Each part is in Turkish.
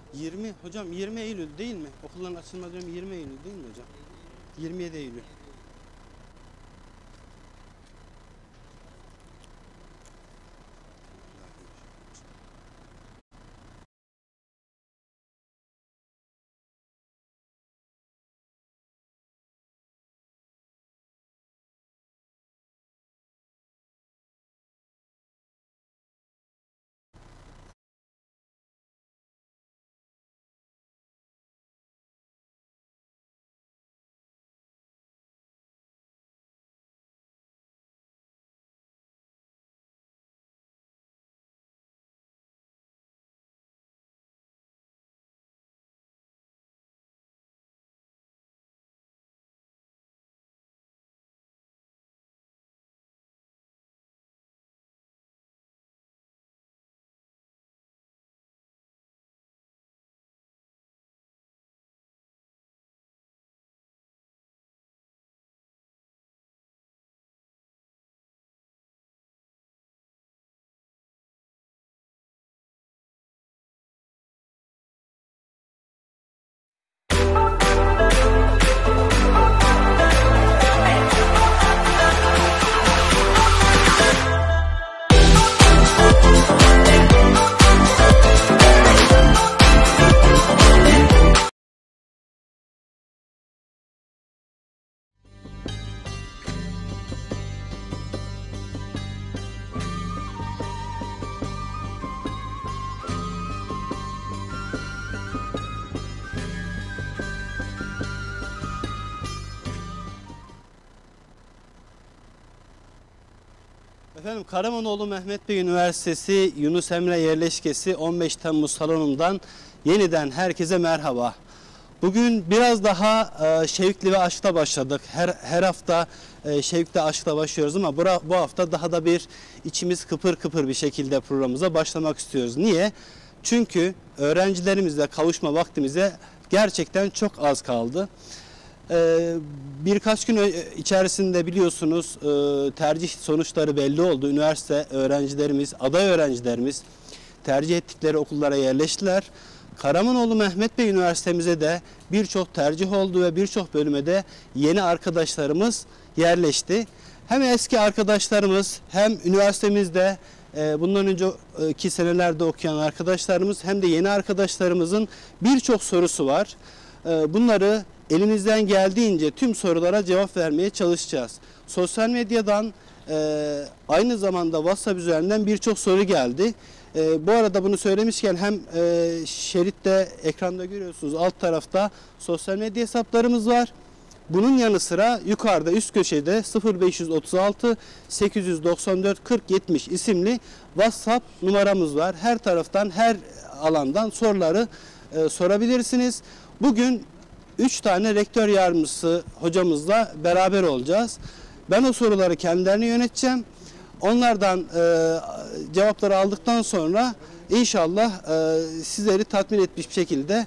20 hocam 20 Eylül değil mi? Okulların açılma dönemi 20 Eylül değil mi hocam? 27 Eylül. Efendim Karamanoğlu Mehmet Bey Üniversitesi Yunus Emre Yerleşkesi 15 Temmuz salonundan yeniden herkese merhaba. Bugün biraz daha şevkli ve aşkla başladık. Her hafta şevkle aşkla başlıyoruz ama bu hafta daha da bir içimiz kıpır kıpır bir şekilde programımıza başlamak istiyoruz. Niye? Çünkü öğrencilerimizle kavuşma vaktimize gerçekten çok az kaldı. Birkaç gün içerisinde biliyorsunuz tercih sonuçları belli oldu. Üniversite öğrencilerimiz, aday öğrencilerimiz tercih ettikleri okullara yerleştiler. Karamanoğlu Mehmet Bey Üniversitemize de birçok tercih oldu ve birçok bölüme de yeni arkadaşlarımız yerleşti. Hem eski arkadaşlarımız hem üniversitemizde bundan önceki senelerde okuyan arkadaşlarımız hem de yeni arkadaşlarımızın birçok sorusu var. Bunları elimizden geldiğince tüm sorulara cevap vermeye çalışacağız. Sosyal medyadan aynı zamanda WhatsApp üzerinden birçok soru geldi. Bu arada bunu söylemişken hem şeritte ekranda görüyorsunuz alt tarafta sosyal medya hesaplarımız var. Bunun yanı sıra yukarıda üst köşede 0536 894 40 70 isimli WhatsApp numaramız var. Her taraftan her alandan soruları sorabilirsiniz. Bugün 3 tane rektör yardımcısı hocamızla beraber olacağız. Ben o soruları kendilerine yöneteceğim. Onlardan cevapları aldıktan sonra inşallah sizleri tatmin etmiş bir şekilde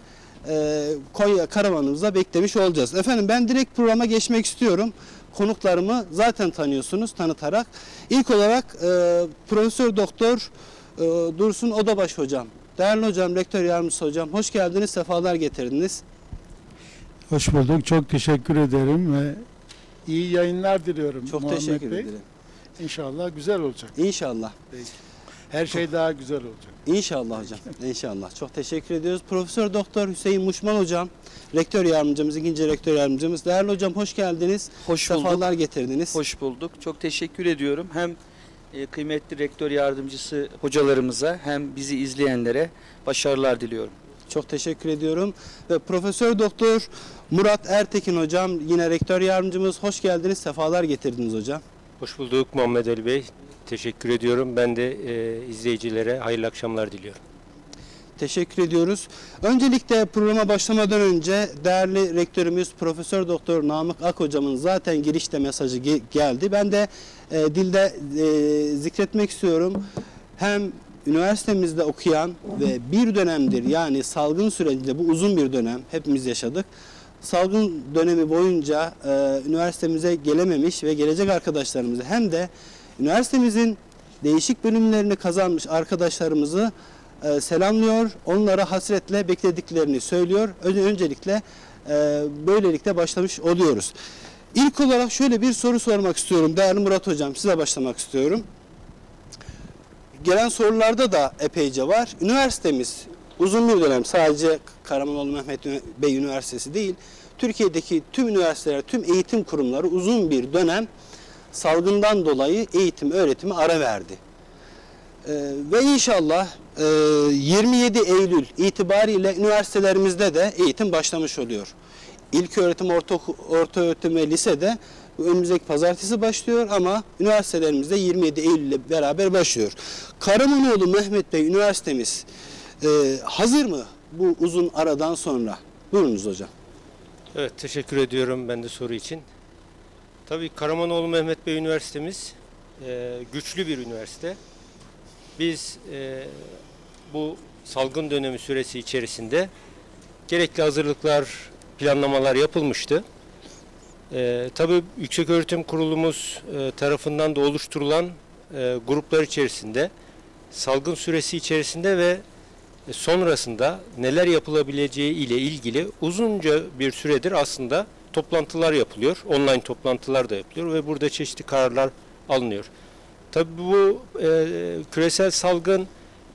Konya Karavanımıza beklemiş olacağız. Efendim ben direkt programa geçmek istiyorum. Konuklarımı zaten tanıyorsunuz tanıtarak. İlk olarak Profesör Doktor Dursun Odabaş hocam. Değerli hocam, rektör yardımcısı hocam. Hoş geldiniz, sefalar getirdiniz. Hoş bulduk. Çok teşekkür ederim ve iyi yayınlar diliyorum. Çok Muhammed teşekkür Bey. ederim. İnşallah güzel olacak. İnşallah. Her şey daha güzel olacak. İnşallah hocam. İnşallah. Çok teşekkür ediyoruz. Profesör Doktor Hüseyin Muşman hocam, rektör yardımcımız, ikinci rektör yardımcımız. Değerli hocam hoş geldiniz. Hoş bulduk. Sefalar getirdiniz. Hoş bulduk. Çok teşekkür ediyorum. Hem kıymetli rektör yardımcısı hocalarımıza hem bizi izleyenlere başarılar diliyorum. Çok teşekkür ediyorum. Ve Profesör Doktor Murat Ertekin hocam, yine rektör yardımcımız. Hoş geldiniz. Sefalar getirdiniz hocam. Hoş bulduk Muhammed Ali Bey. Teşekkür ediyorum. Ben de izleyicilere hayırlı akşamlar diliyorum. Teşekkür ediyoruz. Öncelikle programa başlamadan önce değerli rektörümüz Profesör Doktor Namık Ak hocamın zaten girişte mesajı geldi. Ben de dilde zikretmek istiyorum. Hem üniversitemizde okuyan ve bir dönemdir yani salgın sürecinde bu uzun bir dönem hepimiz yaşadık. Salgın dönemi boyunca üniversitemize gelememiş ve gelecek arkadaşlarımızı hem de üniversitemizin değişik bölümlerini kazanmış arkadaşlarımızı selamlıyor. Onlara hasretle beklediklerini söylüyor. Öncelikle böylelikle başlamış oluyoruz. İlk olarak şöyle bir soru sormak istiyorum. Değerli Murat Hocam, size başlamak istiyorum. Gelen sorularda da epeyce var. Üniversitemiz uzun bir dönem sadece Karamanoğlu Mehmet Bey Üniversitesi değil, Türkiye'deki tüm üniversiteler, tüm eğitim kurumları uzun bir dönem salgından dolayı eğitim, öğretimi ara verdi. Ve inşallah 27 Eylül itibariyle üniversitelerimizde de eğitim başlamış oluyor. İlköğretim, ortaöğretim ve lisede önümüzdeki pazartesi başlıyor ama üniversitelerimizde 27 Eylül ile beraber başlıyor. Karamanoğlu Mehmet Bey Üniversitemiz hazır mı bu uzun aradan sonra? Buyurunuz hocam. Evet, teşekkür ediyorum ben de soru için. Tabii Karamanoğlu Mehmet Bey Üniversitemiz güçlü bir üniversite. Biz bu salgın dönemi süresi içerisinde gerekli hazırlıklar, planlamalar yapılmıştı. Tabii Yükseköğretim Kurulumuz tarafından da oluşturulan gruplar içerisinde salgın süresi içerisinde ve sonrasında neler yapılabileceği ile ilgili uzunca bir süredir aslında toplantılar yapılıyor. Online toplantılar da yapılıyor ve burada çeşitli kararlar alınıyor. Tabii bu küresel salgın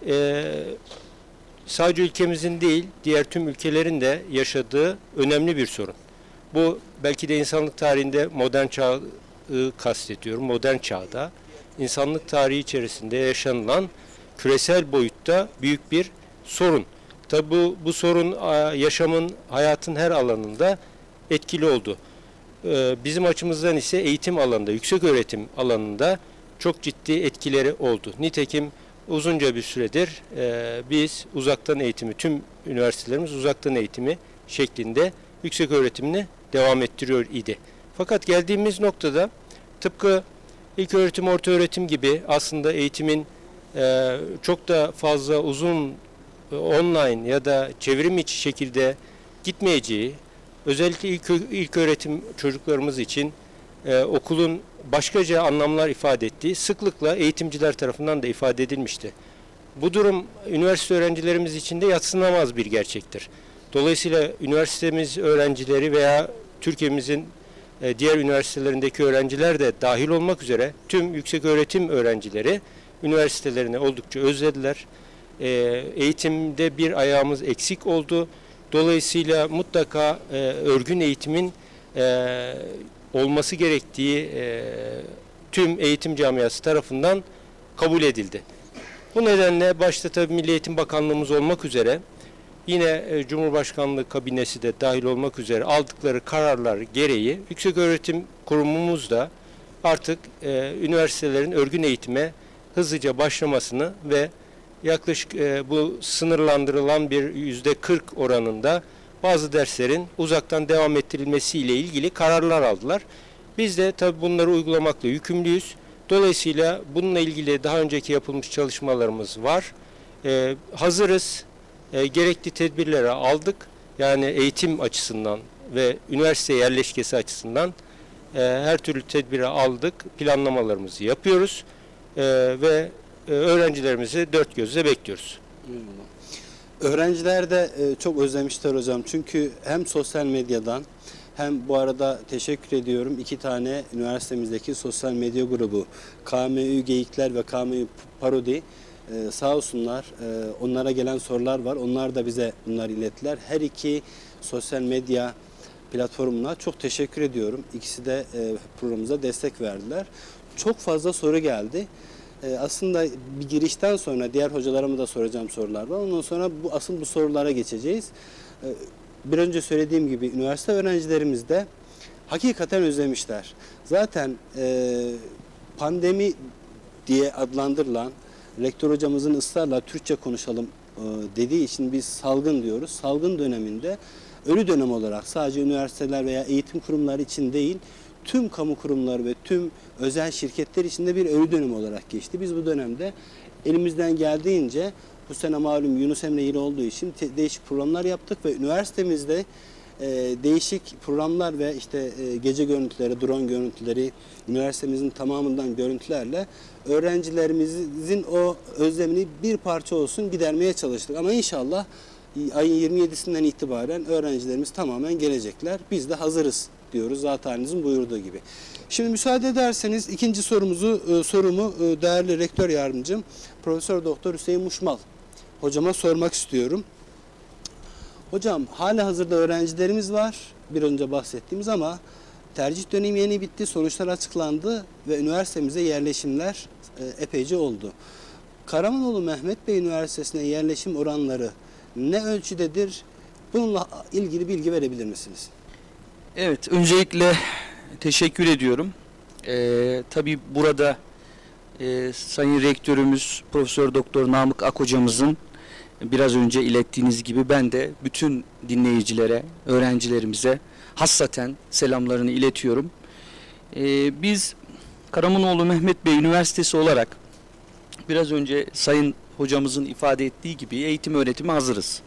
sadece ülkemizin değil, diğer tüm ülkelerin de yaşadığı önemli bir sorun. Bu belki de insanlık tarihinde modern çağı kastediyorum. Modern çağda insanlık tarihi içerisinde yaşanılan küresel boyutta büyük bir sorun. Tabii bu sorun yaşamın, hayatın her alanında etkili oldu. Bizim açımızdan ise eğitim alanında, yükseköğretim alanında çok ciddi etkileri oldu. Nitekim uzunca bir süredir biz uzaktan eğitimi, tüm üniversitelerimiz uzaktan eğitimi şeklinde yükseköğretimini devam ettiriyor idi. Fakat geldiğimiz noktada tıpkı ilköğretim, ortaöğretim gibi aslında eğitimin çok da fazla uzun online ya da çevrim içi şekilde gitmeyeceği, özellikle ilköğretim çocuklarımız için okulun başkaca anlamlar ifade ettiği sıklıkla eğitimciler tarafından da ifade edilmişti. Bu durum üniversite öğrencilerimiz için de yadsınamaz bir gerçektir. Dolayısıyla üniversitemiz öğrencileri veya Türkiye'mizin diğer üniversitelerindeki öğrenciler de dahil olmak üzere tüm yükseköğretim öğrencileri üniversitelerine oldukça özlediler. Eğitimde bir ayağımız eksik oldu. Dolayısıyla mutlaka örgün eğitimin olması gerektiği tüm eğitim camiası tarafından kabul edildi. Bu nedenle başta tabii Milli Eğitim Bakanlığımız olmak üzere yine Cumhurbaşkanlığı kabinesi de dahil olmak üzere aldıkları kararlar gereği Yükseköğretim Kurumumuz da artık üniversitelerin örgün eğitime hızlıca başlamasını ve yaklaşık bu sınırlandırılan bir %40 oranında bazı derslerin uzaktan devam ettirilmesiyle ilgili kararlar aldılar. Biz de tabii bunları uygulamakla yükümlüyüz. Dolayısıyla bununla ilgili daha önceki yapılmış çalışmalarımız var. Hazırız. Gerekli tedbirleri aldık. Yani eğitim açısından ve üniversite yerleşkesi açısından her türlü tedbiri aldık. Planlamalarımızı yapıyoruz. Ve öğrencilerimizi dört gözle bekliyoruz. Öğrenciler de çok özlemişler hocam. Çünkü hem sosyal medyadan hem bu arada teşekkür ediyorum. 2 tane üniversitemizdeki sosyal medya grubu KMÜ Geyikler ve KMÜ Parodi sağ olsunlar. Onlara gelen sorular var. Onlar da bize bunları ilettiler. Her iki sosyal medya platformuna çok teşekkür ediyorum. İkisi de programımıza destek verdiler. Çok fazla soru geldi. Aslında bir girişten sonra diğer hocalarıma da soracağım sorular var. Ondan sonra bu sorulara geçeceğiz. Bir önce söylediğim gibi üniversite öğrencilerimiz de hakikaten özlemişler. Zaten pandemi diye adlandırılan rektör hocamızın ısrarla Türkçe konuşalım dediği için biz salgın diyoruz. Salgın döneminde ölü dönem olarak sadece üniversiteler veya eğitim kurumları için değil, tüm kamu kurumları ve tüm özel şirketler için de bir ölü dönem olarak geçti. Biz bu dönemde elimizden geldiğince, bu sene malum Yunus Emre yılı olduğu için değişik programlar yaptık ve üniversitemizde değişik programlar ve işte gece görüntüleri, drone görüntüleri, üniversitemizin tamamından görüntülerle öğrencilerimizin o özlemini bir parça olsun gidermeye çalıştık. Ama inşallah ayın 27'sinden itibaren öğrencilerimiz tamamen gelecekler. Biz de hazırız diyoruz zat halinizin buyurduğu gibi. Şimdi müsaade ederseniz ikinci sorumu değerli rektör yardımcım Profesör Doktor Hüseyin Muşmal hocama sormak istiyorum. Hocam halihazırda öğrencilerimiz var bir önce bahsettiğimiz ama tercih dönemi yeni bitti, sonuçlar açıklandı ve üniversitemize yerleşimler epeyce oldu. Karamanoğlu Mehmet Bey Üniversitesi'ne yerleşim oranları ne ölçüdedir? Bununla ilgili bilgi verebilir misiniz? Evet, öncelikle teşekkür ediyorum. Tabii burada Sayın Rektörümüz Profesör Doktor Namık Ak hocamızın biraz önce ilettiğiniz gibi ben de bütün dinleyicilere, öğrencilerimize hassaten selamlarını iletiyorum. Biz Karamanoğlu Mehmet Bey Üniversitesi olarak biraz önce Sayın hocamızın ifade ettiği gibi eğitim öğretime hazırız.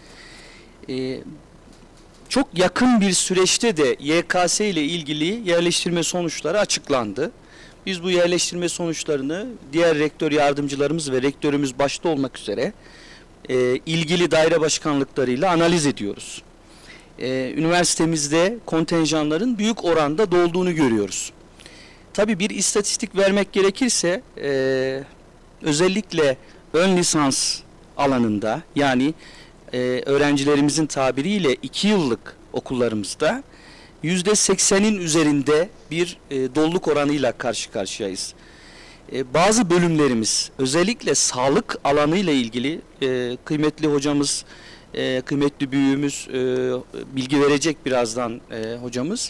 Çok yakın bir süreçte de YKS ile ilgili yerleştirme sonuçları açıklandı. Biz bu yerleştirme sonuçlarını diğer rektör yardımcılarımız ve rektörümüz başta olmak üzere ilgili daire başkanlıklarıyla analiz ediyoruz. Üniversitemizde kontenjanların büyük oranda dolduğunu görüyoruz. Tabii bir istatistik vermek gerekirse özellikle ön lisans alanında yani öğrencilerimizin tabiriyle 2 yıllık okullarımızda %80'in üzerinde bir doluluk oranıyla karşı karşıyayız. Bazı bölümlerimiz özellikle sağlık alanıyla ilgili kıymetli hocamız, kıymetli büyüğümüz bilgi verecek birazdan hocamız.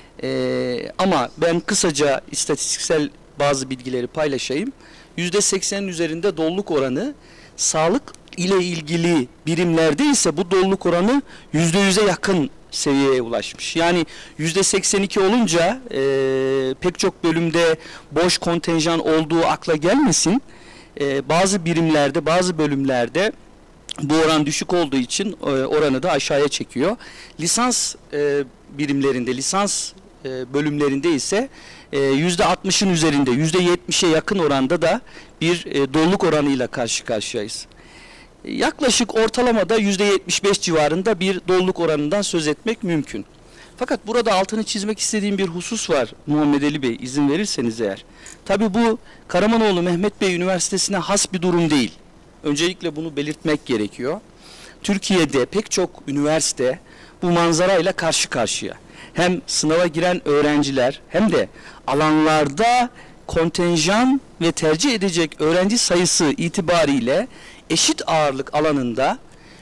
Ama ben kısaca istatistiksel bazı bilgileri paylaşayım. %80'in üzerinde doluluk oranı, sağlık ile ilgili birimlerde ise bu doluluk oranı %100'e yakın seviyeye ulaşmış. Yani %82 olunca pek çok bölümde boş kontenjan olduğu akla gelmesin. Bazı birimlerde, bazı bölümlerde bu oran düşük olduğu için oranı da aşağıya çekiyor. Lisans birimlerinde, lisans bölümlerinde ise %60'ın üzerinde, %70'e yakın oranda da bir doluluk oranıyla karşı karşıyayız. Yaklaşık ortalamada %75 civarında bir doluluk oranından söz etmek mümkün. Fakat burada altını çizmek istediğim bir husus var Muhammed Ali Bey, izin verirseniz eğer. Tabii bu Karamanoğlu Mehmet Bey Üniversitesi'ne has bir durum değil. Öncelikle bunu belirtmek gerekiyor. Türkiye'de pek çok üniversite bu manzarayla karşı karşıya. Hem sınava giren öğrenciler hem de alanlarda kontenjan ve tercih edecek öğrenci sayısı itibariyle eşit ağırlık alanında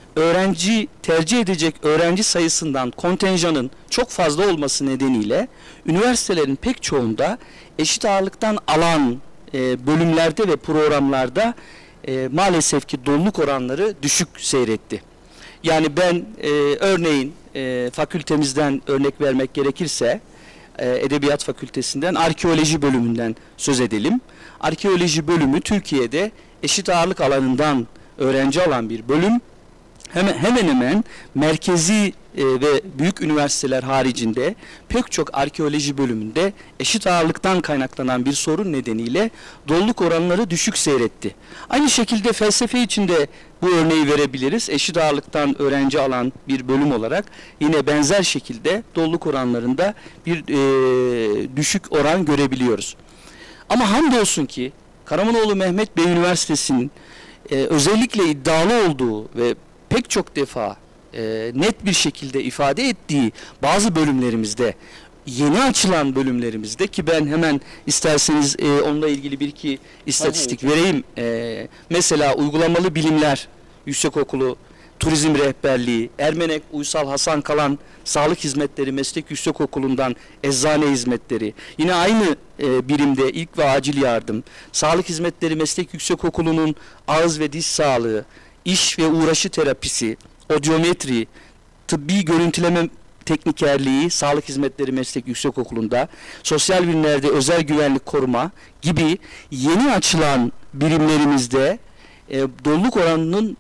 tercih edecek öğrenci sayısından kontenjanın çok fazla olması nedeniyle üniversitelerin pek çoğunda eşit ağırlıktan alan bölümlerde ve programlarda maalesef ki doluluk oranları düşük seyretti. Yani ben örneğin fakültemizden örnek vermek gerekirse Edebiyat Fakültesinden arkeoloji bölümünden söz edelim. Arkeoloji bölümü Türkiye'de eşit ağırlık alanından öğrenci alan bir bölüm. Hemen hemen merkezi ve büyük üniversiteler haricinde pek çok arkeoloji bölümünde eşit ağırlıktan kaynaklanan bir sorun nedeniyle doluluk oranları düşük seyretti. Aynı şekilde felsefe için de bu örneği verebiliriz. Eşit ağırlıktan öğrenci alan bir bölüm olarak yine benzer şekilde doluluk oranlarında bir düşük oran görebiliyoruz. Ama hamdolsun ki Karamanoğlu Mehmet Bey Üniversitesi'nin özellikle iddialı olduğu ve pek çok defa net bir şekilde ifade ettiği bazı bölümlerimizde, yeni açılan bölümlerimizde ki ben hemen isterseniz onunla ilgili bir iki istatistik vereyim. Mesela Uygulamalı Bilimler Yüksekokulu Turizm Rehberliği, Ermenek Uysal Hasan Kalan Sağlık Hizmetleri Meslek Yüksekokulu'ndan Eczane Hizmetleri, yine aynı birimde ilk ve acil yardım, Sağlık Hizmetleri Meslek Yüksekokulu'nun ağız ve diş sağlığı, iş ve uğraşı terapisi, odyometri, tıbbi görüntüleme teknikerliği, Sağlık Hizmetleri Meslek Yüksekokulu'nda, sosyal bilimlerde özel güvenlik koruma gibi yeni açılan birimlerimizde doluluk oranının çok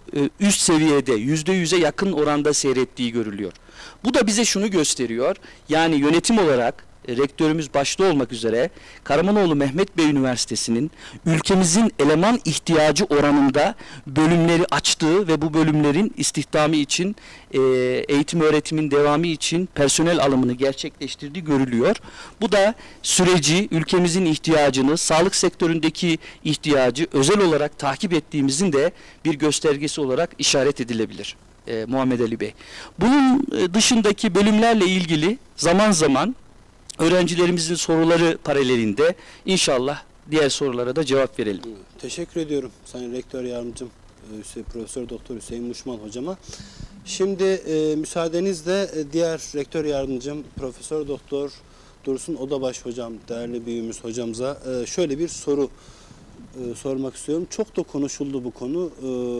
üst seviyede %100'e yakın oranda seyrettiği görülüyor. Bu da bize şunu gösteriyor. Yani yönetim olarak rektörümüz başta olmak üzere Karamanoğlu Mehmet Bey Üniversitesi'nin ülkemizin eleman ihtiyacı oranında bölümleri açtığı ve bu bölümlerin istihdamı için, eğitim öğretimin devamı için personel alımını gerçekleştirdiği görülüyor. Bu da süreci, ülkemizin ihtiyacını, sağlık sektöründeki ihtiyacı özel olarak takip ettiğimizin de bir göstergesi olarak işaret edilebilir. Muhammed Ali Bey. Bunun dışındaki bölümlerle ilgili zaman zaman öğrencilerimizin soruları paralelinde inşallah diğer sorulara da cevap verelim. Teşekkür ediyorum Sayın Rektör Yardımcım Profesör Doktor Hüseyin Muşman hocama. Şimdi müsaadenizle diğer Rektör Yardımcım Profesör Doktor Dursun Odabaş hocam, değerli büyüğümüz hocamıza şöyle bir soru sormak istiyorum. Çok da konuşuldu bu konu.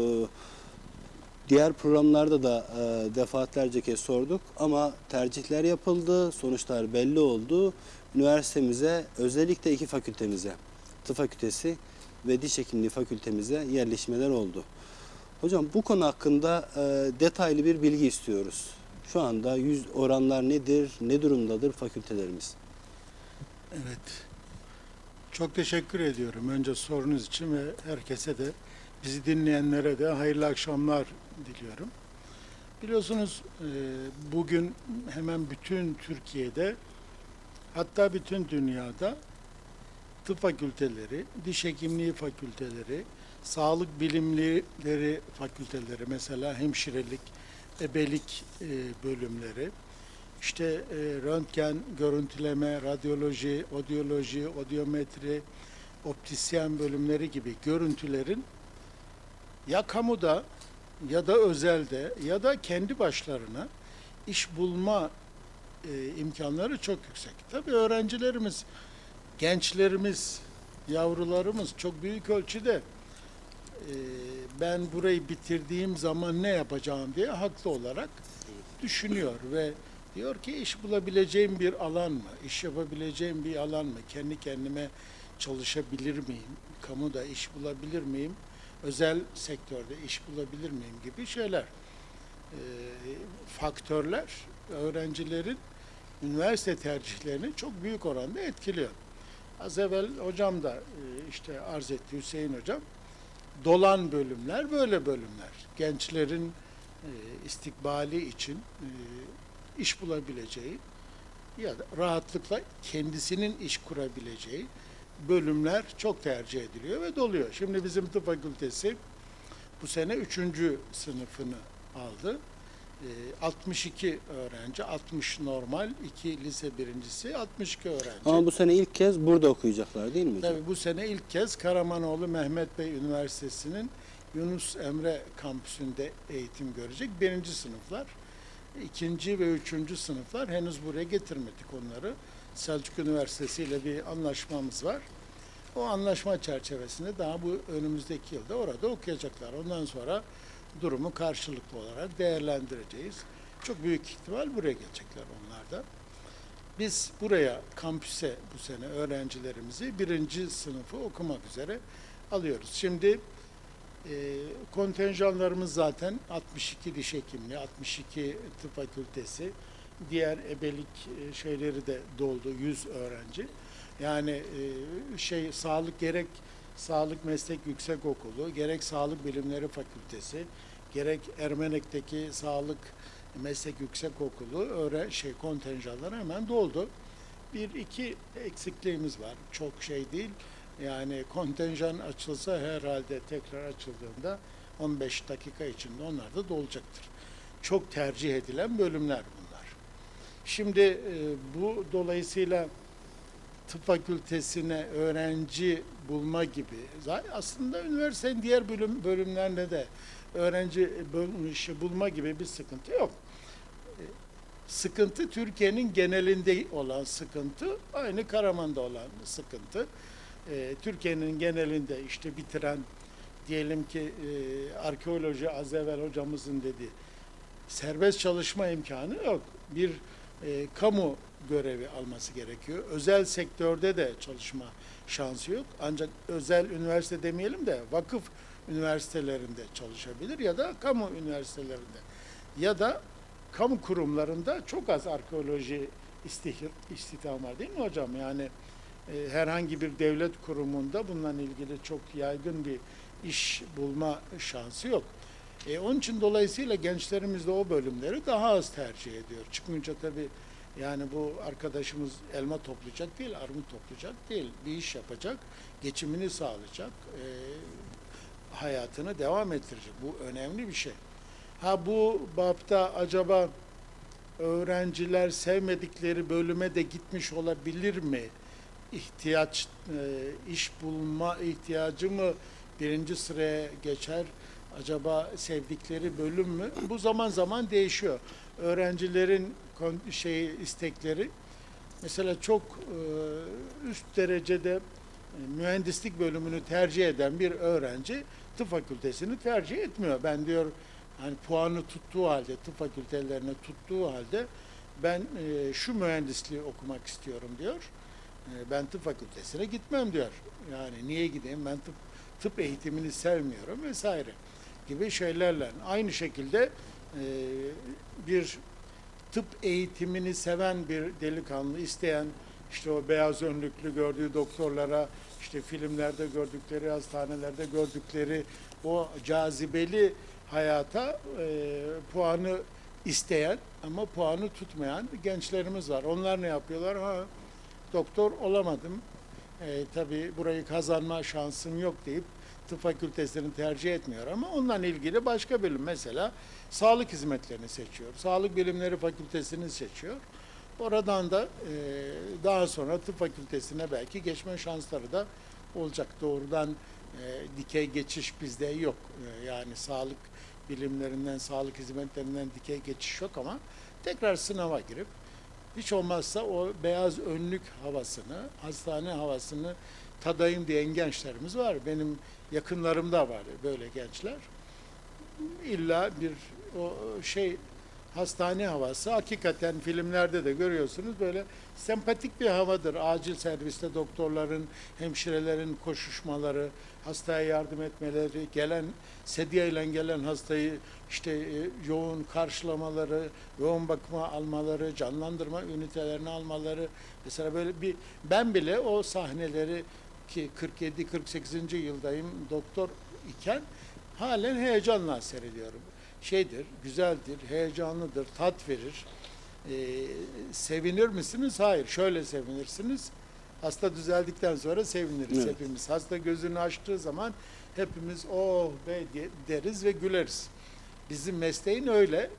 Diğer programlarda da defaatlerce kez sorduk ama tercihler yapıldı, sonuçlar belli oldu. Üniversitemize, özellikle iki fakültemize, tıp fakültesi ve diş hekimliği fakültemize yerleşmeler oldu. Hocam bu konu hakkında detaylı bir bilgi istiyoruz. Şu anda oranlar nedir, ne durumdadır fakültelerimiz? Evet. Çok teşekkür ediyorum önce sorunuz için ve herkese de, bizi dinleyenlere de hayırlı akşamlar diliyorum. Biliyorsunuz bugün hemen bütün Türkiye'de, hatta bütün dünyada tıp fakülteleri, diş hekimliği fakülteleri, sağlık bilimleri fakülteleri, mesela hemşirelik, ebelik bölümleri, işte röntgen, görüntüleme, radyoloji, odyometri, optisyen bölümleri gibi görüntülerin ya kamuda ya da özelde ya da kendi başlarına iş bulma imkanları çok yüksek. Tabii öğrencilerimiz, gençlerimiz, yavrularımız çok büyük ölçüde ben burayı bitirdiğim zaman ne yapacağım diye haklı olarak düşünüyor ve diyor ki iş bulabileceğim bir alan mı, iş yapabileceğim bir alan mı, kendi kendime çalışabilir miyim, kamuda iş bulabilir miyim, özel sektörde iş bulabilir miyim gibi şeyler, faktörler öğrencilerin üniversite tercihlerini çok büyük oranda etkiliyor. Az evvel hocam da işte arz etti, Hüseyin hocam, dolan bölümler böyle bölümler. Gençlerin istikbali için iş bulabileceği ya da rahatlıkla kendisinin iş kurabileceği bölümler çok tercih ediliyor ve doluyor. Şimdi bizim tıp fakültesi bu sene 3. sınıfını aldı. 62 öğrenci, 60 normal, 2 lise birincisi, 62 öğrenci. Ama bu sene ilk kez burada okuyacaklar değil mi hocam? Tabii bu sene ilk kez Karamanoğlu Mehmet Bey Üniversitesi'nin Yunus Emre kampüsünde eğitim görecek. 1. sınıflar, 2. ve 3. sınıflar henüz buraya getirmedik onları. Selçuk Üniversitesi ile bir anlaşmamız var. O anlaşma çerçevesinde daha bu önümüzdeki yılda orada okuyacaklar. Ondan sonra durumu karşılıklı olarak değerlendireceğiz. Çok büyük ihtimal buraya gelecekler onlar da. Biz buraya kampüse bu sene öğrencilerimizi 1. sınıfı okumak üzere alıyoruz. Şimdi kontenjanlarımız zaten 62 diş hekimliği, 62 tıp fakültesi, diğer ebelik şeyleri de doldu, 100 öğrenci. Yani sağlık, gerek Sağlık Meslek Yüksekokulu, gerek Sağlık Bilimleri Fakültesi, gerek Ermenek'teki Sağlık Meslek Yüksekokulu kontenjanları hemen doldu. 1-2 eksikliğimiz var. Çok değil. Yani kontenjan açılsa herhalde tekrar açıldığında 15 dakika içinde onlar da dolacaktır. Çok tercih edilen bölümler bunlar. Şimdi bu dolayısıyla tıp fakültesine öğrenci bulma gibi, aslında üniversitenin diğer bölümlerinde de öğrenci bulma gibi bir sıkıntı yok. Sıkıntı Türkiye'nin genelinde olan sıkıntı, aynı Karaman'da olan sıkıntı. Türkiye'nin genelinde işte bitiren, diyelim ki arkeoloji az evvel hocamızın dediği, serbest çalışma imkanı yok. Bir kamu görevi alması gerekiyor. Özel sektörde de çalışma şansı yok. Ancak özel üniversite demeyelim de vakıf üniversitelerinde çalışabilir ya da kamu üniversitelerinde ya da kamu kurumlarında çok az arkeoloji istihdam var değil mi hocam? Yani herhangi bir devlet kurumunda bununla ilgili çok yaygın bir iş bulma şansı yok. Onun için dolayısıyla gençlerimiz de o bölümleri daha az tercih ediyor. Çıkınca tabii yani bu arkadaşımız elma toplayacak değil, armut toplayacak değil. Bir iş yapacak, geçimini sağlayacak, hayatını devam ettirecek. Bu önemli bir şey. Ha bu bapta acaba öğrenciler sevmedikleri bölüme de gitmiş olabilir mi? İhtiyaç, iş bulma ihtiyacı mı birinci sıraya geçer? Acaba sevdikleri bölüm mü? Bu zaman zaman değişiyor. Öğrencilerin istekleri mesela çok üst derecede mühendislik bölümünü tercih eden bir öğrenci tıp fakültesini tercih etmiyor. Ben diyor hani puanı tuttuğu halde, tıp fakültelerine tuttuğu halde ben şu mühendisliği okumak istiyorum diyor. Ben tıp fakültesine gitmem diyor. Yani niye gideyim, ben tıp eğitimini sevmiyorum vesaire gibi şeylerle. Aynı şekilde bir tıp eğitimini seven bir delikanlı isteyen, işte o beyaz önlüklü gördüğü doktorlara, işte filmlerde gördükleri, hastanelerde gördükleri o cazibeli hayata puanı isteyen ama puanı tutmayan gençlerimiz var. Onlar ne yapıyorlar? Ha, doktor olamadım, tabii burayı kazanma şansım yok deyip tıp fakültesini tercih etmiyor ama onunla ilgili başka bölüm, mesela sağlık hizmetlerini seçiyor. Sağlık bilimleri fakültesini seçiyor. Oradan da daha sonra tıp fakültesine belki geçme şansları da olacak. Doğrudan dikey geçiş bizde yok. Yani sağlık bilimlerinden, sağlık hizmetlerinden dikey geçiş yok ama tekrar sınava girip hiç olmazsa o beyaz önlük havasını, hastane havasını tadayım diyen gençlerimiz var. Benim yakınlarımda var böyle gençler. İlla bir o hastane havası hakikaten filmlerde de görüyorsunuz, böyle sempatik bir havadır. Acil serviste doktorların, hemşirelerin koşuşmaları, hastaya yardım etmeleri, sedyeyle gelen hastayı işte yoğun karşılamaları, yoğun bakıma almaları, canlandırma ünitelerini almaları, mesela böyle ben bile o sahneleri, ki 47-48. yıldayım doktor iken, halen heyecanla seyrediyorum. Güzeldir, heyecanlıdır, tat verir. Sevinir misiniz? Hayır. Şöyle sevinirsiniz. Hasta düzeldikten sonra seviniriz hepimiz. Hasta gözünü açtığı zaman hepimiz oh be deriz ve güleriz. Bizim mesleğin öyle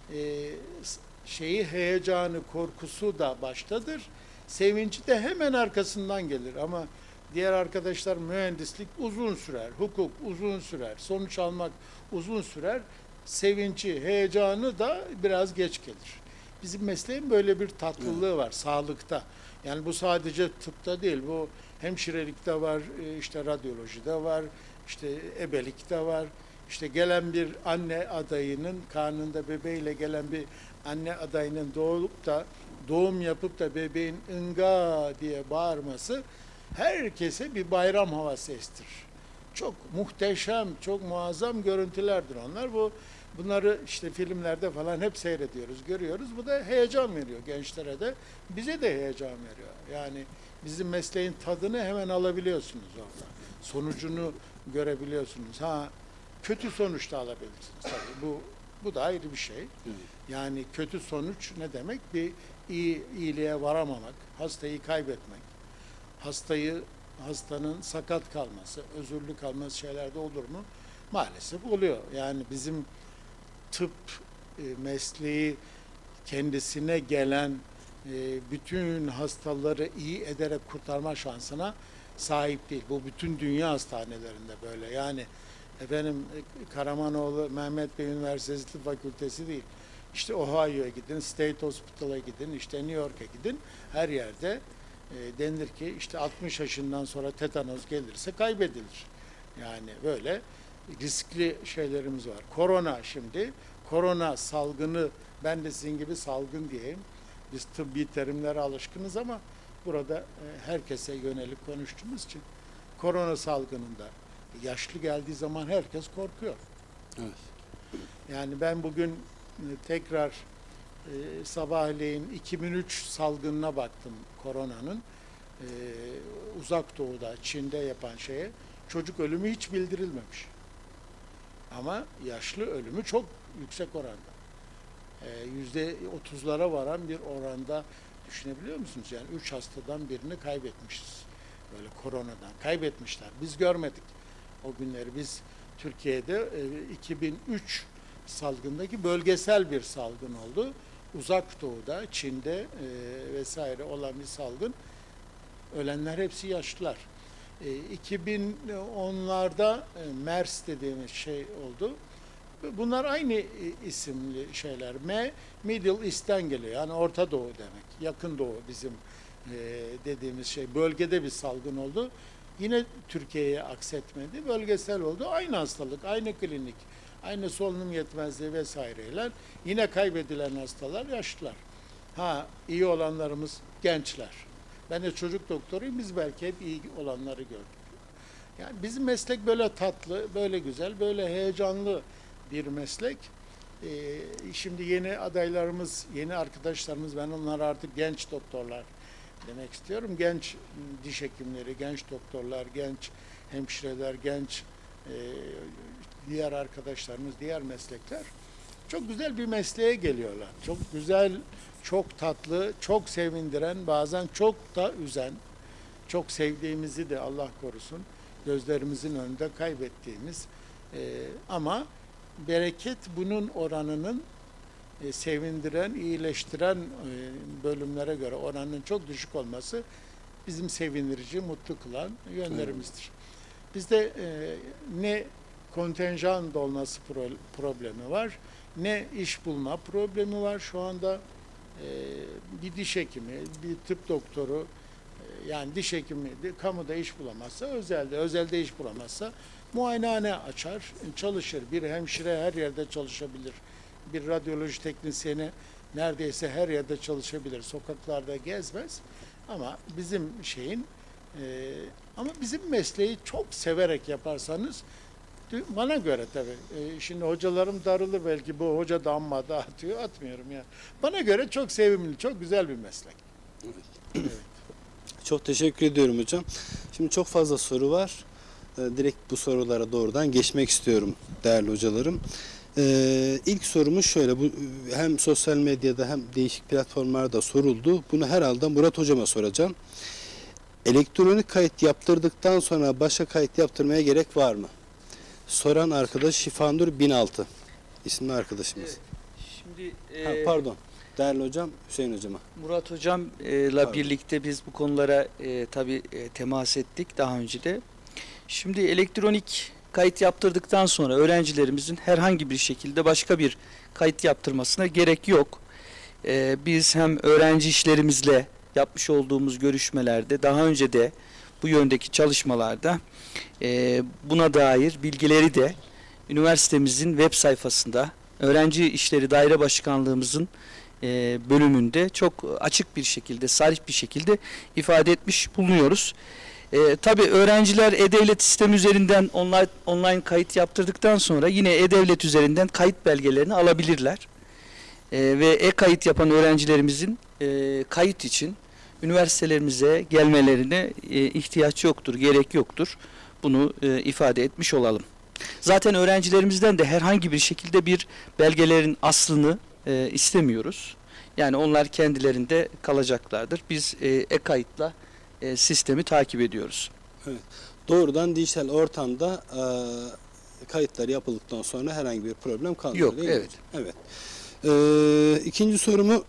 heyecanı, korkusu da baştadır. Sevinci de hemen arkasından gelir ama diğer arkadaşlar mühendislik uzun sürer, hukuk uzun sürer, sonuç almak uzun sürer. Sevinci, heyecanı da biraz geç gelir. Bizim mesleğin böyle bir tatlılığı var sağlıkta. Yani bu sadece tıpta değil, bu hemşirelikte var, işte radyolojide var, işte ebelikte var. İşte gelen bir anne adayının, karnında bebeğiyle gelen bir anne adayının doğum yapıp da bebeğin ınga diye bağırması herkese bir bayram havası estirir. Çok muhteşem, çok muazzam görüntülerdir onlar. Bunları işte filmlerde falan hep seyrediyoruz, görüyoruz. Bu da heyecan veriyor gençlere de, bize de heyecan veriyor. Yani bizim mesleğin tadını hemen alabiliyorsunuz orada. Sonucunu görebiliyorsunuz. Kötü sonuç da alabilirsiniz tabii. Bu da ayrı bir şey. Yani kötü sonuç ne demek? Bir iyiliğe varamamak, hastayı kaybetmek, hastanın sakat kalması, özürlü kalması şeyler de olur mu? Maalesef oluyor. Yani bizim tıp mesleği kendisine gelen bütün hastaları iyi ederek kurtarma şansına sahip değil. Bu bütün dünya hastanelerinde böyle. Yani Karamanoğlu Mehmet Bey Üniversitesi Tıp Fakültesi değil. İşte Ohio'ya gidin, State Hospital'a gidin, işte New York'a gidin. Her yerde denir ki işte 60 yaşından sonra tetanos gelirse kaybedilir. Yani böyle riskli şeylerimiz var. Korona salgını, ben de sizin gibi salgın diyeyim. Biz tıbbi terimlere alışkınız ama burada herkese yönelik konuştuğumuz için korona salgınında Yaşlı geldiği zaman herkes korkuyor. Evet. Yani ben bugün tekrar sabahleyin 2003 salgınına baktım koronanın. Uzak Doğu'da, Çin'de yapan şeye çocuk ölümü hiç bildirilmemiş. Ama yaşlı ölümü çok yüksek oranda. %30'lara varan bir oranda düşünebiliyor musunuz? Yani 3 hastadan birini kaybetmişiz. Böyle koronadan kaybetmişler. Biz görmedik o günleri. Biz Türkiye'de 2003 salgındaki bölgesel bir salgın oldu. Uzak Doğu'da, Çin'de vesaire olan bir salgın. Ölenler hepsi yaşlılar. 2010'larda MERS dediğimiz şey oldu. Bunlar aynı isimli şeyler. Middle East'ten geliyor. Yani Orta Doğu demek. Yakın Doğu bizim dediğimiz şey. Bölgede bir salgın oldu. Yine Türkiye'ye aksetmedi. Bölgesel oldu. Aynı hastalık, aynı klinik, aynı solunum yetmezliği vesaireler. Yine kaybedilen hastalar yaşlılar. İyi olanlarımız gençler. Ben de çocuk doktoruyum. Biz belki hep iyi olanları gördük. Yani bizim meslek böyle tatlı, böyle güzel, böyle heyecanlı bir meslek. Şimdi yeni adaylarımız, yeni arkadaşlarımız, ben onlara artık genç doktorlar demek istiyorum. Genç diş hekimleri, genç doktorlar, genç hemşireler, genç diğer arkadaşlarımız, diğer meslekler çok güzel bir mesleğe geliyorlar. Çok güzel, çok tatlı, çok sevindiren, bazen çok da üzen, çok sevdiğimizi de Allah korusun gözlerimizin önünde kaybettiğimiz ama bereket bunun oranının sevindiren, iyileştiren bölümlere göre oranın çok düşük olması bizim sevindirici, mutlu kılan yönlerimizdir. Bizde ne kontenjan dolması problemi var, ne iş bulma problemi var. Şu anda bir diş hekimi, bir tıp doktoru, yani diş hekimi kamuda iş bulamazsa, özelde iş bulamazsa muayenehane açar, çalışır. Bir hemşire her yerde çalışabilir. Bir radyoloji teknisyeni neredeyse her yerde çalışabilir. Sokaklarda gezmez. Ama bizim mesleği çok severek yaparsanız, bana göre tabii. Şimdi hocalarım darılır belki, bu hoca da amma da atıyor. Atmıyorum ya. Bana göre çok sevimli, çok güzel bir meslek. Evet. Çok teşekkür ediyorum hocam. Şimdi çok fazla soru var. Direkt bu sorulara doğrudan geçmek istiyorum değerli hocalarım. İlk sorumuz şöyle. Bu hem sosyal medyada hem değişik platformlarda soruldu. Bunu herhalde Murat hocama soracağım. Elektronik kayıt yaptırdıktan sonra başka kayıt yaptırmaya gerek var mı? Soran arkadaş Şifanur 1006 isimli arkadaşımız. Şimdi Pardon. Değerli hocam Hüseyin hocama. Murat hocamla birlikte biz bu konulara tabii temas ettik daha önce de. Şimdi elektronik kayıt yaptırdıktan sonra öğrencilerimizin herhangi bir şekilde başka bir kayıt yaptırmasına gerek yok. Biz hem öğrenci işlerimizle yapmış olduğumuz görüşmelerde, daha önce de bu yöndeki çalışmalarda buna dair bilgileri de üniversitemizin web sayfasında, Öğrenci İşleri Daire Başkanlığımızın bölümünde çok açık bir şekilde, sarih bir şekilde ifade etmiş bulunuyoruz. Tabii öğrenciler E-Devlet sistemi üzerinden online kayıt yaptırdıktan sonra yine E-Devlet üzerinden kayıt belgelerini alabilirler. Ve e-kayıt yapan öğrencilerimizin kayıt için üniversitelerimize gelmelerine ihtiyaç yoktur, gerek yoktur. Bunu ifade etmiş olalım. Zaten öğrencilerimizden de herhangi bir şekilde bir belgelerin aslını istemiyoruz. Yani onlar kendilerinde kalacaklardır. Biz e-kayıtla sistemi takip ediyoruz. Evet. Doğrudan dijital ortamda kayıtlar yapıldıktan sonra herhangi bir problem kalmıyor. Yok, değil mi? evet. Evet. İkinci sorumu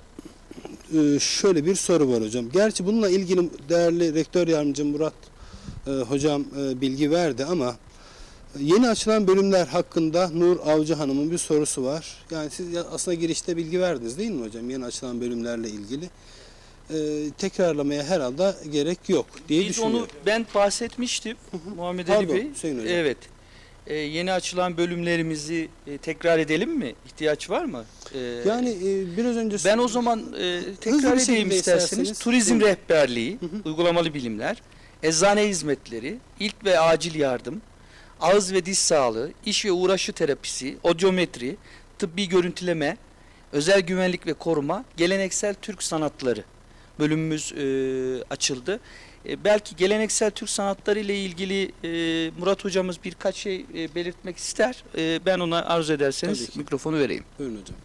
şöyle bir soru var hocam. Gerçi bununla ilgili değerli rektör yardımcım Murat hocam bilgi verdi ama yeni açılan bölümler hakkında Nur Avcı Hanım'ın bir sorusu var. Yani siz aslında girişte bilgi verdiniz değil mi hocam? Yeni açılan bölümlerle ilgili. Tekrarlamaya herhalde gerek yok diye düşünüyorum. Onu ben bahsetmiştim Muhammed Ali Bey. Hüseyin hocam. Evet. Yeni açılan bölümlerimizi tekrar edelim mi? İhtiyaç var mı? Yani biraz önce ben o zaman tekrar bir şekilde edeyim isterseniz. isterseniz. Turizm Buyurun. rehberliği, uygulamalı bilimler, eczane hizmetleri, ilk ve acil yardım, ağız ve diş sağlığı, iş ve uğraşı terapisi, odyometri, tıbbi görüntüleme, özel güvenlik ve koruma, geleneksel Türk sanatları bölümümüz açıldı. Belki geleneksel Türk sanatları ile ilgili Murat hocamız birkaç şey belirtmek ister. Ben ona arzu ederseniz mikrofonu vereyim. Buyurun hocam.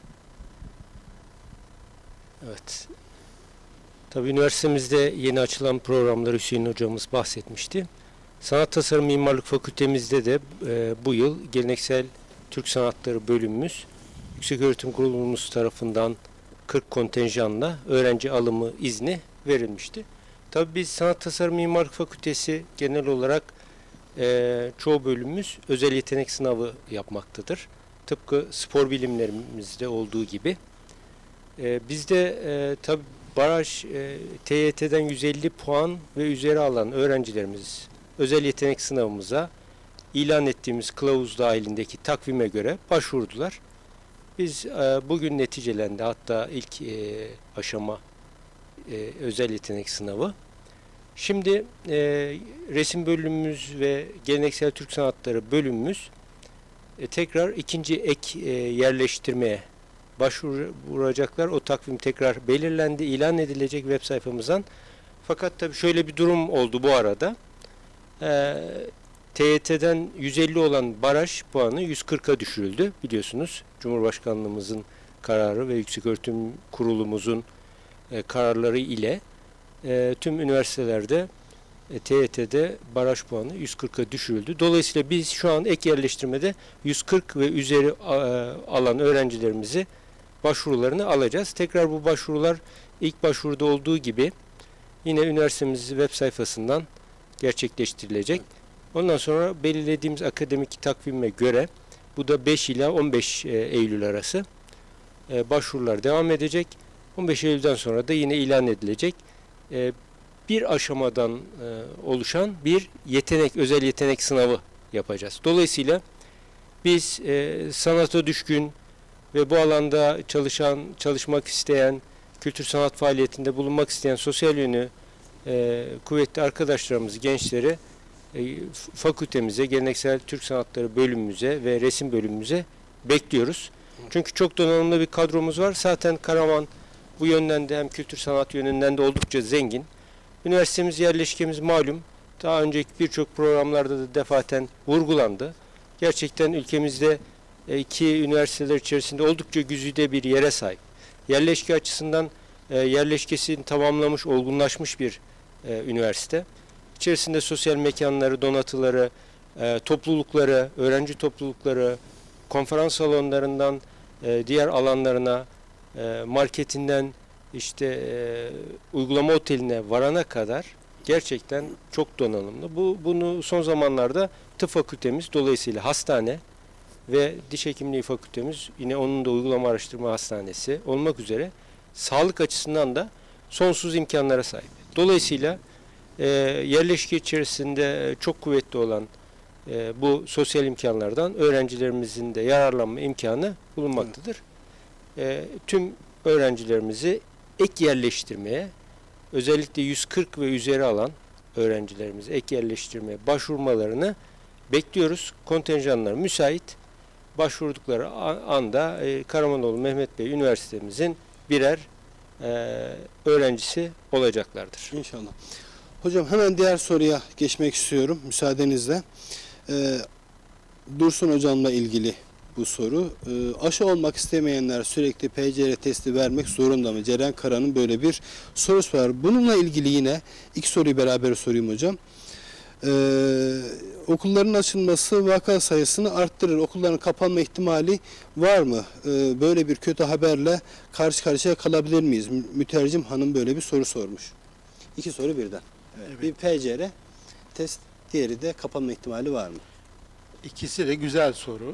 Evet. Tabii üniversitemizde yeni açılan programları Hüseyin hocamız bahsetmişti. Sanat Tasarım Mimarlık Fakültemizde de bu yıl geleneksel Türk sanatları bölümümüz Yükseköğretim Kurulumuz tarafından 40 kontenjanla öğrenci alımı izni verilmişti. Tabii biz Sanat Tasarım Mimarlık Fakültesi genel olarak çoğu bölümümüz özel yetenek sınavı yapmaktadır. Tıpkı spor bilimlerimizde olduğu gibi. Bizde tabii baraj TYT'den 150 puan ve üzeri alan öğrencilerimiz özel yetenek sınavımıza ilan ettiğimiz kılavuz dahilindeki takvime göre başvurdular. Biz bugün neticelendi, hatta ilk aşama özel yetenek sınavı. Şimdi resim bölümümüz ve geleneksel Türk sanatları bölümümüz tekrar ikinci ek yerleştirmeye başvuracaklar. O takvim tekrar belirlendi, ilan edilecek web sayfamızdan. Fakat tabii şöyle bir durum oldu bu arada. TYT'den 150 olan baraj puanı 140'a düşürüldü biliyorsunuz. Cumhurbaşkanlığımızın kararı ve Yükseköğretim Kurulumuzun kararları ile tüm üniversitelerde TYT'de baraj puanı 140'a düşürüldü. Dolayısıyla biz şu an ek yerleştirmede 140 ve üzeri alan öğrencilerimizi başvurularını alacağız. Tekrar bu başvurular ilk başvuruda olduğu gibi yine üniversitemizin web sayfasından gerçekleştirilecek. Ondan sonra belirlediğimiz akademik takvime göre, bu da 5 ila 15 Eylül arası başvurular devam edecek. 15 Eylül'den sonra da yine ilan edilecek. Bir aşamadan oluşan bir özel yetenek sınavı yapacağız. Dolayısıyla biz sanata düşkün ve bu alanda çalışmak isteyen, kültür sanat faaliyetinde bulunmak isteyen sosyal yönü kuvvetli arkadaşlarımız, gençleri fakültemize, geleneksel Türk sanatları bölümümüze ve resim bölümümüze bekliyoruz. Çünkü çok donanımlı bir kadromuz var. Zaten Karaman bu yönden de hem kültür sanat yönünden de oldukça zengin. Üniversitemiz, yerleşkemiz malum. Daha önceki birçok programlarda da defaten vurgulandı. Gerçekten ülkemizde iki üniversiteler içerisinde oldukça güzide bir yere sahip. Yerleşke açısından yerleşkesini tamamlamış, olgunlaşmış bir üniversite. İçerisinde sosyal mekanları, donatıları, toplulukları, öğrenci toplulukları, konferans salonlarından diğer alanlarına, marketinden işte uygulama oteline varana kadar gerçekten çok donanımlı. Bunu son zamanlarda tıp fakültemiz, dolayısıyla hastane ve diş hekimliği fakültemiz, yine onun da uygulama araştırma hastanesi olmak üzere sağlık açısından da sonsuz imkanlara sahip. Dolayısıyla yerleşke içerisinde çok kuvvetli olan bu sosyal imkanlardan öğrencilerimizin de yararlanma imkanı bulunmaktadır. Tüm öğrencilerimizi ek yerleştirmeye, özellikle 140 ve üzeri alan öğrencilerimizi ek yerleştirmeye başvurmalarını bekliyoruz. Kontenjanlar müsait. Başvurdukları anda Karamanoğlu Mehmet Bey Üniversitemizin birer öğrencisi olacaklardır. İnşallah. Hocam hemen diğer soruya geçmek istiyorum müsaadenizle. Dursun hocamla ilgili bu soru. Aşı olmak istemeyenler sürekli PCR testi vermek zorunda mı? Ceren Kara'nın böyle bir sorusu var. Bununla ilgili yine iki soruyu beraber sorayım hocam. Okulların açılması vaka sayısını arttırır. Okulların kapanma ihtimali var mı? Böyle bir kötü haberle karşı karşıya kalabilir miyiz? Mütercim hanım böyle bir soru sormuş. İki soru birden. Evet. Bir PCR test, diğeri de kapanma ihtimali var mı? İkisi de güzel soru.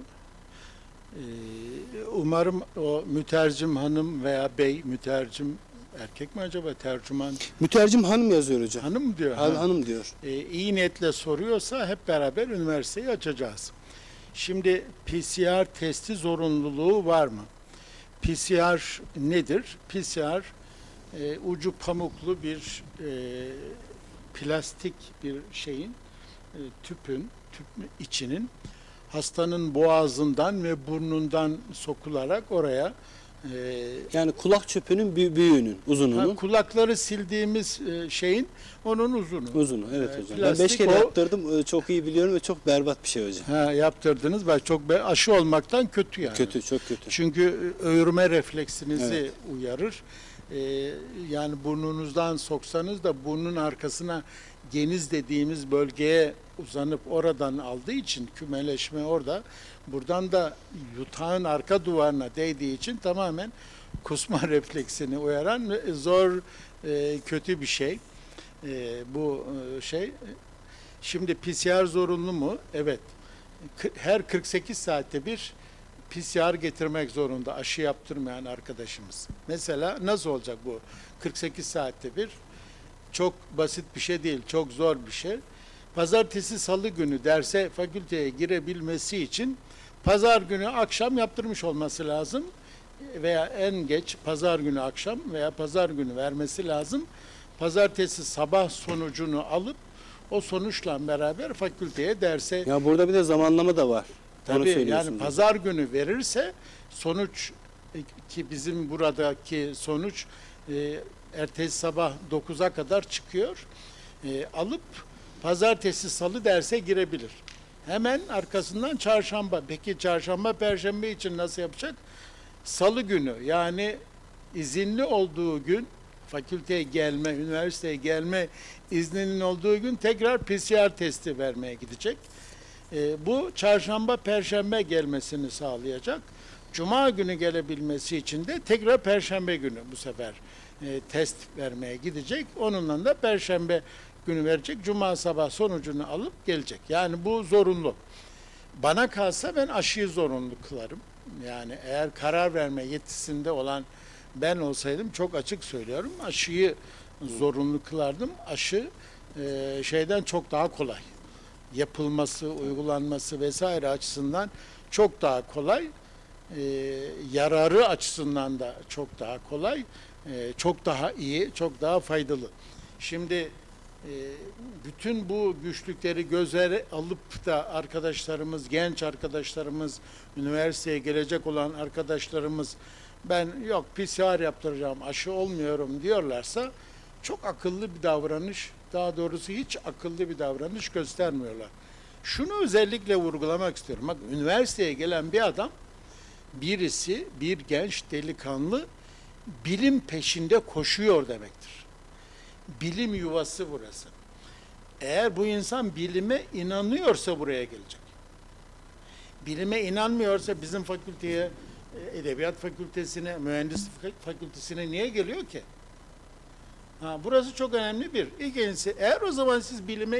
Umarım o mütercim hanım veya bey, mütercim erkek mi acaba, tercüman? Mütercim hanım yazıyor hocam. Hanım mı diyor? Hanım diyor. İyi niyetle soruyorsa hep beraber üniversiteyi açacağız. Şimdi PCR testi zorunluluğu var mı? PCR nedir? PCR ucu pamuklu bir plastik bir şeyin, tüpün, tüp içinin hastanın boğazından ve burnundan sokularak oraya Yani kulak çöpünün büyüğünün, uzununun. kulakları sildiğimiz şeyin onun uzunu. Uzunu, evet hocam. Ben Plastik 5 kere o. yaptırdım. Çok iyi biliyorum ve çok berbat bir şey hocam. Ha, yaptırdınız. Bak çok aşı olmaktan kötü yani. Kötü, çok kötü. Çünkü öğürme refleksinizi Evet. uyarır. Yani burnunuzdan soksanız da burnun arkasına geniz dediğimiz bölgeye uzanıp oradan aldığı için kümeleşme orada. Buradan da yutağın arka duvarına değdiği için tamamen kusma refleksini uyaran zor, kötü bir şey. Bu şey. Şimdi PCR zorunlu mu? Evet. Her 48 saatte bir PCR getirmek zorunda aşı yaptırmayan arkadaşımız. Mesela nasıl olacak bu? 48 saatte bir. Çok basit bir şey değil, çok zor bir şey. Pazartesi, salı günü derse fakülteye girebilmesi için pazar günü akşam yaptırmış olması lazım. Veya en geç pazar günü akşam veya pazar günü vermesi lazım. Pazartesi sabah sonucunu alıp o sonuçla beraber fakülteye derse... Ya burada bir de zamanlama da var. Onu Tabii söylüyorsunuz. yani pazar günü verirse sonuç ki bizim buradaki sonuç ertesi sabah 9'a kadar çıkıyor. Alıp pazartesi salı derse girebilir. Hemen arkasından çarşamba. Peki çarşamba perşembe için nasıl yapacak? Salı günü yani izinli olduğu gün fakülteye gelme, üniversiteye gelme izninin olduğu gün tekrar PCR testi vermeye gidecek. Bu çarşamba, perşembe gelmesini sağlayacak. Cuma günü gelebilmesi için de tekrar perşembe günü bu sefer test vermeye gidecek. Onunla da perşembe günü verecek. Cuma sabah sonucunu alıp gelecek. Yani bu zorunlu. Bana kalsa ben aşıyı zorunlu kılarım. Yani eğer karar verme yetisinde olan ben olsaydım çok açık söylüyorum. Aşıyı zorunlu kılardım. Aşı şeyden çok daha kolay. Yapılması, uygulanması vesaire açısından çok daha kolay. Yararı açısından da çok daha kolay. Çok daha iyi, çok daha faydalı. Şimdi bütün bu güçlükleri göze alıp da arkadaşlarımız, genç arkadaşlarımız, üniversiteye gelecek olan arkadaşlarımız ben yok PCR yaptıracağım, aşı olmuyorum diyorlarsa çok akıllı bir davranış, daha doğrusu hiç akıllı bir davranış göstermiyorlar. Şunu özellikle vurgulamak istiyorum. Bak üniversiteye gelen bir adam, birisi, bir genç delikanlı bilim peşinde koşuyor demektir. Bilim yuvası burası. Eğer bu insan bilime inanıyorsa buraya gelecek. Bilime inanmıyorsa bizim fakülteye, edebiyat fakültesine, mühendislik fakültesine niye geliyor ki? Burası çok önemli bir. İkincisi, eğer o zaman siz bilime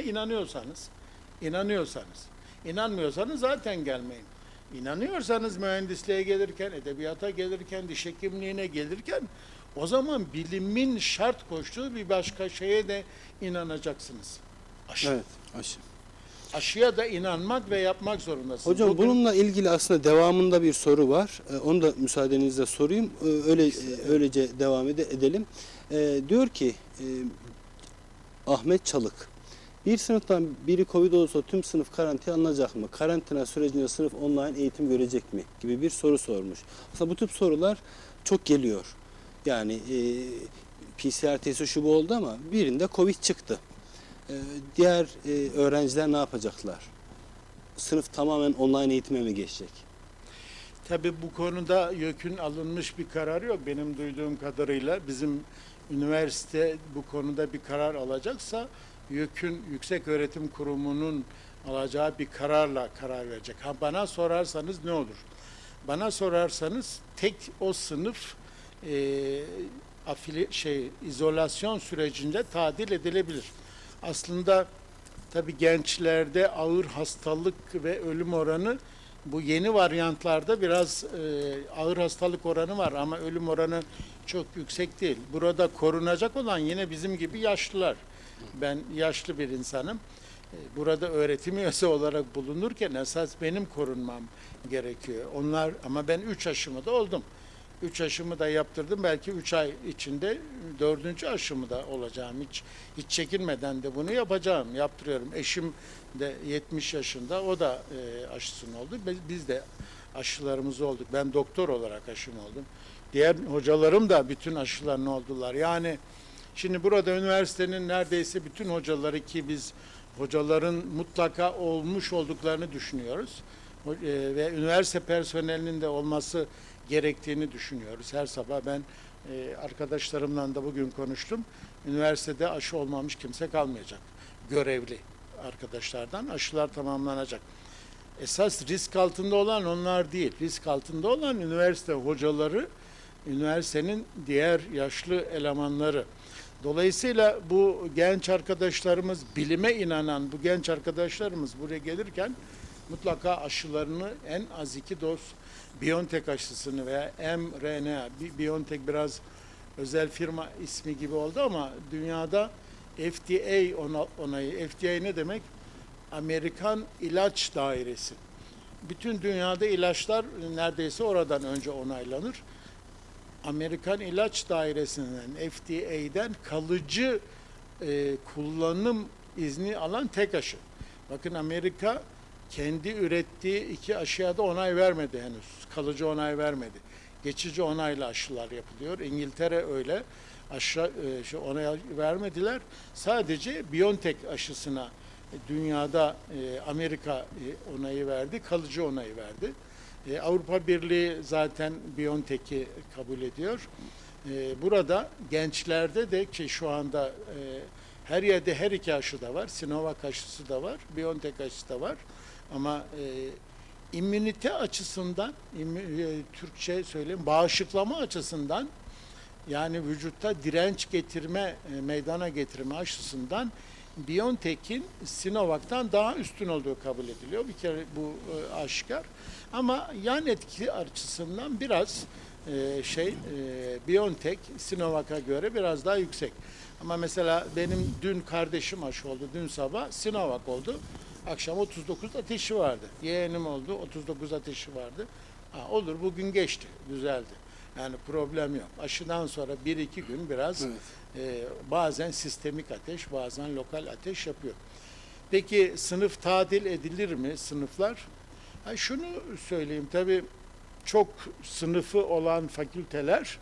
inanmıyorsanız zaten gelmeyin. İnanıyorsanız mühendisliğe gelirken, edebiyata gelirken, diş hekimliğine gelirken o zaman bilimin şart koştuğu bir başka şeye de inanacaksınız. Aşı. Evet, aşı. Aşıya da inanmak ve yapmak zorundasınız. Hocam bununla ilgili aslında devamında bir soru var. Onu da müsaadenizle sorayım. Öylece devam edelim. Diyor ki Ahmet Çalık, bir sınıftan biri Covid olursa tüm sınıf karantina alınacak mı? Karantina sürecinde sınıf online eğitim görecek mi? Gibi bir soru sormuş. Aslında bu tip sorular çok geliyor. Yani PCR testi şu bu oldu ama birinde Covid çıktı. Diğer öğrenciler ne yapacaklar? Sınıf tamamen online eğitime mi geçecek? Tabii bu konuda YÖK'ün alınmış bir karar yok. Benim duyduğum kadarıyla bizim üniversite bu konuda bir karar alacaksa YÖK'ün Yükseköğretim Kurumu'nun alacağı bir kararla karar verecek. Bana sorarsanız ne olur? Bana sorarsanız tek o sınıf izolasyon sürecinde tadil edilebilir. Aslında tabii gençlerde ağır hastalık ve ölüm oranı bu yeni varyantlarda biraz ağır hastalık oranı var ama ölüm oranı çok yüksek değil. Burada korunacak olan yine bizim gibi yaşlılar. Ben yaşlı bir insanım. Burada öğretim üyesi olarak bulunurken esas benim korunmam gerekiyor. Onlar ama ben 3 aşımı da oldum. 3 aşımı da yaptırdım. Belki 3 ay içinde 4. aşımı da olacağım. Hiç çekinmeden de bunu yapacağım. Yaptırıyorum. Eşim de 70 yaşında. O da aşısını oldu. Biz de aşılarımız olduk. Ben doktor olarak aşım oldum. Diğer hocalarım da bütün aşılarını oldular. Yani şimdi burada üniversitenin neredeyse bütün hocaları, ki biz hocaların mutlaka olmuş olduklarını düşünüyoruz. Ve üniversite personelinin de olması gerektiğini düşünüyoruz. Her sabah ben arkadaşlarımla da bugün konuştum. Üniversitede aşı olmamış kimse kalmayacak. Görevli arkadaşlardan aşılar tamamlanacak. Esas risk altında olan onlar değil. Risk altında olan üniversite hocaları, üniversitenin diğer yaşlı elemanları. Dolayısıyla bu genç arkadaşlarımız, bilime inanan bu genç arkadaşlarımız buraya gelirken mutlaka aşılarını, en az 2 doz BioNTech aşısını veya mRNA, BioNTech biraz özel firma ismi gibi oldu ama dünyada FDA onayı. FDA ne demek? Amerikan İlaç Dairesi. Bütün dünyada ilaçlar neredeyse oradan önce onaylanır. Amerikan İlaç Dairesi'nden, FDA'den kalıcı kullanım izni alan tek aşı. Bakın Amerika kendi ürettiği 2 aşıya da onay vermedi henüz. Kalıcı onay vermedi. Geçici onayla aşılar yapılıyor. İngiltere öyle. Onay vermediler. Sadece BioNTech aşısına dünyada Amerika onayı verdi. Kalıcı onayı verdi. Avrupa Birliği zaten BioNTech'i kabul ediyor. Burada gençlerde de, ki şu anda her yerde her 2 aşı da var. Sinovac aşısı da var. BioNTech aşısı da var. Ama immünite açısından, Türkçe söyleyeyim, bağışıklama açısından, yani vücutta direnç getirme, meydana getirme açısından BioNTech'in Sinovac'tan daha üstün olduğu kabul ediliyor. Bir kere bu aşikar. Ama yan etki açısından biraz BioNTech Sinovac'a göre biraz daha yüksek. Ama mesela benim dün kardeşim aşı oldu. Dün sabah Sinovac oldu. Akşam 39 ateşi vardı. Yeğenim oldu. 39 ateşi vardı. Olur, bugün geçti. Düzeldi. Yani problem yok. Aşıdan sonra 1-2 gün biraz bazen sistemik ateş, bazen lokal ateş yapıyor. Peki sınıf tadil edilir mi, sınıflar? Şunu söyleyeyim, tabii çok sınıfı olan fakülteler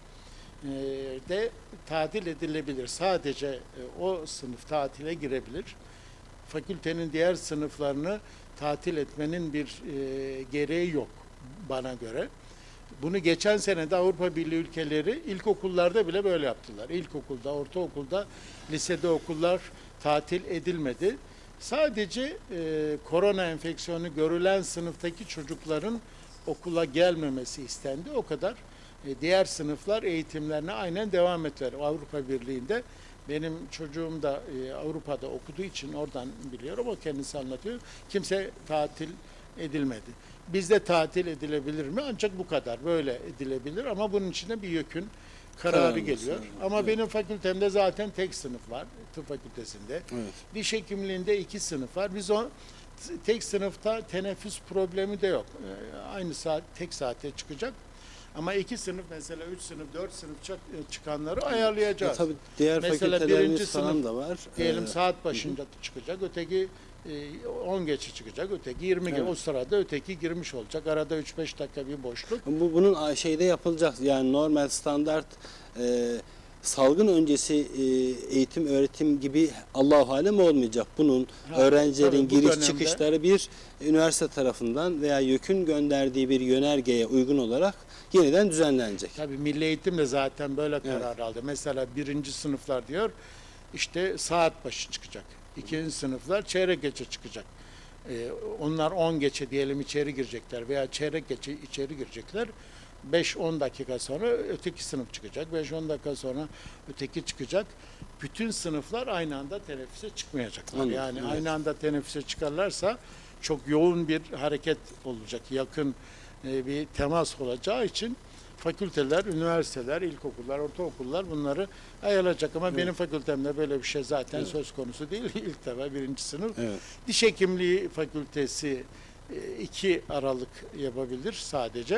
de tadil edilebilir. Sadece o sınıf tatile girebilir. Fakültenin diğer sınıflarını tatil etmenin bir gereği yok bana göre. Bunu geçen sene de Avrupa Birliği ülkeleri ilkokullarda bile böyle yaptılar. İlkokulda, ortaokulda, lisede okullar tatil edilmedi. Sadece korona enfeksiyonu görülen sınıftaki çocukların okula gelmemesi istendi. O kadar. Diğer sınıflar eğitimlerine aynen devam ettiler. Avrupa Birliği'nde benim çocuğum da Avrupa'da okuduğu için oradan biliyorum. O kendisi anlatıyor. Kimse tatil edilmedi. Bizde tatil edilebilir mi? Ancak bu kadar. Böyle edilebilir ama bunun içinde bir YÖK'ün kararı geliyor. Ama benim fakültemde zaten tek sınıf var. Tıp fakültesinde. Evet. Diş hekimliğinde 2 sınıf var. Biz o tek sınıfta teneffüs problemi de yok. Aynı saat, tek saate çıkacak. Ama 2 sınıf, mesela 3 sınıf, 4 sınıf çıkanları ayarlayacağız. Tabii diğer mesela 1. sınıf da var. Diyelim saat başında çıkacak, öteki 10 geçe çıkacak, öteki 20 geçe. O sırada öteki girmiş olacak. Arada 3-5 dakika bir boşluk. Bunun şeyde yapılacak, yani normal standart salgın öncesi eğitim öğretim gibi Allah-u alem olmayacak. Bunun öğrencilerin giriş dönemde, çıkışları bir üniversite tarafından veya YÖK'ün gönderdiği bir yönergeye uygun olarak yeniden düzenlenecek. Tabii Milli Eğitim de zaten böyle karar aldı. Mesela 1. sınıflar diyor işte saat başı çıkacak. 2. sınıflar çeyrek geçe çıkacak. Onlar 10 geçe diyelim içeri girecekler veya çeyrek geçe içeri girecekler. 5-10 dakika sonra öteki sınıf çıkacak. 5-10 dakika sonra öteki çıkacak. Bütün sınıflar aynı anda teneffüse çıkmayacaklar. Anladım, yani evet. aynı anda teneffüse çıkarlarsa çok yoğun bir hareket olacak. Yakın bir temas olacağı için fakülteler, üniversiteler, ilkokullar, ortaokullar bunları ayarlayacak. Ama benim fakültemde böyle bir şey zaten söz konusu değil. İlk defa 1. sınıf. Evet. Diş Hekimliği Fakültesi 2 Aralık yapabilir sadece.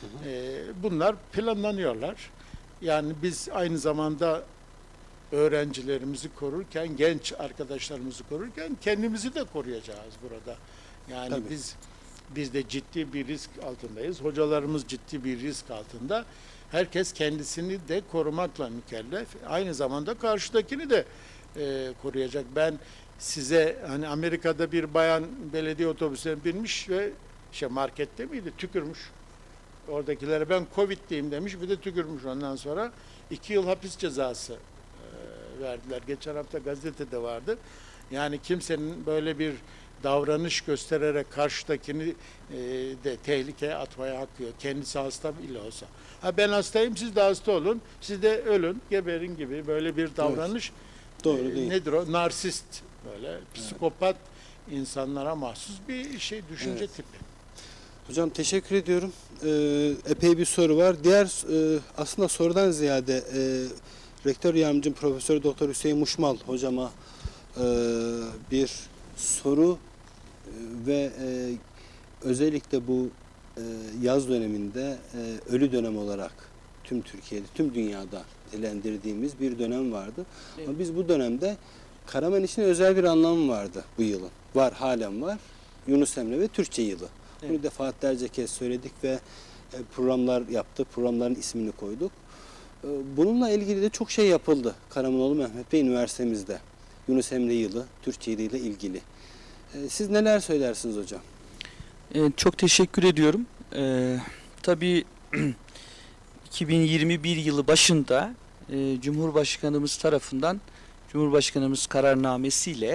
Bunlar planlanıyorlar. Yani biz aynı zamanda öğrencilerimizi korurken, genç arkadaşlarımızı korurken kendimizi de koruyacağız burada. Yani Tabii. biz de ciddi bir risk altındayız. Hocalarımız ciddi bir risk altında. Herkes kendisini de korumakla mükellef. Aynı zamanda karşıdakini de koruyacak. Ben size hani Amerika'da bir bayan belediye otobüsüne binmiş ve markette miydi? Tükürmüş. Oradakilere ben Covid'liyim demiş, bir de tükürmüş. Ondan sonra 2 yıl hapis cezası verdiler. Geçen hafta gazetede vardı. Yani kimsenin böyle bir davranış göstererek karşıdakini de tehlikeye atmaya hakkı yok. Kendisi hasta bile olsa. Ha ben hastayım, siz de hasta olun, siz de ölün, geberin gibi böyle bir davranış Doğru değil. nedir o? Narsist, böyle psikopat insanlara mahsus bir düşünce tipi. Hocam teşekkür ediyorum. Epey bir soru var. Diğer aslında sorudan ziyade Rektör Yardımcım Profesör Doktor Hüseyin Muşmal hocama bir soru ve özellikle bu yaz döneminde ölü dönem olarak tüm Türkiye'de, tüm dünyada dilendirdiğimiz bir dönem vardı. Evet. Ama biz bu dönemde Karaman için özel bir anlamı vardı bu yılın. Var, halen var. Yunus Emre ve Türkçe yılı. Evet. Bunu defaatlerce kez söyledik ve programlar yaptık. Programların ismini koyduk. Bununla ilgili de çok şey yapıldı. Karamanoğlu Mehmet Bey Üniversitemizde. Yunus Emre yılı, Türkçe yılı ile ilgili. Siz neler söylersiniz hocam? Çok teşekkür ediyorum. Tabii 2021 yılı başında Cumhurbaşkanımız tarafından Cumhurbaşkanımız kararnamesiyle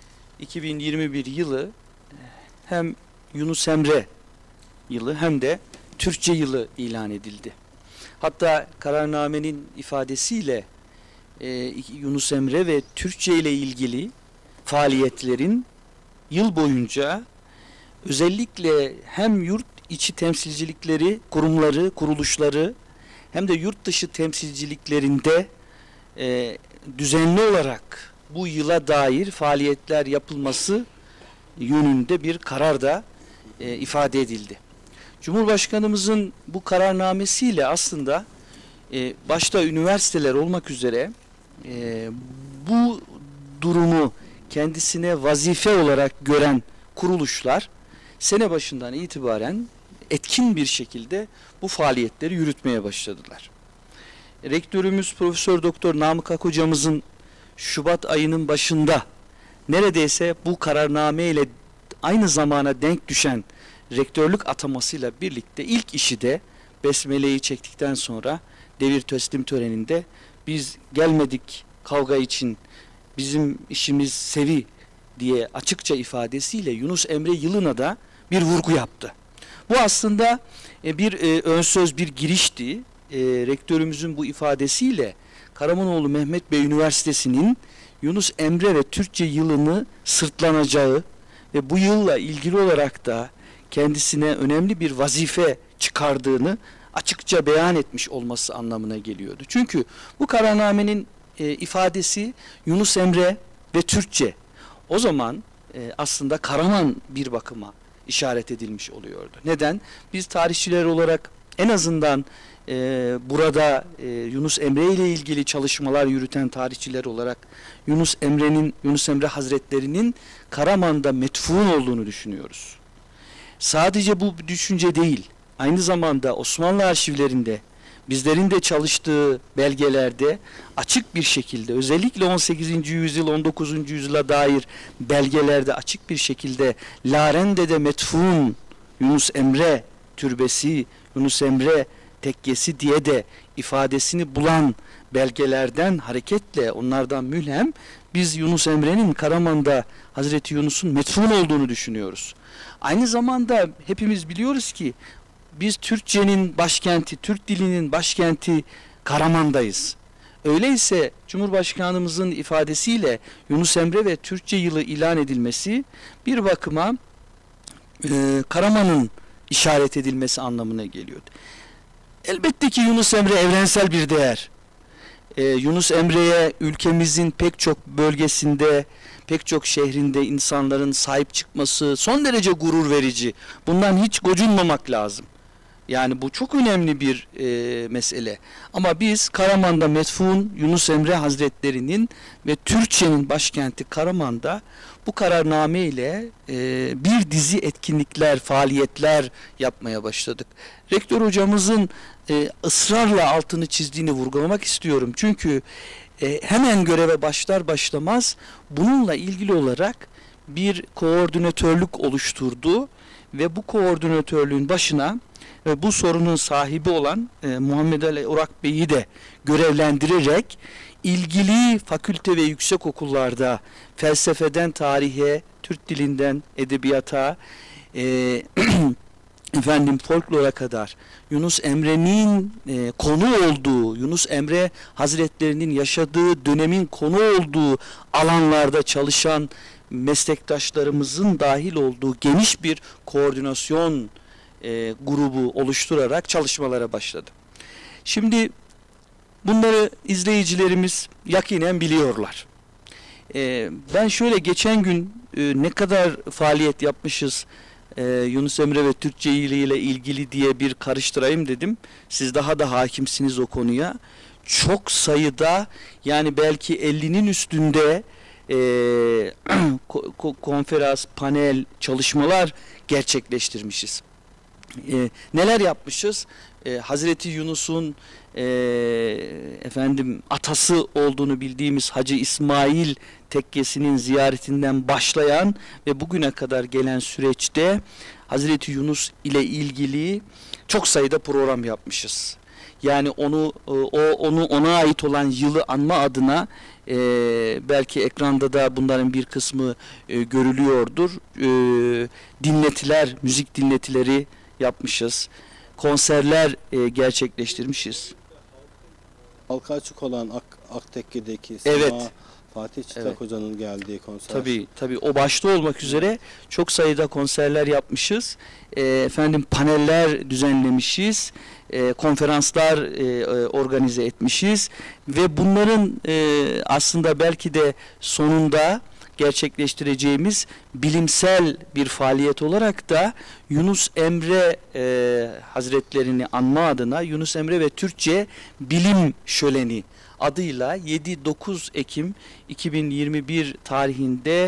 2021 yılı hem Yunus Emre yılı hem de Türkçe yılı ilan edildi. Hatta kararnamenin ifadesiyle Yunus Emre ve Türkçe ile ilgili faaliyetlerin yıl boyunca özellikle hem yurt içi temsilcilikleri, kurumları, kuruluşları hem de yurt dışı temsilciliklerinde düzenli olarak bu yıla dair faaliyetler yapılması yönünde bir karar da ifade edildi. Cumhurbaşkanımızın bu kararnamesiyle aslında başta üniversiteler olmak üzere bu durumu kendisine vazife olarak gören kuruluşlar sene başından itibaren etkin bir şekilde bu faaliyetleri yürütmeye başladılar. Rektörümüz Profesör Doktor Namık Ak hocamızın Şubat ayının başında neredeyse bu kararname ile aynı zamana denk düşen rektörlük atamasıyla birlikte ilk işi de besmeleyi çektikten sonra devir teslim töreninde biz gelmedik kavga için, bizim işimiz sevi diye açıkça ifadesiyle Yunus Emre yılına da bir vurgu yaptı. Bu aslında bir ön söz, bir girişti. Rektörümüzün bu ifadesiyle Karamanoğlu Mehmet Bey Üniversitesi'nin Yunus Emre ve Türkçe yılını sırtlanacağı ve bu yılla ilgili olarak da kendisine önemli bir vazife çıkardığını açıkça beyan etmiş olması anlamına geliyordu. Çünkü bu kararnamenin ifadesi Yunus Emre ve Türkçe. O zaman aslında Karaman bir bakıma işaret edilmiş oluyordu. Neden? Biz tarihçiler olarak en azından burada Yunus Emre ile ilgili çalışmalar yürüten tarihçiler olarak Yunus Emre Hazretleri'nin Karaman'da metfun olduğunu düşünüyoruz. Sadece bu düşünce değil, aynı zamanda Osmanlı arşivlerinde bizlerin de çalıştığı belgelerde açık bir şekilde özellikle 18. yüzyıl 19. yüzyıla dair belgelerde açık bir şekilde Larende'de metfun Yunus Emre türbesi, Yunus Emre tekkesi diye de ifadesini bulan belgelerden hareketle onlardan mülhem biz Yunus Emre'nin Karaman'da Hazreti Yunus'un metfun olduğunu düşünüyoruz. Aynı zamanda hepimiz biliyoruz ki biz Türkçenin başkenti, Türk dilinin başkenti Karaman'dayız. Öyleyse Cumhurbaşkanımızın ifadesiyle Yunus Emre ve Türkçe yılı ilan edilmesi bir bakıma Karaman'ın işaret edilmesi anlamına geliyordu. Elbette ki Yunus Emre evrensel bir değer. Yunus Emre'ye ülkemizin pek çok bölgesinde, pek çok şehrinde insanların sahip çıkması son derece gurur verici. Bundan hiç gocunmamak lazım. Yani bu çok önemli bir mesele. Ama biz Karaman'da Medfun Yunus Emre Hazretleri'nin ve Türkçenin başkenti Karaman'da bu kararname ile bir dizi etkinlikler, faaliyetler yapmaya başladık. Rektör hocamızın ısrarla altını çizdiğini vurgulamak istiyorum. Çünkü hemen göreve başlar başlamaz bununla ilgili olarak bir koordinatörlük oluşturdu ve bu koordinatörlüğün başına bu sorunun sahibi olan Muhammed Ali Orak Bey'i de görevlendirerek ilgili fakülte ve yüksekokullarda felsefeden tarihe, Türk dilinden edebiyata, folklora kadar Yunus Emre'nin konu olduğu, Yunus Emre Hazretlerinin yaşadığı dönemin konu olduğu alanlarda çalışan meslektaşlarımızın dahil olduğu geniş bir koordinasyon grubu oluşturarak çalışmalara başladı. Şimdi bunları izleyicilerimiz yakinen biliyorlar. Ben şöyle geçen gün ne kadar faaliyet yapmışız Yunus Emre ve Türkçe ile ilgili diye bir karıştırayım dedim. Siz daha da hakimsiniz o konuya. Çok sayıda, yani belki 50'nin üstünde konferans, panel, çalışmalar gerçekleştirmişiz. Neler yapmışız? Hazreti Yunus'un atası olduğunu bildiğimiz Hacı İsmail tekkesinin ziyaretinden başlayan ve bugüne kadar gelen süreçte Hazreti Yunus ile ilgili çok sayıda program yapmışız. Yani ona ait olan yılı anma adına belki ekranda da bunların bir kısmı görülüyordur. Dinletiler, müzik dinletileri yapmışız. Konserler gerçekleştirmişiz. Halka açık olan Aktekke'deki Evet. Fatih Çıtak Evet. Hoca'nın geldiği konser. Tabii o başta olmak üzere çok sayıda konserler yapmışız. Paneller düzenlemişiz. Konferanslar organize etmişiz ve bunların aslında belki de sonunda gerçekleştireceğimiz bilimsel bir faaliyet olarak da Yunus Emre Hazretlerini anma adına Yunus Emre ve Türkçe Bilim Şöleni adıyla 7-9 Ekim 2021 tarihinde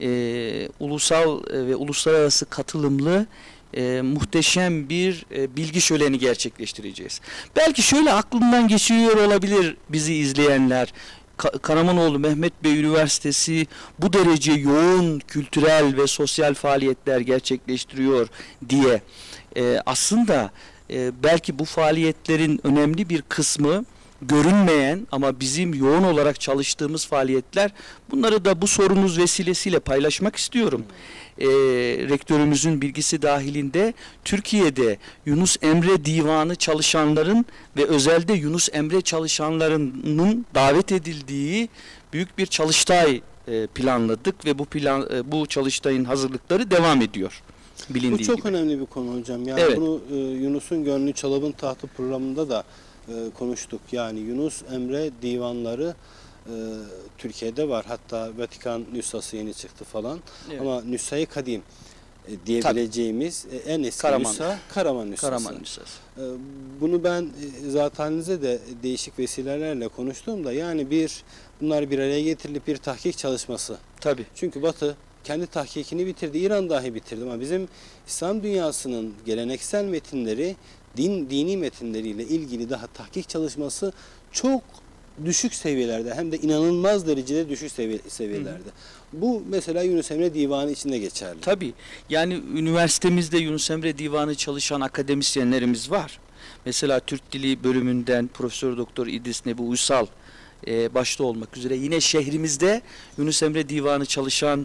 ulusal ve uluslararası katılımlı muhteşem bir bilgi şöleni gerçekleştireceğiz. Belki şöyle aklından geçiyor olabilir bizi izleyenler. Karamanoğlu Mehmet Bey Üniversitesi bu derece yoğun kültürel ve sosyal faaliyetler gerçekleştiriyor diye. Aslında belki bu faaliyetlerin önemli bir kısmı görünmeyen ama bizim yoğun olarak çalıştığımız faaliyetler. Bunları da bu sorunuz vesilesiyle paylaşmak istiyorum. Rektörümüzün bilgisi dahilinde Türkiye'de Yunus Emre Divanı çalışanların ve özelde Yunus Emre çalışanlarının davet edildiği büyük bir çalıştay planladık ve bu çalıştayın hazırlıkları devam ediyor. Bilindiği Bu çok gibi. önemli bir konu hocam. Yani Evet. bunu Yunus'un Gönlü Çalabın Tahtı programında da konuştuk. Yani Yunus Emre divanları Türkiye'de var. Hatta Vatikan nüshası yeni çıktı falan. Evet. Ama nüshayı kadim diyebileceğimiz en eski Karaman. nüsha Karaman nüshası. Karaman Nüshası. Bunu ben zateninize de değişik vesilelerle konuştuğumda yani bunlar bir araya getirilip bir tahkik çalışması. Tabii. Çünkü Batı kendi tahkikini bitirdi. İran dahi bitirdi ama bizim İslam dünyasının geleneksel metinleri, dini metinleriyle ilgili daha tahkik çalışması çok düşük seviyelerde, hem de inanılmaz derecede düşük seviyelerde. Bu mesela Yunus Emre Divanı içinde geçerli. Tabii. Yani üniversitemizde Yunus Emre Divanı çalışan akademisyenlerimiz var. Mesela Türk Dili bölümünden Profesör Doktor İdris Nebi Uysal başta olmak üzere yine şehrimizde Yunus Emre Divanı çalışan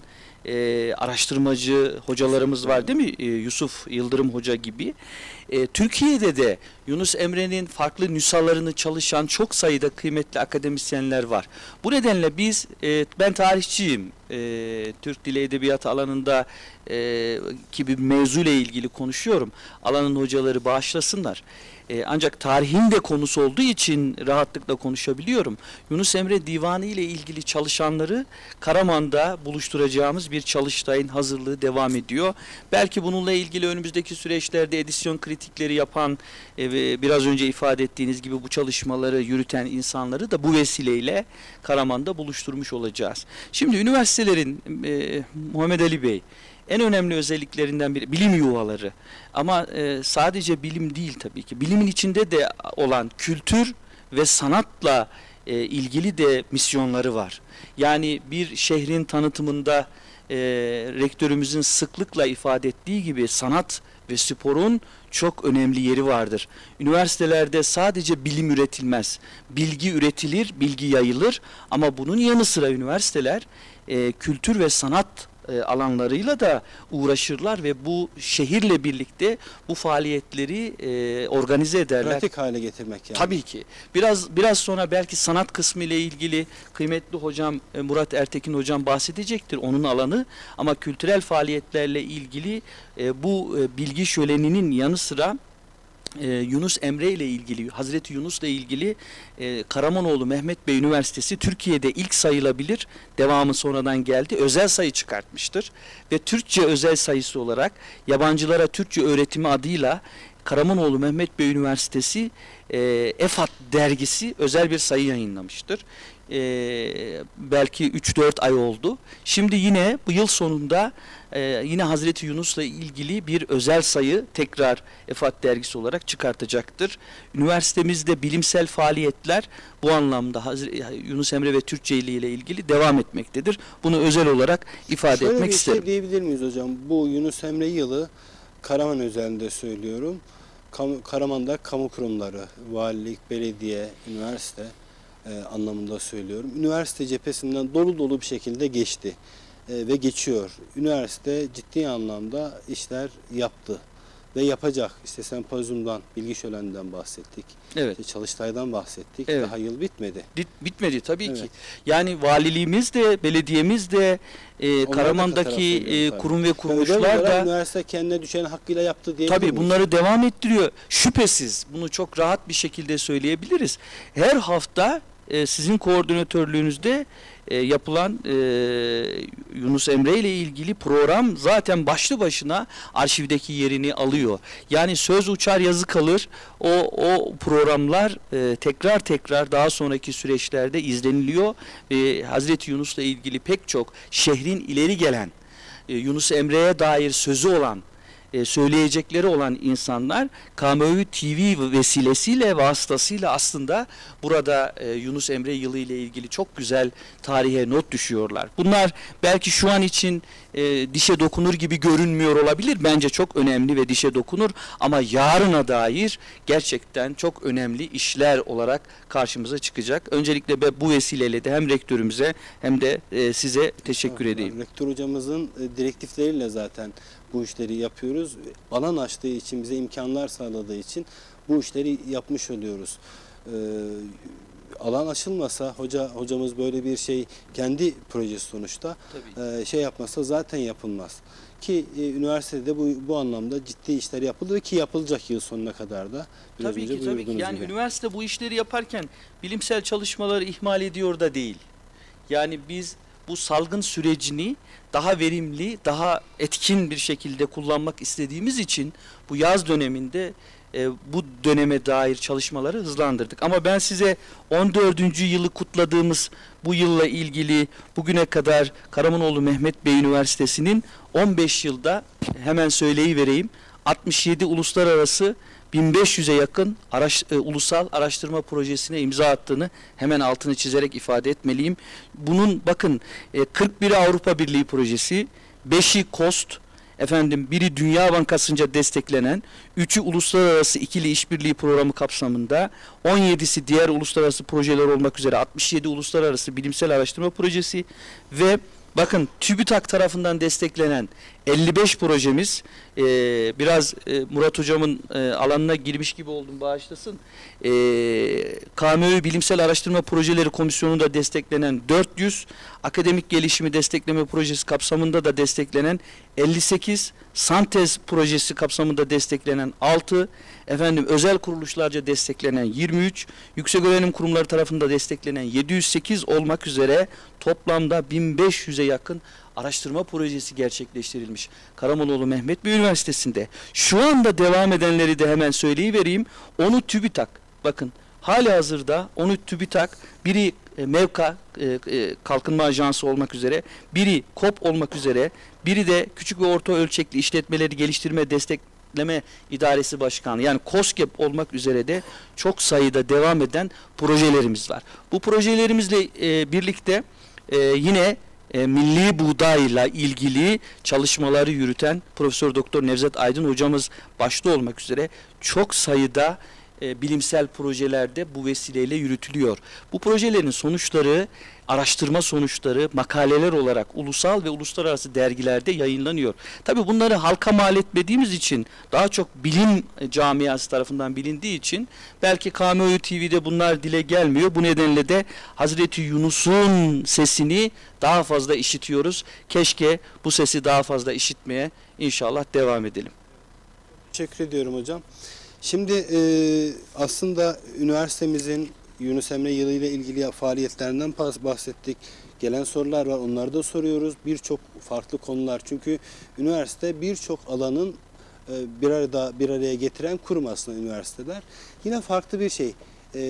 araştırmacı hocalarımız var değil mi? Yusuf Yıldırım Hoca gibi. Türkiye'de de Yunus Emre'nin farklı nüshalarını çalışan çok sayıda kıymetli akademisyenler var. Bu nedenle ben tarihçiyim. Türk Dili Edebiyatı alanında ki bir mevzuyla ilgili konuşuyorum. Alanın hocaları bağışlasınlar. Ancak tarihin de konusu olduğu için rahatlıkla konuşabiliyorum. Yunus Emre Divanı ile ilgili çalışanları Karaman'da buluşturacağımız bir çalıştayın hazırlığı devam ediyor. Belki bununla ilgili önümüzdeki süreçlerde edisyon kritiği kritikleri yapan ve biraz önce ifade ettiğiniz gibi bu çalışmaları yürüten insanları da bu vesileyle Karaman'da buluşturmuş olacağız. Şimdi üniversitelerin Muhammed Ali Bey en önemli özelliklerinden biri bilim yuvaları. Ama sadece bilim değil tabii ki. Bilimin içinde de olan kültür ve sanatla ilgili de misyonları var. Yani bir şehrin tanıtımında rektörümüzün sıklıkla ifade ettiği gibi sanat ve sporun çok önemli yeri vardır. Üniversitelerde sadece bilim üretilmez. Bilgi üretilir, bilgi yayılır ama bunun yanı sıra üniversiteler kültür ve sanat alanlarıyla da uğraşırlar ve bu şehirle birlikte bu faaliyetleri organize ederler. Pratik hale getirmek yani. Tabii ki. Biraz sonra belki sanat kısmı ile ilgili kıymetli hocam Murat Ertekin hocam bahsedecektir, onun alanı, ama kültürel faaliyetlerle ilgili bu bilgi şöleninin yanı sıra Yunus Emre ile ilgili, Hazreti Yunus ile ilgili Karamanoğlu Mehmet Bey Üniversitesi Türkiye'de ilk sayılabilir, devamı sonradan geldi, özel sayı çıkartmıştır. Ve Türkçe özel sayısı olarak yabancılara Türkçe öğretimi adıyla Karamanoğlu Mehmet Bey Üniversitesi EFAT dergisi özel bir sayı yayınlamıştır. Belki 3-4 ay oldu. Şimdi yine bu yıl sonunda yine Hazreti Yunus'la ilgili bir özel sayı tekrar EFAT dergisi olarak çıkartacaktır. Üniversitemizde bilimsel faaliyetler bu anlamda Yunus Emre ve Türkçe ile ilgili devam etmektedir. Bunu özel olarak ifade etmek isterim. Şöyle bir şey diyebilir miyiz hocam? Bu Yunus Emre yılı Karaman özelinde söylüyorum. Karaman'da kamu kurumları, valilik, belediye, üniversite anlamında söylüyorum. Üniversite cephesinden dolu dolu bir şekilde geçti ve geçiyor. Üniversite ciddi anlamda işler yaptı ve yapacak. İşte sempozyumdan, bilgi şöleninden bahsettik. Evet. İşte Çalıştay'dan bahsettik. Evet. Daha yıl bitmedi. Bitmedi tabii Evet. ki. Yani valiliğimiz de, belediyemiz de, Karaman'daki tabii. kurum ve Özel kuruluşlar olarak da üniversite kendine düşen hakkıyla yaptı diye. tabii bunları devam ettiriyor. Şüphesiz bunu çok rahat bir şekilde söyleyebiliriz. Her hafta sizin koordinatörlüğünüzde yapılan Yunus Emre ile ilgili program zaten başlı başına arşivdeki yerini alıyor. Yani söz uçar yazı kalır. O programlar tekrar tekrar daha sonraki süreçlerde izleniliyor. Hazreti Yunus'la ilgili pek çok şehrin ileri gelen Yunus Emre'ye dair sözü olan, söyleyecekleri olan insanlar KMÖ TV vesilesiyle, vasıtasıyla aslında burada Yunus Emre yılı ile ilgili çok güzel tarihe not düşüyorlar. Bunlar belki şu an için dişe dokunur gibi görünmüyor olabilir. Bence çok önemli ve dişe dokunur ama yarına dair gerçekten çok önemli işler olarak karşımıza çıkacak. Öncelikle bu vesileyle de hem rektörümüze hem de size teşekkür edeyim. Rektör hocamızın direktifleriyle zaten bu işleri yapıyoruz. Alan açtığı için, bize imkanlar sağladığı için bu işleri yapmış oluyoruz. Alan açılmasa, hocamız böyle bir şey, kendi projesi sonuçta şey yapmasa zaten yapılmaz. Ki üniversitede bu anlamda ciddi işler yapıldı ki yapılacak yıl sonuna kadar da. Tabii ki. Yani üniversite bu işleri yaparken bilimsel çalışmaları ihmal ediyor da değil. Yani biz bu salgın sürecini daha verimli, daha etkin bir şekilde kullanmak istediğimiz için bu yaz döneminde bu döneme dair çalışmaları hızlandırdık. Ama ben size 14. yılı kutladığımız bu yılla ilgili bugüne kadar Karamanoğlu Mehmet Bey Üniversitesi'nin 15 yılda hemen söyleyivereyim 67 uluslararası 1500'e yakın ulusal araştırma projesine imza attığını hemen altını çizerek ifade etmeliyim. Bunun bakın 41'i Avrupa Birliği projesi, 5'i KOST, biri Dünya Bankası'nca desteklenen, 3'ü uluslararası ikili işbirliği programı kapsamında, 17'si diğer uluslararası projeler olmak üzere 67 uluslararası bilimsel araştırma projesi ve bakın TÜBİTAK tarafından desteklenen 55 projemiz, biraz Murat hocamın alanına girmiş gibi oldum, bağışlasın. KMÖ Bilimsel Araştırma Projeleri Komisyonu'nda desteklenen 400, akademik gelişimi destekleme projesi kapsamında da desteklenen 58, Santez projesi kapsamında desteklenen 6, özel kuruluşlarca desteklenen 23, yükseköğrenim kurumları tarafından desteklenen 708 olmak üzere toplamda 1500'e yakın araştırma projesi gerçekleştirilmiş. Karamollaoğlu Mehmet Bey Üniversitesi'nde. Şu anda devam edenleri de hemen söyleyivereyim. Onu TÜBİTAK, bakın halihazırda onu TÜBİTAK, biri MEVKA, Kalkınma Ajansı olmak üzere, biri KOP olmak üzere, biri de Küçük ve Orta Ölçekli İşletmeleri Geliştirme Destekleme İdaresi Başkanı, yani KOSGEB olmak üzere de çok sayıda devam eden projelerimiz var. Bu projelerimizle birlikte yine milli buğdayla ilgili çalışmaları yürüten Profesör Doktor Nevzat Aydın hocamız başta olmak üzere çok sayıda bilimsel projelerde bu vesileyle yürütülüyor. Bu projelerin sonuçları, araştırma sonuçları makaleler olarak ulusal ve uluslararası dergilerde yayınlanıyor. Tabii bunları halka mal etmediğimiz için, daha çok bilim camiası tarafından bilindiği için belki KMOU TV'de bunlar dile gelmiyor. Bu nedenle de Hazreti Yunus'un sesini daha fazla işitiyoruz. Keşke bu sesi daha fazla işitmeye inşallah devam edelim. Teşekkür ediyorum hocam. Şimdi aslında üniversitemizin Yunus Emre Yılı ile ilgili faaliyetlerinden bahsettik. Gelen sorular var, onları da soruyoruz. Birçok farklı konular. Çünkü üniversite birçok alanın bir araya getiren kurum aslında üniversiteler. Yine farklı bir şey.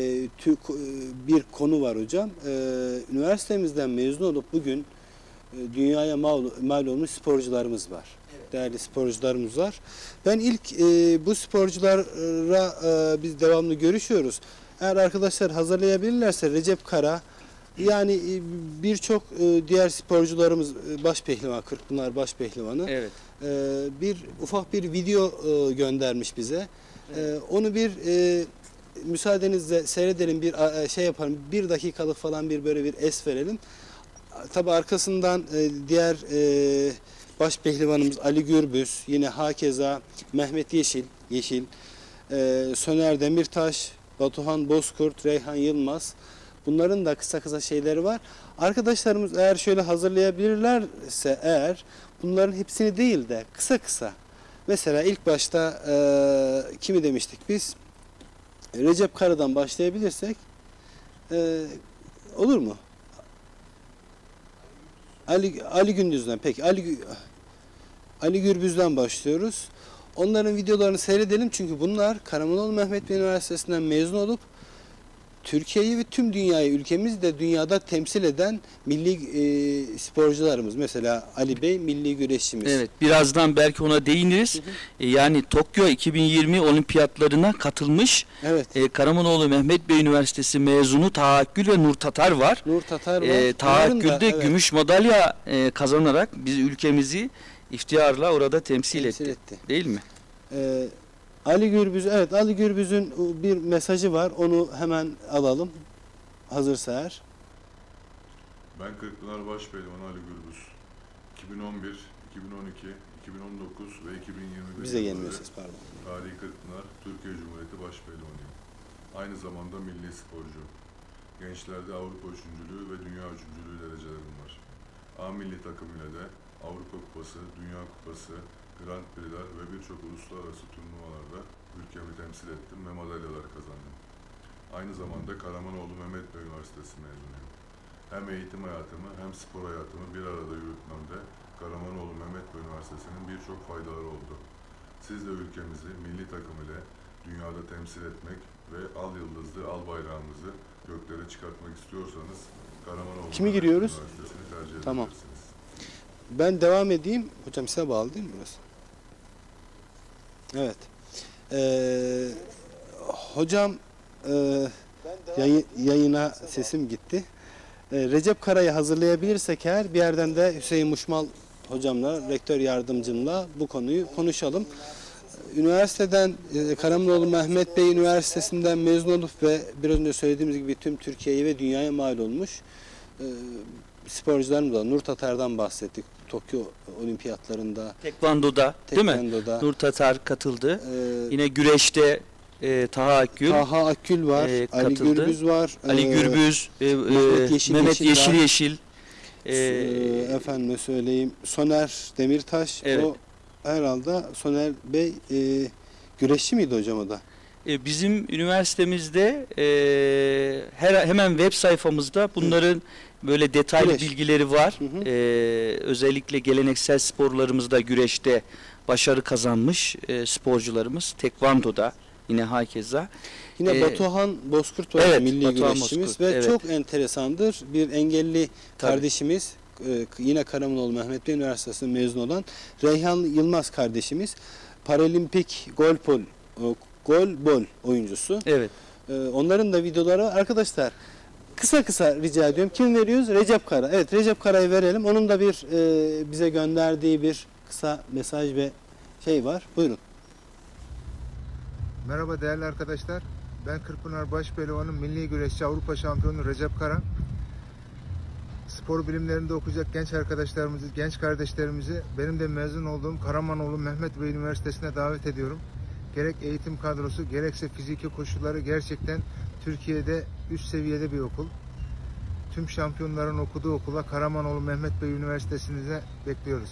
Bir konu var hocam. Üniversitemizden mezun olup bugün dünyaya mal olmuş sporcularımız var. Değerli sporcularımız var. Ben ilk bu sporculara biz devamlı görüşüyoruz. Eğer arkadaşlar hazırlayabilirlerse Recep Kara, yani birçok diğer sporcularımız başpehlivan, Kırkpınar başpehlivanı. Evet. Ufak bir video göndermiş bize. Evet. Onu müsaadenizle seyredelim, bir şey yapalım. 1 dakikalık falan böyle bir es verelim. Tabi arkasından diğer başpehlivanımız Ali Gürbüz, yine hakeza Mehmet Yeşil, Söner Demirtaş, Batuhan Bozkurt, Reyhan Yılmaz. Bunların da kısa şeyleri var. Arkadaşlarımız eğer şöyle hazırlayabilirlerse eğer, bunların hepsini değil de kısa. Mesela ilk başta kimi demiştik biz? Recep Kara'dan başlayabilirsek olur mu? Ali Gündüz'den, peki Ali Gürbüz'den başlıyoruz. Onların videolarını seyredelim çünkü bunlar Karamollaoğlu Mehmet Bey Üniversitesi'nden mezun olup Türkiye'yi ve tüm dünyayı, ülkemizi de dünyada temsil eden milli sporcularımız. Mesela Ali Bey milli güreşçimiz. Evet, birazdan belki ona değiniriz. Yani Tokyo 2020 olimpiyatlarına katılmış. Evet. Karamollaoğlu Mehmet Bey Üniversitesi mezunu Taha Akgül ve Nur Tatar var. Taha Akgül de gümüş madalya kazanarak biz ülkemizi iftiharla orada temsil etti. Değil mi? Ali Gürbüz'ün bir mesajı var. Onu hemen alalım. Hazırsa eğer. Ben Kırkpınar Başpehlivanı Ali Gürbüz. 2011, 2012, 2019 ve 2021 bize gelmiyor ses, pardon. Tarihi Kırkpınar Türkiye Cumhuriyeti Başpehlivanıyım. Aynı zamanda milli sporcu. Gençlerde Avrupa üçüncülüğü ve Dünya üçüncülüğü derecelerim var. A milli takım ile de Avrupa Kupası, Dünya Kupası, Grand Prix'ler ve birçok uluslararası turnuvalarda ülkemi temsil ettim ve madalyalar kazandım. Aynı zamanda Karamollaoğlu Mehmet Bey Üniversitesi mezunuyum. Hem eğitim hayatımı hem spor hayatımı bir arada yürütmemde Karamollaoğlu Mehmet Bey Üniversitesi'nin birçok faydaları oldu. Siz de ülkemizi milli takım ile dünyada temsil etmek ve al yıldızlı, al bayrağımızı göklere çıkartmak istiyorsanız Karamollaoğlu Mehmet Bey Üniversitesi'ni tercih edebilirsiniz. Ben devam edeyim. Hocam size bağlı değil mi burası? Evet. Hocam yayına sesim gitti. Recep Kara'yı hazırlayabilirsek eğer, bir yerden de Hüseyin Muşmal hocamla, rektör yardımcımla bu konuyu konuşalım. Üniversiteden, Karamollaoğlu Mehmet Bey Üniversitesi'nden mezun olup ve biraz önce söylediğimiz gibi tüm Türkiye'ye ve dünyaya mal olmuş sporcularımız var. Nur Tatar'dan bahsettik. Tokyo olimpiyatlarında. Tekvando'da, değil mi? Nur Tatar katıldı. Yine güreşte Taha Akgül var. Ali Gürbüz var. Ali Gürbüz, Mehmet Yeşil. Efendime söyleyeyim, Soner Demirtaş, Evet. o herhalde Soner Bey güreşçi miydi hocam o da? Bizim üniversitemizde hemen web sayfamızda bunların böyle detaylı Güreş. bilgileri var. Hı hı. Özellikle geleneksel sporlarımızda güreşte başarı kazanmış sporcularımız. Tekvando'da yine hakeza. Yine Batuhan Bozkurt var, evet, milli Batuhan güreşçimiz Bozkurt, ve evet. çok enteresandır. Bir engelli Tabii. kardeşimiz, yine Karamanoğlu Mehmet Bey Üniversitesi'nden mezun olan Reyhan Yılmaz kardeşimiz, paralimpik golbol oyuncusu. Evet. Onların da videoları var. Arkadaşlar kısa kısa rica ediyorum. Kim veriyoruz? Recep Kara. Evet, Recep Kara'yı verelim. Onun da bir bize gönderdiği bir kısa mesaj ve şey var. Buyurun. Merhaba değerli arkadaşlar. Ben Kırkpınar Başpehlivanı Milli Güreşçi Avrupa Şampiyonu Recep Kara. Spor bilimlerinde okuyacak genç arkadaşlarımızı, genç kardeşlerimizi benim de mezun olduğum Karamanoğlu Mehmet Bey Üniversitesi'ne davet ediyorum. Gerek eğitim kadrosu, gerekse fiziki koşulları gerçekten Türkiye'de üst seviyede bir okul. Tüm şampiyonların okuduğu okula Karamanoğlu Mehmet Bey Üniversitesi'ne bekliyoruz.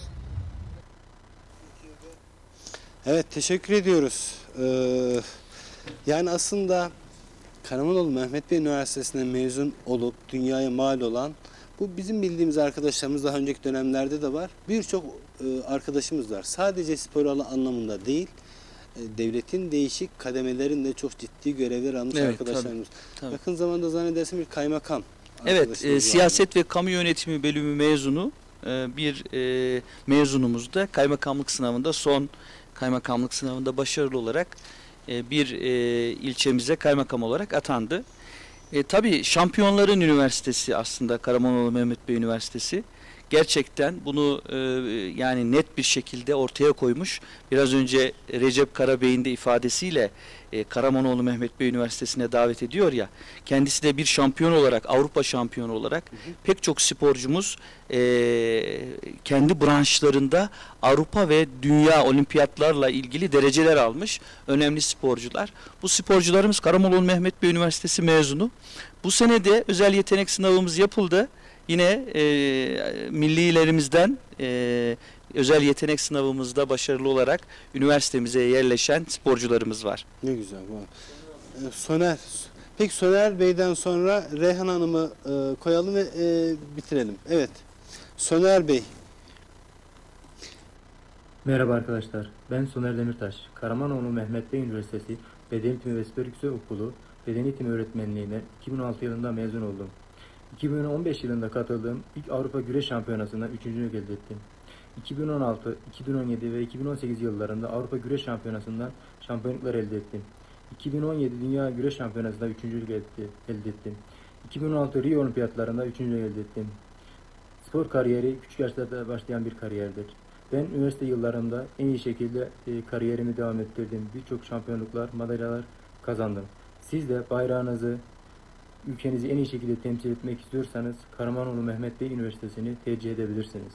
Evet, teşekkür ediyoruz. Yani aslında Karamanoğlu Mehmet Bey Üniversitesi'ne mezun olup dünyaya mal olan, bu bizim bildiğimiz arkadaşlarımız daha önceki dönemlerde de var. Birçok arkadaşımız var. Sadece spor anlamında değil, devletin değişik kademelerinde çok ciddi görevler almış Evet, arkadaşlarımız. tabii. Yakın zamanda zannedersem bir kaymakam Evet, arkadaşımız vardı. siyaset ve kamu yönetimi bölümü mezunu bir mezunumuz da kaymakamlık sınavında son kaymakamlık sınavında başarılı olarak bir ilçemize kaymakam olarak atandı. Tabii şampiyonların üniversitesi aslında Karamanoğlu Mehmet Bey Üniversitesi. Gerçekten bunu yani net bir şekilde ortaya koymuş. Biraz önce Recep Karabey'in de ifadesiyle Karamanoğlu Mehmet Bey Üniversitesi'ne davet ediyor ya. Kendisi de bir şampiyon olarak, Avrupa şampiyonu olarak pek çok sporcumuz kendi branşlarında Avrupa ve dünya olimpiyatlarla ilgili dereceler almış önemli sporcular. Bu sporcularımız Karamanoğlu Mehmet Bey Üniversitesi mezunu. Bu sene de özel yetenek sınavımız yapıldı. Yine millilerimizden özel yetenek sınavımızda başarılı olarak üniversitemize yerleşen sporcularımız var. Ne güzel. Soner. Peki Soner Bey'den sonra Reyhan Hanım'ı koyalım ve bitirelim. Evet. Soner Bey. Merhaba arkadaşlar, ben Soner Demirtaş. Karamanoğlu Mehmet Bey Üniversitesi Beden Eğitimi ve Spor Yüksek Okulu Beden Eğitimi Öğretmenliğine 2006 yılında mezun oldum. 2015 yılında katıldığım ilk Avrupa Güreş Şampiyonası'nda üçüncülük elde ettim. 2016, 2017 ve 2018 yıllarında Avrupa Güreş Şampiyonası'ndan şampiyonluklar elde ettim. 2017 Dünya Güreş Şampiyonası'nda üçüncülük elde ettim. 2016 Rio Olimpiyatlarında üçüncülük elde ettim. Spor kariyeri küçük yaşlarda başlayan bir kariyerdir. Ben üniversite yıllarında en iyi şekilde kariyerimi devam ettirdim. Birçok şampiyonluklar, madalyalar kazandım. Siz de bayrağınızı, ülkenizi en iyi şekilde temsil etmek istiyorsanız Karamanoğlu Mehmet Bey Üniversitesi'ni tercih edebilirsiniz.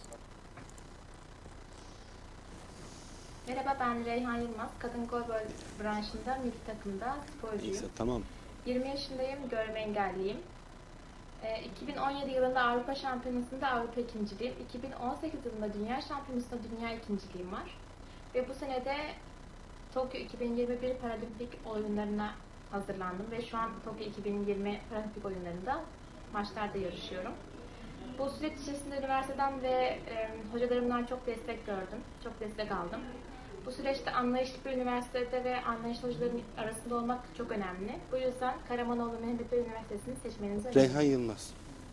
Merhaba, ben Reyhan Yılmaz. Kadın golbol branşında milli takımda sporcuyum. Neyse, tamam. 20 yaşındayım, görme engelliyim. 2017 yılında Avrupa Şampiyonası'nda Avrupa ikinciliğim, 2018 yılında Dünya Şampiyonası'nda Dünya ikinciliğim var. Ve bu sene de Tokyo 2021 Paralimpik oyunlarına hazırlandım ve şu an Tokyo 2020 Paralimpik oyunlarında maçlarda yarışıyorum. Bu süreç içerisinde üniversiteden ve hocalarımdan çok destek gördüm, çok destek aldım. Bu süreçte anlayışlı bir üniversitede ve anlayışlı hocaların arasında olmak çok önemli. Bu yüzden Karamanoğlu Mehmet Bey Üniversitesi'ni seçmenizi öneririm. Reyhan Yılmaz.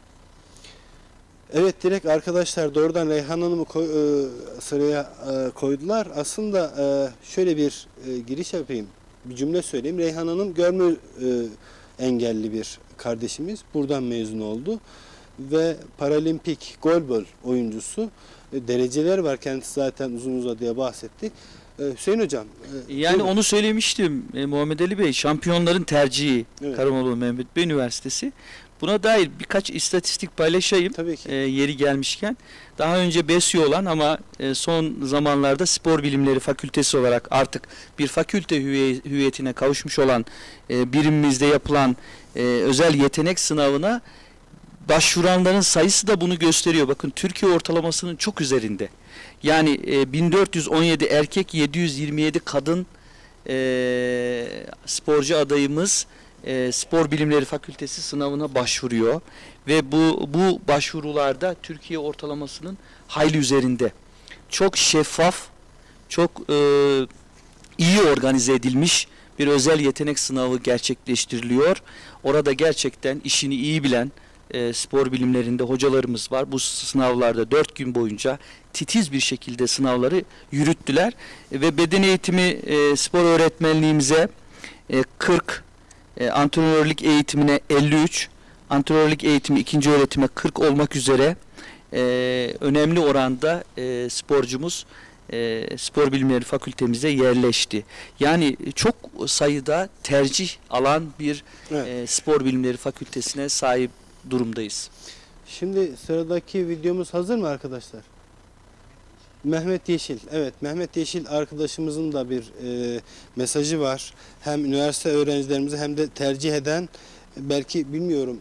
Evet, direkt arkadaşlar doğrudan Reyhan Hanım'ı sıraya koydular. Aslında şöyle bir giriş yapayım. Bir cümle söyleyeyim. Reyhan Hanım görme engelli bir kardeşimiz. Buradan mezun oldu. Ve paralimpik golbol oyuncusu. Dereceler var. Kendisi zaten uzun uzadıya bahsetti. Hüseyin Hocam. Yani buyurun. onu söylemiştim Muhammed Ali Bey. Şampiyonların tercihi Evet. Karamanoğlu Mehmet Bey Üniversitesi. Buna dair birkaç istatistik paylaşayım. Tabii ki. Yeri gelmişken. Daha önce BESYO olan ama son zamanlarda Spor Bilimleri Fakültesi olarak artık bir fakülte hüviyetine kavuşmuş olan birimimizde yapılan özel yetenek sınavına başvuranların sayısı da bunu gösteriyor. Bakın Türkiye ortalamasının çok üzerinde. Yani 1417 erkek, 727 kadın sporcu adayımız Spor Bilimleri Fakültesi sınavına başvuruyor ve bu başvurularda Türkiye ortalamasının hayli üzerinde. Çok şeffaf, çok iyi organize edilmiş bir özel yetenek sınavı gerçekleştiriliyor. Orada gerçekten işini iyi bilen spor bilimlerinde hocalarımız var. Bu sınavlarda 4 gün boyunca titiz bir şekilde sınavları yürüttüler ve beden eğitimi spor öğretmenliğimize 40, antrenörlük eğitimine 53, antrenörlük eğitimi ikinci öğretime 40 olmak üzere önemli oranda sporcumuz Spor Bilimleri Fakültemize yerleşti. Yani çok sayıda tercih alan bir Evet. Spor Bilimleri Fakültesine sahip durumdayız. Şimdi sıradaki videomuz hazır mı arkadaşlar? Mehmet Yeşil. Evet, Mehmet Yeşil arkadaşımızın da bir mesajı var. Hem üniversite öğrencilerimizi hem de tercih eden, belki bilmiyorum,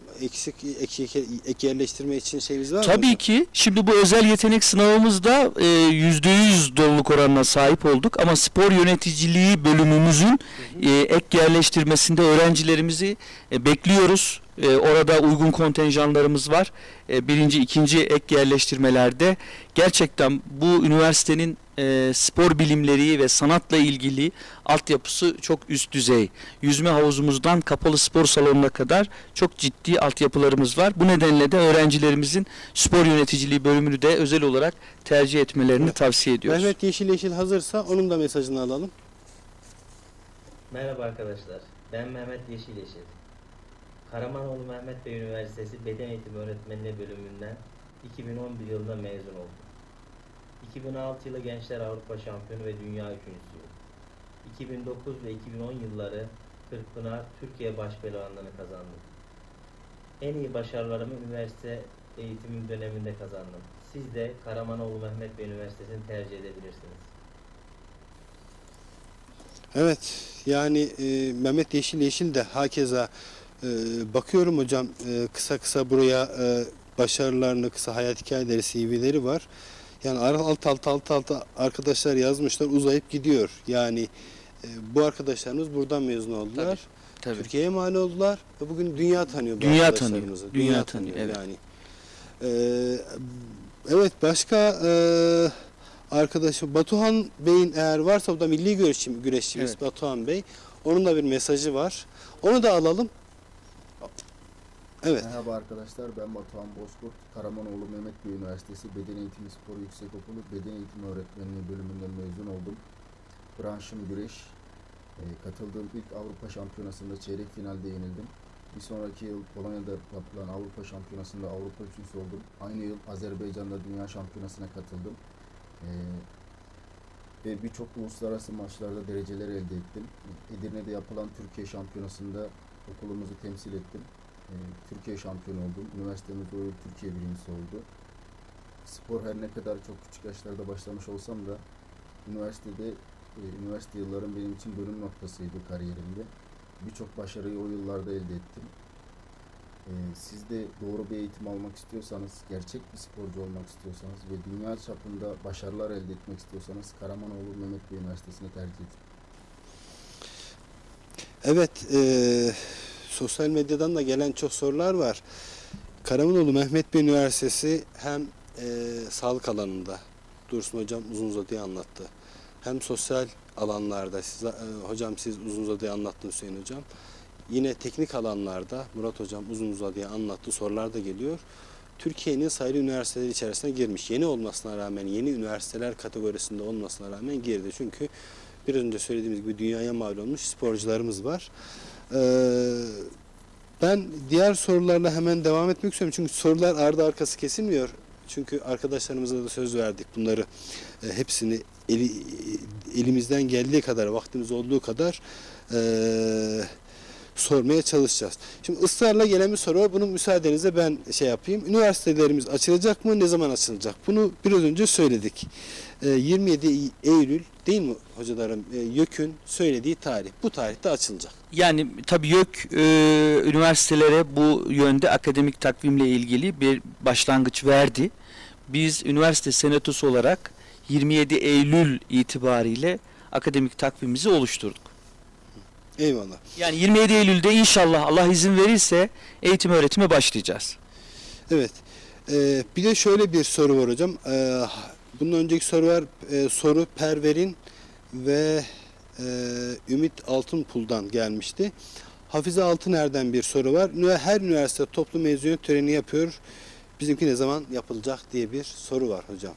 ek yerleştirme için şeyimiz var mı? Tabii ki. Şimdi bu özel yetenek sınavımızda %100 doluluk oranına sahip olduk ama spor yöneticiliği bölümümüzün ek yerleştirmesinde öğrencilerimizi bekliyoruz. Orada uygun kontenjanlarımız var. Birinci, ikinci ek yerleştirmelerde gerçekten bu üniversitenin spor bilimleri ve sanatla ilgili altyapısı çok üst düzey. Yüzme havuzumuzdan kapalı spor salonuna kadar çok ciddi altyapılarımız var. Bu nedenle de öğrencilerimizin spor yöneticiliği bölümünü de özel olarak tercih etmelerini tavsiye ediyoruz. Mehmet Yeşil hazırsa onun da mesajını alalım. Merhaba arkadaşlar, ben Mehmet Yeşil. Karamanoğlu Mehmet Bey Üniversitesi Beden Eğitimi Öğretmenliği bölümünden 2011 yılında mezun oldum. 2006 yılı Gençler Avrupa Şampiyonu ve Dünya Üçüncüsüyüm. 2009 ve 2010 yılları Kırkpınar Türkiye Başpehlivanlığını kazandım. En iyi başarılarımı üniversite eğitimim döneminde kazandım. Siz de Karamanoğlu Mehmet Bey Üniversitesi'ni tercih edebilirsiniz. Evet, yani Mehmet Yeşil de hakeza bakıyorum hocam, kısa kısa buraya başarılarını, kısa hayat hikayeleri, CV'leri var. Yani alt arkadaşlar yazmışlar, uzayıp gidiyor. Yani bu arkadaşlarımız buradan mezun oldular. Tabii. Türkiye'ye mal oldular ve bugün dünya tanıyor bu Dünya arkadaşlarımızı. tanıyor. Dünya tanıyor, evet. Yani. Evet, başka arkadaşım Batuhan Bey'in eğer varsa, o da milli güreşçimiz Evet. Batuhan Bey. Onun da bir mesajı var. Onu da alalım. Evet. Merhaba arkadaşlar, ben Batuhan Bozkurt. Karamanoğlu Mehmet Bey Üniversitesi Beden Eğitimi Spor Yüksekokulu Beden Eğitimi Öğretmenliği bölümünden mezun oldum. Branşım güreş. Katıldığım ilk Avrupa Şampiyonası'nda çeyrek finalde yenildim. Bir sonraki yıl Polonya'da yapılan Avrupa Şampiyonası'nda Avrupa üçüncüsü oldum. Aynı yıl Azerbaycan'da Dünya Şampiyonası'na katıldım. Ve birçok uluslararası maçlarda dereceler elde ettim. Edirne'de yapılan Türkiye Şampiyonası'nda okulumuzu temsil ettim. Türkiye şampiyonu oldum. Üniversitemiz o yıl Türkiye birincisi oldu. Spor her ne kadar çok küçük yaşlarda başlamış olsam da üniversite yıllarım benim için dönüm noktasıydı kariyerimde. Birçok başarıyı o yıllarda elde ettim. Siz de doğru bir eğitim almak istiyorsanız, gerçek bir sporcu olmak istiyorsanız ve dünya çapında başarılar elde etmek istiyorsanız Karamanoğlu Mehmet Bey Üniversitesi'ni tercih edin. Evet, sosyal medyadan da gelen çok sorular var. Karamanoğlu Mehmet Bey Üniversitesi hem sağlık alanında, Dursun Hocam uzun uzadıya anlattı. Hem sosyal alanlarda, hocam siz uzun uzadıya anlattınız Hüseyin Hocam. Yine teknik alanlarda Murat Hocam uzun uzadıya anlattı, sorular da geliyor. Türkiye'nin sayılı üniversiteleri içerisine girmiş. Yeni olmasına rağmen, yeni üniversiteler kategorisinde olmasına rağmen girdi. Çünkü biraz önce söylediğimiz gibi dünyaya mal olmuş sporcularımız var. Ben diğer sorularla hemen devam etmek istiyorum. Çünkü sorular ardı arkası kesilmiyor. Çünkü arkadaşlarımıza da söz verdik. Bunları hepsini elimizden geldiği kadar, vaktimiz olduğu kadar sormaya çalışacağız. Şimdi ısrarla gelen bir soru var. Bunun müsaadenizle ben şey yapayım. Üniversitelerimiz açılacak mı? Ne zaman açılacak? Bunu biraz önce söyledik. 27 Eylül değil mi hocalarım? YÖK'ün söylediği tarih. Bu tarihte açılacak. Yani tabii YÖK üniversitelere bu yönde akademik takvimle ilgili bir başlangıç verdi. Biz üniversite senatosu olarak 27 Eylül itibariyle akademik takvimimizi oluşturduk. Eyvallah. Yani 27 Eylül'de inşallah Allah izin verirse eğitim öğretime başlayacağız. Evet. Bir de şöyle bir soru var hocam. Bundan önceki soru var. Soru Perver'in ve Ümit Altınpul'dan gelmişti. Hafize Altıner'den bir soru var. Her üniversite toplu mezuniyet töreni yapıyor. Bizimki ne zaman yapılacak diye bir soru var hocam.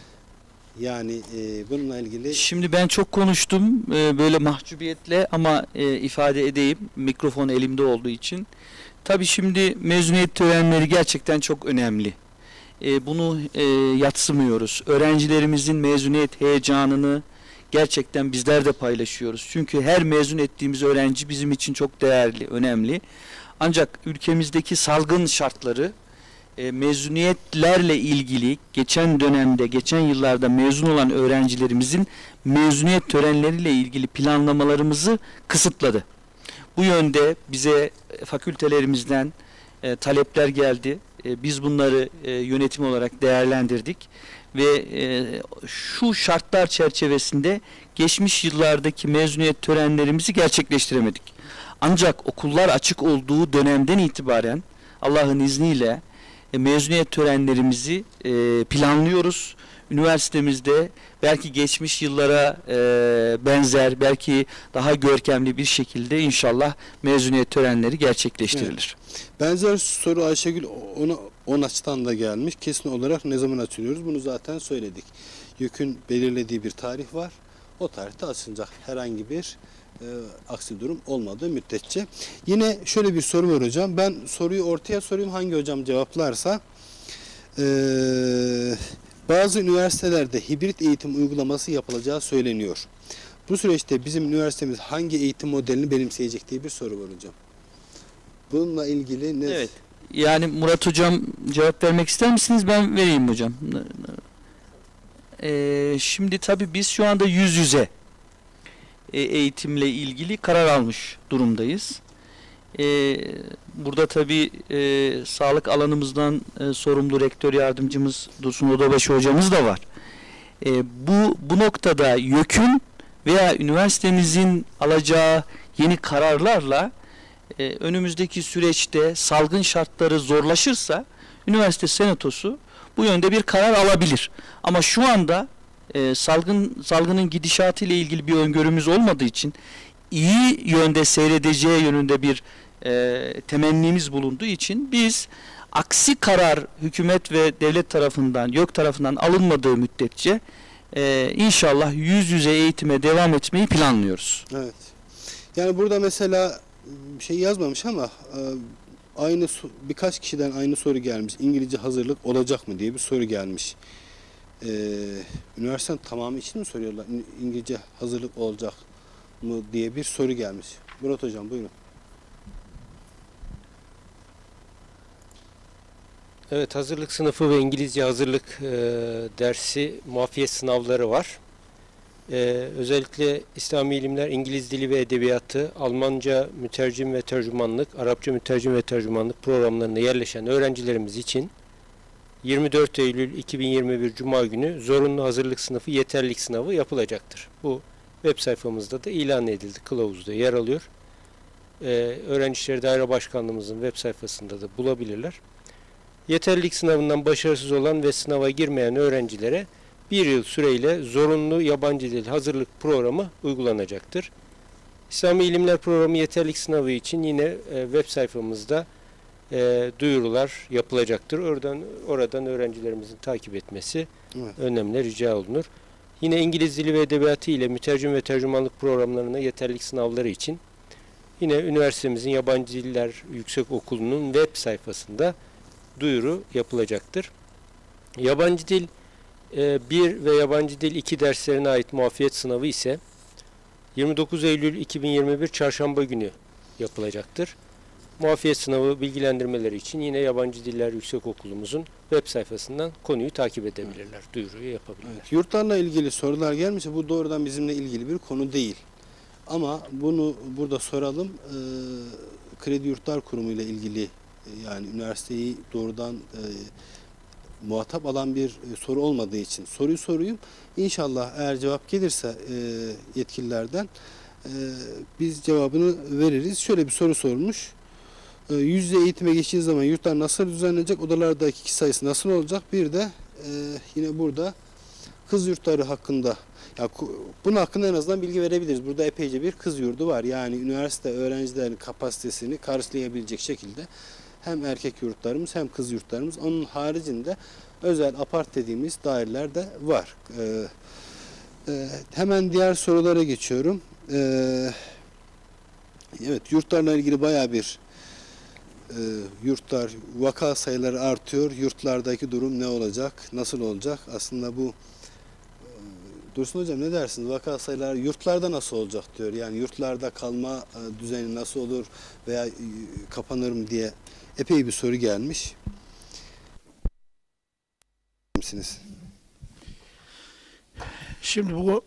Yani bununla ilgili... Şimdi ben çok konuştum böyle mahcubiyetle ama ifade edeyim mikrofon elimde olduğu için. Tabii şimdi mezuniyet törenleri gerçekten çok önemli. Bunu yadsımıyoruz. Öğrencilerimizin mezuniyet heyecanını gerçekten bizler de paylaşıyoruz. Çünkü her mezun ettiğimiz öğrenci bizim için çok değerli, önemli. Ancak ülkemizdeki salgın şartları mezuniyetlerle ilgili geçen dönemde, geçen yıllarda mezun olan öğrencilerimizin mezuniyet törenleriyle ilgili planlamalarımızı kısıtladı. Bu yönde bize fakültelerimizden talepler geldi. Biz bunları yönetim olarak değerlendirdik ve şu şartlar çerçevesinde geçmiş yıllardaki mezuniyet törenlerimizi gerçekleştiremedik. Ancak okullar açık olduğu dönemden itibaren Allah'ın izniyle mezuniyet törenlerimizi planlıyoruz. Üniversitemizde belki geçmiş yıllara benzer, belki daha görkemli bir şekilde inşallah mezuniyet törenleri gerçekleştirilir. Evet. Benzer soru Ayşegül on açıdan da gelmiş. Kesin olarak ne zaman açılıyoruz? Bunu zaten söyledik. YÖK'ün belirlediği bir tarih var. O tarihte açılacak. Herhangi bir aksi durum olmadığı müddetçe. Yine şöyle bir soru var hocam. Ben soruyu ortaya sorayım. Hangi hocam cevaplarsa. Bazı üniversitelerde hibrit eğitim uygulaması yapılacağı söyleniyor. Bu süreçte bizim üniversitemiz hangi eğitim modelini benimseyecek diye bir soru var hocam. Bununla ilgili ne? Evet. Yani Murat hocam cevap vermek ister misiniz? Ben vereyim hocam. Şimdi tabii biz şu anda yüz yüze eğitimle ilgili karar almış durumdayız. Burada tabii sağlık alanımızdan sorumlu rektör yardımcımız Dursun Odabaşı hocamız da var. Bu noktada YÖK'ün veya üniversitemizin alacağı yeni kararlarla önümüzdeki süreçte salgın şartları zorlaşırsa üniversite senatosu bu yönde bir karar alabilir. Ama şu anda salgının gidişatı ile ilgili bir öngörümüz olmadığı için iyi yönde seyredeceği yönünde bir temennimiz bulunduğu için biz aksi karar hükümet ve devlet tarafından, YÖK tarafından alınmadığı müddetçe inşallah yüz yüze eğitime devam etmeyi planlıyoruz. Evet. Yani burada mesela şey yazmamış ama birkaç kişiden aynı soru gelmiş. İngilizce hazırlık olacak mı diye bir soru gelmiş. Üniversitenin tamamı için mi soruyorlar? İngilizce hazırlık olacak mı diye bir soru gelmiş. Murat hocam buyurun. Evet, hazırlık sınıfı ve İngilizce hazırlık dersi muafiyet sınavları var. Özellikle İslami ilimler, İngiliz dili ve edebiyatı, Almanca mütercim ve tercümanlık, Arapça mütercim ve tercümanlık programlarına yerleşen öğrencilerimiz için 24 Eylül 2021 Cuma günü zorunlu hazırlık sınıfı yeterlilik sınavı yapılacaktır. Bu web sayfamızda da ilan edildi, kılavuzda yer alıyor. Öğrenci İşleri Daire Başkanlığımızın web sayfasında da bulabilirler. Yeterlilik sınavından başarısız olan ve sınava girmeyen öğrencilere bir yıl süreyle zorunlu yabancı dil hazırlık programı uygulanacaktır. İslami İlimler Programı yeterlilik sınavı için yine web sayfamızda duyurular yapılacaktır. Oradan öğrencilerimizin takip etmesi önemli, rica olunur. Yine İngiliz dili ve edebiyatı ile mütercim ve tercümanlık programlarına yeterlilik sınavları için yine üniversitemizin Yabancı Diller Yüksekokulu'nun web sayfasında duyuru yapılacaktır. Yabancı dil 1 ve yabancı dil 2 derslerine ait muafiyet sınavı ise 29 Eylül 2021 Çarşamba günü yapılacaktır. Muafiyet sınavı bilgilendirmeleri için yine Yabancı Diller Yüksekokulumuzun web sayfasından konuyu takip edebilirler, duyuruyu yapabilirler. Evet, yurtlarla ilgili sorular gelmişse bu doğrudan bizimle ilgili bir konu değil. Ama bunu burada soralım. Kredi Yurtlar Kurumu ile ilgili yani üniversiteyi doğrudan muhatap alan bir soru olmadığı için soruyu sorayım. İnşallah eğer cevap gelirse yetkililerden biz cevabını veririz. Şöyle bir soru sormuş. Yüz yüze eğitime geçtiği zaman yurtlar nasıl düzenlenecek? Odalardaki kişi sayısı nasıl olacak? Bir de yine burada kız yurtları hakkında ya bunun hakkında en azından bilgi verebiliriz. Burada epeyce bir kız yurdu var. Yani üniversite öğrencilerin kapasitesini karşılayabilecek şekilde hem erkek yurtlarımız hem kız yurtlarımız. Onun haricinde özel apart dediğimiz daireler de var. Hemen diğer sorulara geçiyorum. Evet, yurtlarla ilgili bayağı bir yurtlar, vaka sayıları artıyor. Yurtlardaki durum ne olacak? Nasıl olacak? Aslında bu Dursun Hocam ne dersiniz? Vaka sayıları yurtlarda nasıl olacak diyor. Yani yurtlarda kalma düzeni nasıl olur veya kapanır mı diye epey bir soru gelmiş. Misiniz? Şimdi bu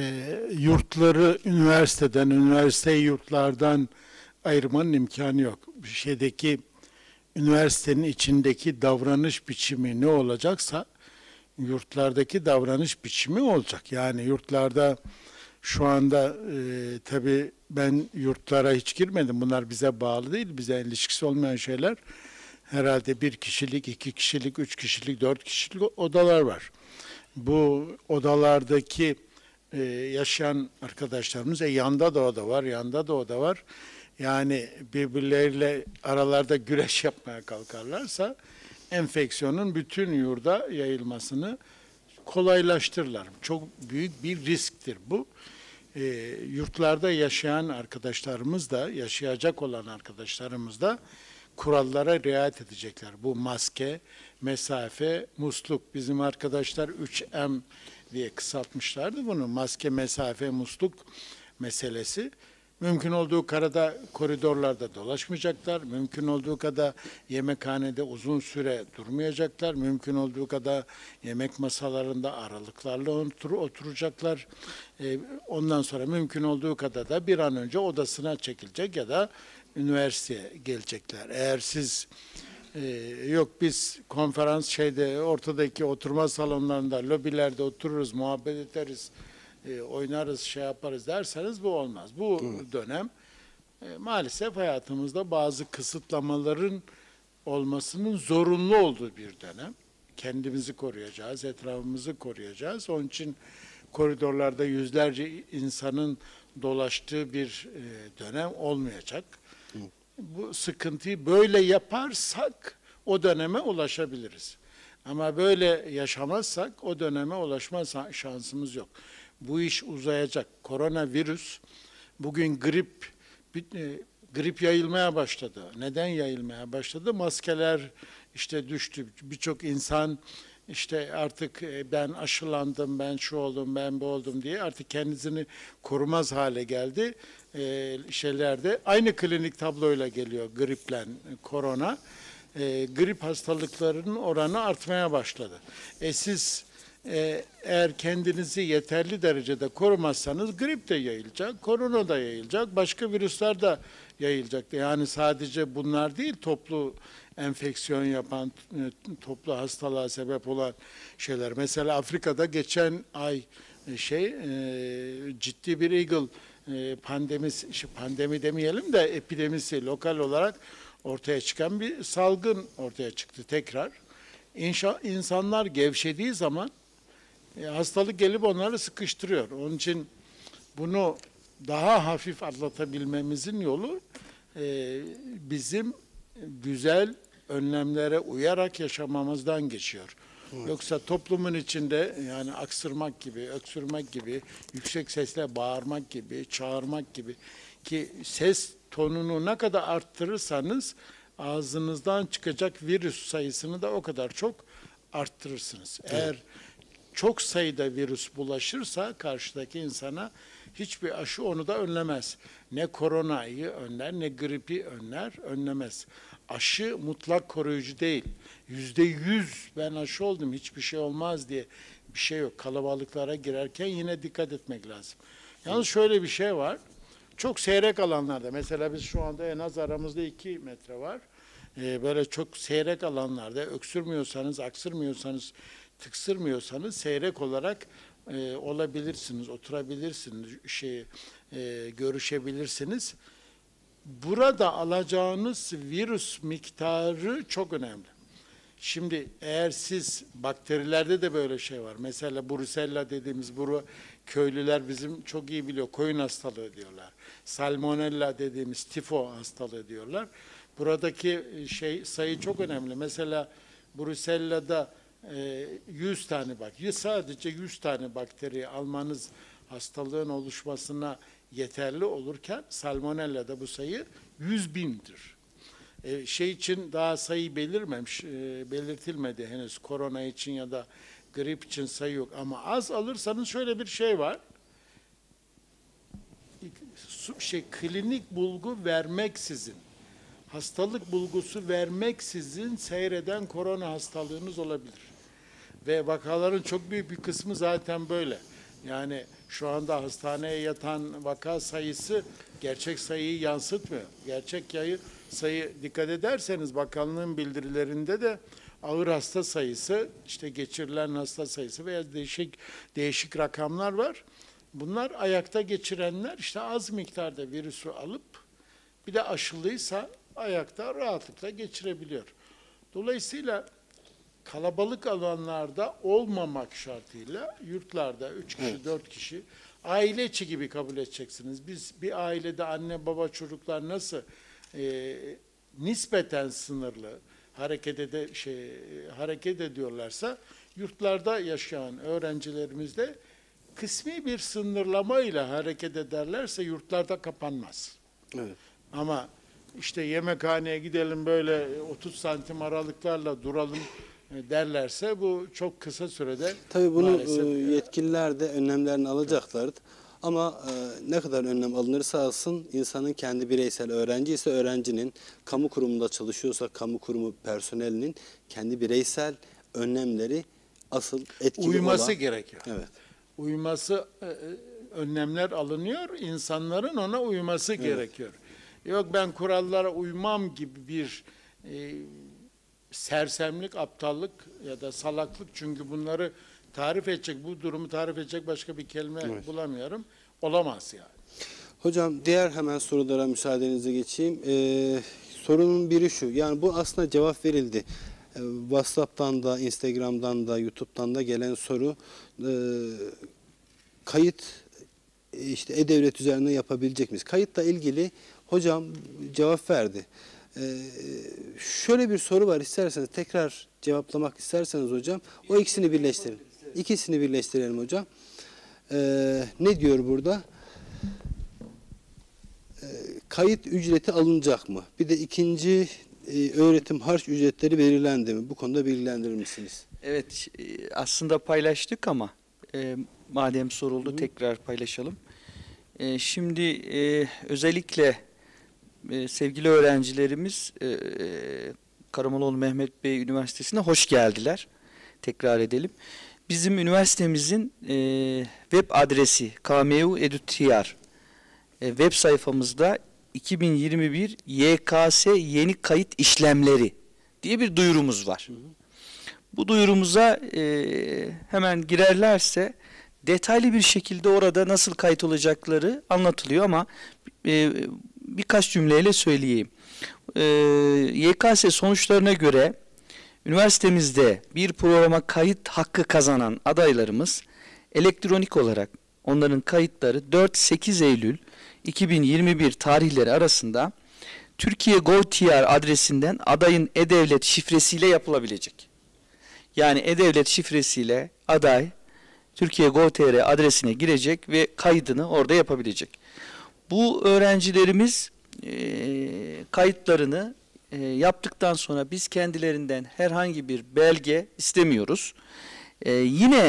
yurtları üniversiteden, üniversiteyi yurtlardan ayırmanın imkanı yok. Bir şeydeki üniversitenin içindeki davranış biçimi ne olacaksa yurtlardaki davranış biçimi olacak. Yani yurtlarda şu anda tabii ben yurtlara hiç girmedim. Bunlar bize bağlı değil, bize ilişkisi olmayan şeyler. Herhalde 1 kişilik, 2 kişilik, 3 kişilik, 4 kişilik odalar var. Bu odalardaki yaşayan arkadaşlarımız, yanda da oda var, yanda da oda var. Yani birbirleriyle aralarda güreş yapmaya kalkarlarsa enfeksiyonun bütün yurda yayılmasını kolaylaştırırlar. Çok büyük bir risktir bu. Yurtlarda yaşayan arkadaşlarımız da, yaşayacak olan arkadaşlarımız da kurallara riayet edecekler. Bu maske, mesafe, musluk. Bizim arkadaşlar 3M diye kısaltmışlardı bunu. Maske, mesafe, musluk meselesi. Mümkün olduğu kadar koridorlarda dolaşmayacaklar. Mümkün olduğu kadar yemekhanede uzun süre durmayacaklar. Mümkün olduğu kadar yemek masalarında aralıklarla oturacaklar. Ondan sonra mümkün olduğu kadar da bir an önce odasına çekilecek ya da üniversiteye gelecekler. Eğer siz yok biz konferans ortadaki oturma salonlarında, lobilerde otururuz, muhabbet ederiz, oynarız, şey yaparız derseniz bu olmaz. Bu dönem maalesef hayatımızda bazı kısıtlamaların olmasının zorunlu olduğu bir dönem. Kendimizi koruyacağız, etrafımızı koruyacağız. Onun için koridorlarda yüzlerce insanın dolaştığı bir dönem olmayacak. Bu sıkıntıyı böyle yaparsak o döneme ulaşabiliriz. Ama böyle yaşamazsak o döneme ulaşma şansımız yok. Bu iş uzayacak. Koronavirüs, bugün grip yayılmaya başladı. Neden yayılmaya başladı? Maskeler işte düştü. Birçok insan işte artık ben aşılandım, ben şu oldum, ben bu oldum diye artık kendisini korumaz hale geldi. Şeylerde aynı klinik tabloyla geliyor griple korona. Grip hastalıklarının oranı artmaya başladı. Siz eğer kendinizi yeterli derecede korumazsanız grip de yayılacak, korona da yayılacak, başka virüsler de yayılacak. Yani sadece bunlar değil, toplu enfeksiyon yapan, toplu hastalığa sebep olan şeyler. Mesela Afrika'da geçen ay ciddi bir Eagle pandemi demeyelim de epidemisi lokal olarak ortaya çıkan bir salgın ortaya çıktı tekrar. İnsanlar gevşediği zaman hastalık gelip onları sıkıştırıyor. Onun için bunu daha hafif atlatabilmemizin yolu bizim güzel önlemlere uyarak yaşamamızdan geçiyor. Evet. Yoksa toplumun içinde yani aksırmak gibi, öksürmek gibi, yüksek sesle bağırmak gibi, çağırmak gibi ki ses tonunu ne kadar arttırırsanız ağzınızdan çıkacak virüs sayısını da o kadar çok arttırırsınız. Evet. Eğer çok sayıda virüs bulaşırsa karşıdaki insana hiçbir aşı onu da önlemez. Ne koronayı önler, ne gripi önlemez. Aşı mutlak koruyucu değil. %100 ben aşı oldum, hiçbir şey olmaz diye bir şey yok. Kalabalıklara girerken yine dikkat etmek lazım. Yalnız şöyle bir şey var. Çok seyrek alanlarda, mesela biz şu anda en az aramızda 2 metre var. Böyle çok seyrek alanlarda öksürmüyorsanız, aksırmıyorsanız, tıksırmıyorsanız seyrek olarak olabilirsiniz, oturabilirsiniz, görüşebilirsiniz. Burada alacağınız virüs miktarı çok önemli. Şimdi eğer siz, bakterilerde de böyle şey var. Mesela Brusella dediğimiz, köylüler bizim çok iyi biliyor, koyun hastalığı diyorlar. Salmonella dediğimiz tifo hastalığı diyorlar. Buradaki sayı çok önemli. Mesela Brusella'da 100 tane sadece 100 tane bakteri almanız hastalığın oluşmasına yeterli olurken Salmonella'da bu sayı 100.000'dir. için daha sayı belirtilmedi henüz, korona için ya da grip için sayı yok, ama az alırsanız şöyle bir şey var. Klinik bulgu vermeksizin, hastalık bulgusu vermeksizin seyreden korona hastalığınız olabilir. Ve vakaların çok büyük bir kısmı zaten böyle. Yani şu anda hastaneye yatan vaka sayısı gerçek sayıyı yansıtmıyor. Gerçek sayı dikkat ederseniz bakanlığın bildirilerinde de ağır hasta sayısı, işte geçirilen hasta sayısı veya değişik rakamlar var. Bunlar ayakta geçirenler işte az miktarda virüsü alıp bir de aşılıysa ayakta rahatlıkla geçirebiliyor. Dolayısıyla kalabalık alanlarda olmamak şartıyla yurtlarda 3 kişi, 4 kişi aile içi gibi kabul edeceksiniz. Biz bir ailede anne baba çocuklar nasıl nispeten sınırlı hareket ediyorlarsa yurtlarda yaşayan öğrencilerimiz de kısmi bir sınırlamayla hareket ederlerse yurtlarda kapanmaz. Evet. Ama işte yemekhaneye gidelim böyle 30 santim aralıklarla duralım derlerse bu çok kısa sürede tabii bunu maalesef, yetkililer de önlemlerini alacaklardı. Ama ne kadar önlem alınırsa alsın insanın kendi bireysel, öğrenci ise öğrencinin, kamu kurumunda çalışıyorsa kamu kurumu personelinin kendi bireysel önlemleri asıl etkili uyması olan. gerekiyor. Evet. Önlemler alınıyor, insanların ona uyması gerekiyor. Yok ben kurallara uymam gibi bir sersemlik, aptallık ya da salaklık, çünkü bunları bu durumu tarif edecek başka bir kelime bulamıyorum. Olamaz yani. Hocam diğer hemen sorulara müsaadenizle geçeyim. Sorunun biri şu, yani bu aslında cevap verildi. WhatsApp'tan da, Instagram'dan da, YouTube'dan da gelen soru, kayıt işte E-Devlet üzerinden yapabilecek miyiz? Kayıtla ilgili hocam cevap verdi. Şöyle bir soru var, isterseniz tekrar cevaplamak isterseniz hocam, o ikisini birleştirin. İkisini birleştirelim hocam. Ne diyor burada? Kayıt ücreti alınacak mı? Bir de ikinci, öğretim harç ücretleri belirlendi mi? Bu konuda bilgilendirir misiniz? Evet, aslında paylaştık ama madem soruldu tekrar paylaşalım. Şimdi özellikle sevgili öğrencilerimiz Karamanoğlu Mehmet Bey Üniversitesi'ne hoş geldiler. Tekrar edelim. Bizim üniversitemizin web adresi KMU.edu.tr web sayfamızda 2021 YKS yeni kayıt işlemleri diye bir duyurumuz var. Bu duyurumuza hemen girerlerse detaylı bir şekilde orada nasıl kayıt olacakları anlatılıyor ama birkaç cümleyle söyleyeyim. YKS sonuçlarına göre üniversitemizde bir programa kayıt hakkı kazanan adaylarımız elektronik olarak onların kayıtları 4-8 Eylül 2021 tarihleri arasında Türkiye Gov.tr adresinden adayın E-Devlet şifresiyle yapılabilecek. Yani E-Devlet şifresiyle aday Türkiye Gov.tr adresine girecek ve kaydını orada yapabilecek. Bu öğrencilerimiz kayıtlarını yaptıktan sonra biz kendilerinden herhangi bir belge istemiyoruz. Yine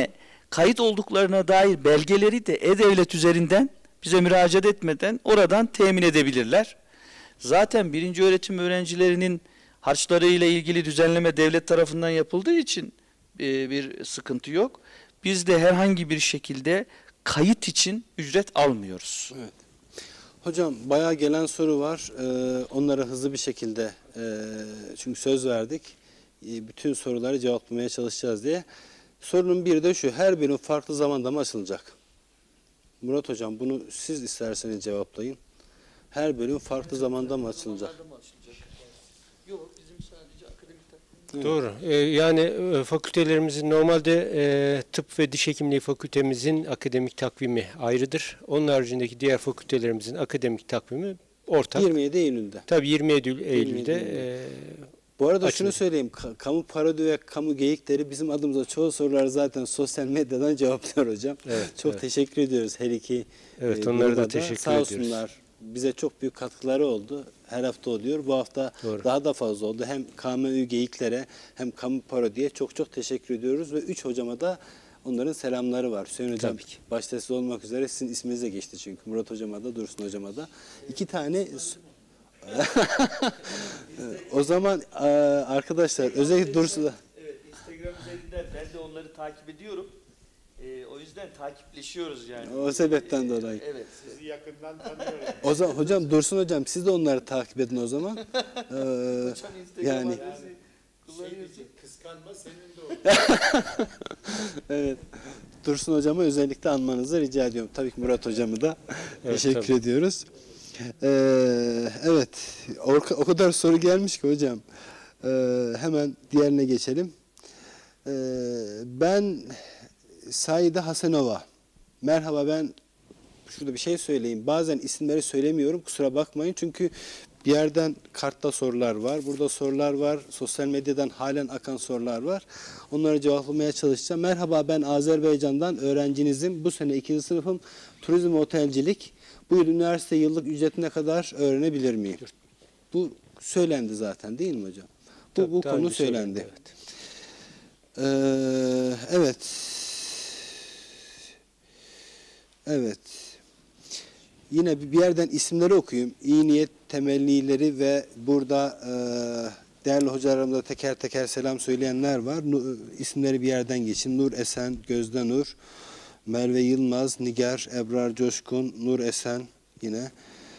kayıt olduklarına dair belgeleri de E-Devlet üzerinden bize müracaat etmeden oradan temin edebilirler. Zaten birinci öğretim öğrencilerinin harçlarıyla ilgili düzenleme devlet tarafından yapıldığı için bir sıkıntı yok. Biz de herhangi bir şekilde kayıt için ücret almıyoruz. Evet. Hocam bayağı gelen soru var. Onlara hızlı bir şekilde çünkü söz verdik. Bütün soruları cevaplamaya çalışacağız diye. Sorunun biri de şu. Her bölüm farklı zamanda mı açılacak? Murat Hocam bunu siz isterseniz cevaplayın. Her bölüm farklı zamanda mı açılacak? Yok, bizim sadece akademik. Doğru. Yani fakültelerimizin normalde tıp ve diş hekimliği fakültemizin akademik takvimi ayrıdır. Onun haricindeki diğer fakültelerimizin akademik takvimi ortak. 27 Eylül'de. Tabii 27 Eylül'de. 27 Bu arada şunu söyleyeyim. Kamu parodi ve kamu geyikleri bizim adımıza çoğu soruları zaten sosyal medyadan cevaplıyor hocam. Evet, çok evet. teşekkür ediyoruz her iki Evet, onlara da gruba teşekkür Sağ ediyoruz. olsunlar. Bize çok büyük katkıları oldu. Her hafta oluyor. Bu hafta Doğru. daha da fazla oldu. Hem KMÜ geyiklere hem kamu parodiye çok teşekkür ediyoruz. Ve 3 hocama da onların selamları var. Hüseyin Hocam Tabii ki. başta siz olmak üzere sizin isminiz de geçti çünkü. Murat Hocama da Dursun Hocama da. 2 tane o zaman arkadaşlar özellikle Dursun'a Evet, Instagram üzerinden ben de onları takip ediyorum. O yüzden takipleşiyoruz yani. o sebepten dolayı. Evet. Sizi yakından tanıyorum. O zaman hocam Dursun Hocam siz de onları takip edin o zaman. Yani Kıskanma senin de o. evet. Dursun Hocam'ı özellikle anmanızı rica ediyorum. Tabii ki Murat Hocam'ı da Evet, teşekkür tabii. ediyoruz. Evet. O kadar soru gelmiş ki hocam. Hemen diğerine geçelim. Ben Saide Hasanova. Merhaba, ben şurada bir şey söyleyeyim. Bazen isimleri söylemiyorum. Kusura bakmayın. Çünkü bir yerden kartta sorular var. Burada sorular var. Sosyal medyadan halen akan sorular var. Onları cevaplamaya çalışacağım. Merhaba, ben Azerbaycan'dan öğrencinizim. Bu sene 2. sınıfım. Turizm ve otelcilik. Bu yıl üniversite yıllık ücretine kadar öğrenebilir miyim? Bu söylendi zaten değil mi hocam? Bu Daha konu önce söylendi. evet. Evet. Evet. Yine bir yerden isimleri okuyayım. İyi niyet temellileri ve burada değerli hocalarımda teker teker selam söyleyenler var. İsimleri bir yerden geçin. Nur Esen, Gözde Nur, Merve Yılmaz, Nigar, Ebrar Coşkun, Nur Esen yine.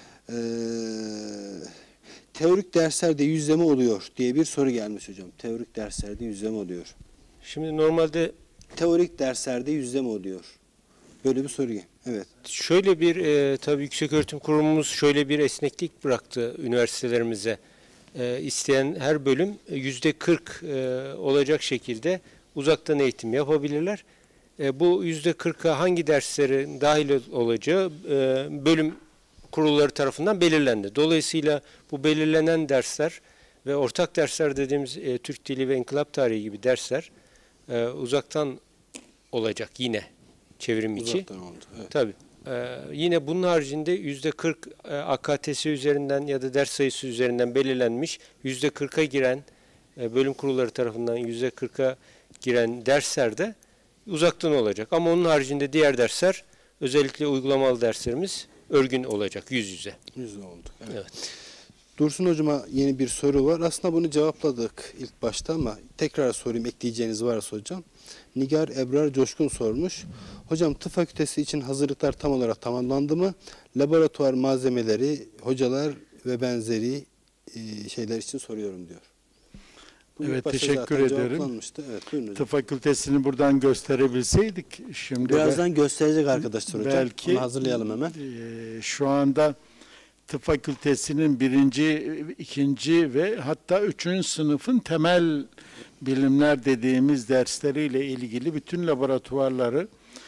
Teorik derslerde yüzleme oluyor diye bir soru gelmiş hocam. Teorik derslerde yüzleme oluyor. Şimdi normalde Teorik derslerde yüzleme oluyor. Böyle bir soru. Evet. şöyle bir tabii Yükseköğretim Kurumumuz şöyle bir esneklik bıraktı üniversitelerimize. İsteyen her bölüm %40 olacak şekilde uzaktan eğitim yapabilirler. Bu %40'a hangi derslerin dahil olacağı bölüm kurulları tarafından belirlendi. Dolayısıyla bu belirlenen dersler ve ortak dersler dediğimiz Türk Dili ve İnkılap Tarihi gibi dersler uzaktan olacak yine çevrim içi. Uzaktan oldu. Evet. Tabii. Yine bunun haricinde %40 AKTS üzerinden ya da ders sayısı üzerinden belirlenmiş %40'a giren bölüm kurulları tarafından %40'a giren dersler de uzaktan olacak. Ama onun haricinde diğer dersler özellikle uygulamalı derslerimiz örgün olacak yüz yüze. Yüzde oldu. Evet. Evet. Dursun hocama yeni bir soru var. Aslında bunu cevapladık ilk başta ama tekrar sorayım, ekleyeceğiniz varsa hocam. Nigar Ebrar Coşkun sormuş. Hocam tıp fakültesi için hazırlıklar tam olarak tamamlandı mı? Laboratuvar malzemeleri, hocalar ve benzeri şeyler için soruyorum diyor. Bu ilk Evet, başta teşekkür zaten ederim. cevaplanmıştı. Evet, buyurun hocam. Tıp fakültesini buradan gösterebilseydik şimdi Birazdan gösterecek arkadaşlar hocam. belki Onu hazırlayalım hemen. Şu anda tıp fakültesinin 1., 2. ve hatta 3. sınıfın temel bilimler dediğimiz dersleriyle ilgili bütün laboratuvarları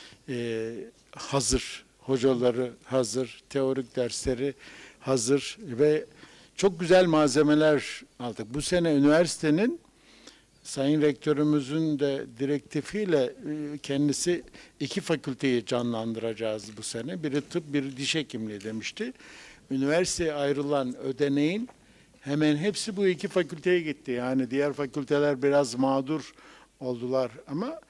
hazır, hocaları hazır, teorik dersleri hazır ve çok güzel malzemeler aldık. Bu sene üniversitenin Sayın Rektörümüzün de direktifiyle kendisi 2 fakülteyi canlandıracağız bu sene. Biri tıp, biri diş hekimliği demişti. Üniversiteye ayrılan ödeneğin hemen hepsi bu 2 fakülteye gitti. Yani diğer fakülteler biraz mağdur oldular ama